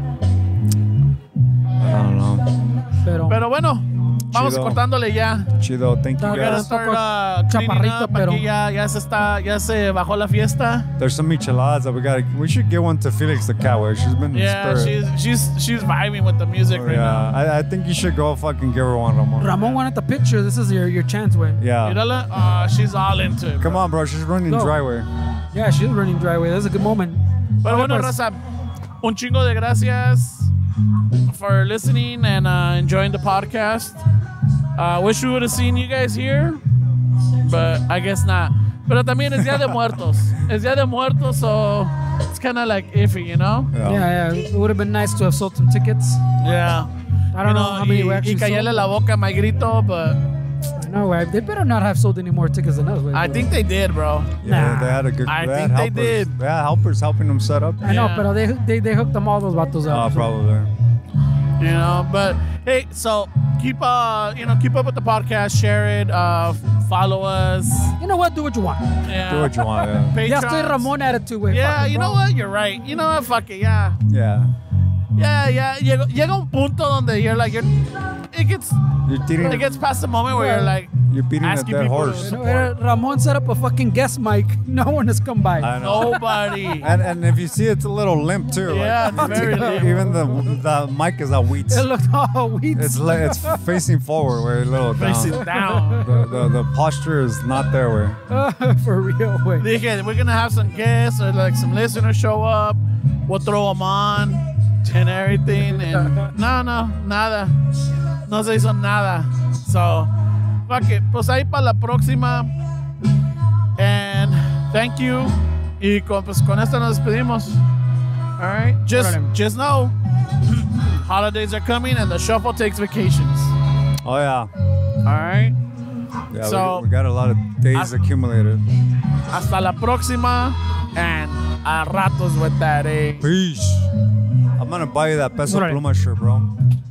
Speaker 3: I don't know.
Speaker 1: Pero bueno, vamos
Speaker 3: Chido.
Speaker 1: cortándole ya.
Speaker 3: Chido, thank you
Speaker 4: Está
Speaker 1: We gotta
Speaker 3: guys.
Speaker 1: start
Speaker 4: poco
Speaker 1: cleaning
Speaker 4: chaparrito,
Speaker 1: up.
Speaker 4: pero-
Speaker 1: Aquí ya se bajó la fiesta.
Speaker 3: There's some micheladas that we should get one to Felix the cat, way. She's been in
Speaker 1: Yeah,
Speaker 3: spirit.
Speaker 1: she's vibing with the music right now.
Speaker 3: Yeah, I think you should go fucking give her one, Ramon.
Speaker 4: Ramon wanted the picture. This is your chance, güey.
Speaker 3: Yeah.
Speaker 1: Mírala, she's all into it.
Speaker 3: Come on, bro. She's running
Speaker 4: Go.
Speaker 3: dry way.
Speaker 4: Yeah, she's running dry, güey. That's a good moment.
Speaker 1: Pero
Speaker 4: Okay,
Speaker 1: bueno,
Speaker 4: pues.
Speaker 1: raza, un chingo de gracias for listening and enjoying the podcast. Wish we would have seen you guys here, but I guess not. Pero también es Día de Muertos. Es Día de Muertos, so it's kind of like iffy, you know?
Speaker 4: Yeah, it would have been nice to have sold some tickets.
Speaker 1: Yeah.
Speaker 4: I don't know how many we
Speaker 1: y
Speaker 4: actually
Speaker 1: callarle
Speaker 4: sold.
Speaker 1: la boca a my grito, but
Speaker 4: I know, güey. They better not have sold any more tickets than us, güey.
Speaker 1: I think they did, bro.
Speaker 3: Yeah,
Speaker 4: Nah.
Speaker 3: they had a good.
Speaker 1: I
Speaker 3: they
Speaker 1: think
Speaker 3: had
Speaker 1: they
Speaker 3: helpers.
Speaker 1: did.
Speaker 3: They had helpers helping them set up.
Speaker 4: I know,
Speaker 1: Yeah.
Speaker 4: pero they hooked them all those vatos
Speaker 3: Oh,
Speaker 4: up.
Speaker 3: probably.
Speaker 1: You know, but hey, so keep keep up with the podcast, share it, follow us.
Speaker 4: You know what? Do what you want.
Speaker 1: Yeah.
Speaker 3: Do what you want. Yeah.
Speaker 4: Ya estoy
Speaker 1: Patrons.
Speaker 4: Ramon attitude, güey.
Speaker 1: Yeah,
Speaker 4: Fucking
Speaker 1: you know
Speaker 4: bro.
Speaker 1: what? You're right. You know what? Fuck it. Yeah.
Speaker 3: Yeah.
Speaker 1: Yeah. Llega un punto donde you're like, it gets past the moment where you're like,
Speaker 3: you're beating a
Speaker 1: asking
Speaker 3: dead
Speaker 1: people
Speaker 3: horse.
Speaker 1: to
Speaker 4: You
Speaker 1: support.
Speaker 4: know, Ramon set up a fucking guest mic. No one has come by.
Speaker 3: I know.
Speaker 1: Nobody.
Speaker 3: And if you see, it's a little limp too.
Speaker 1: Yeah,
Speaker 3: like,
Speaker 1: it's very limp.
Speaker 3: Even the mic is a wheat.
Speaker 4: It looked all weeds.
Speaker 3: It's facing forward, where a little
Speaker 1: Facing
Speaker 3: down.
Speaker 1: down.
Speaker 3: The posture is not there, where.
Speaker 4: For real, way.
Speaker 1: Dije, we're gonna have some guests or like some listeners show up. We'll throw them on and everything. And no, nada. No se hizo nada. So, fuck it. Pues ahí para la próxima. And thank you. Y pues con esto nos despedimos. All right. Just know, holidays are coming and the shuffle takes vacations.
Speaker 3: Oh yeah.
Speaker 1: All right.
Speaker 3: Yeah,
Speaker 1: So-
Speaker 3: we got a lot of days accumulated.
Speaker 1: Hasta la próxima. And a ratos with that, eh?
Speaker 3: Peace. I'm gonna buy you that Peso
Speaker 4: Órale.
Speaker 3: Pluma shirt, bro.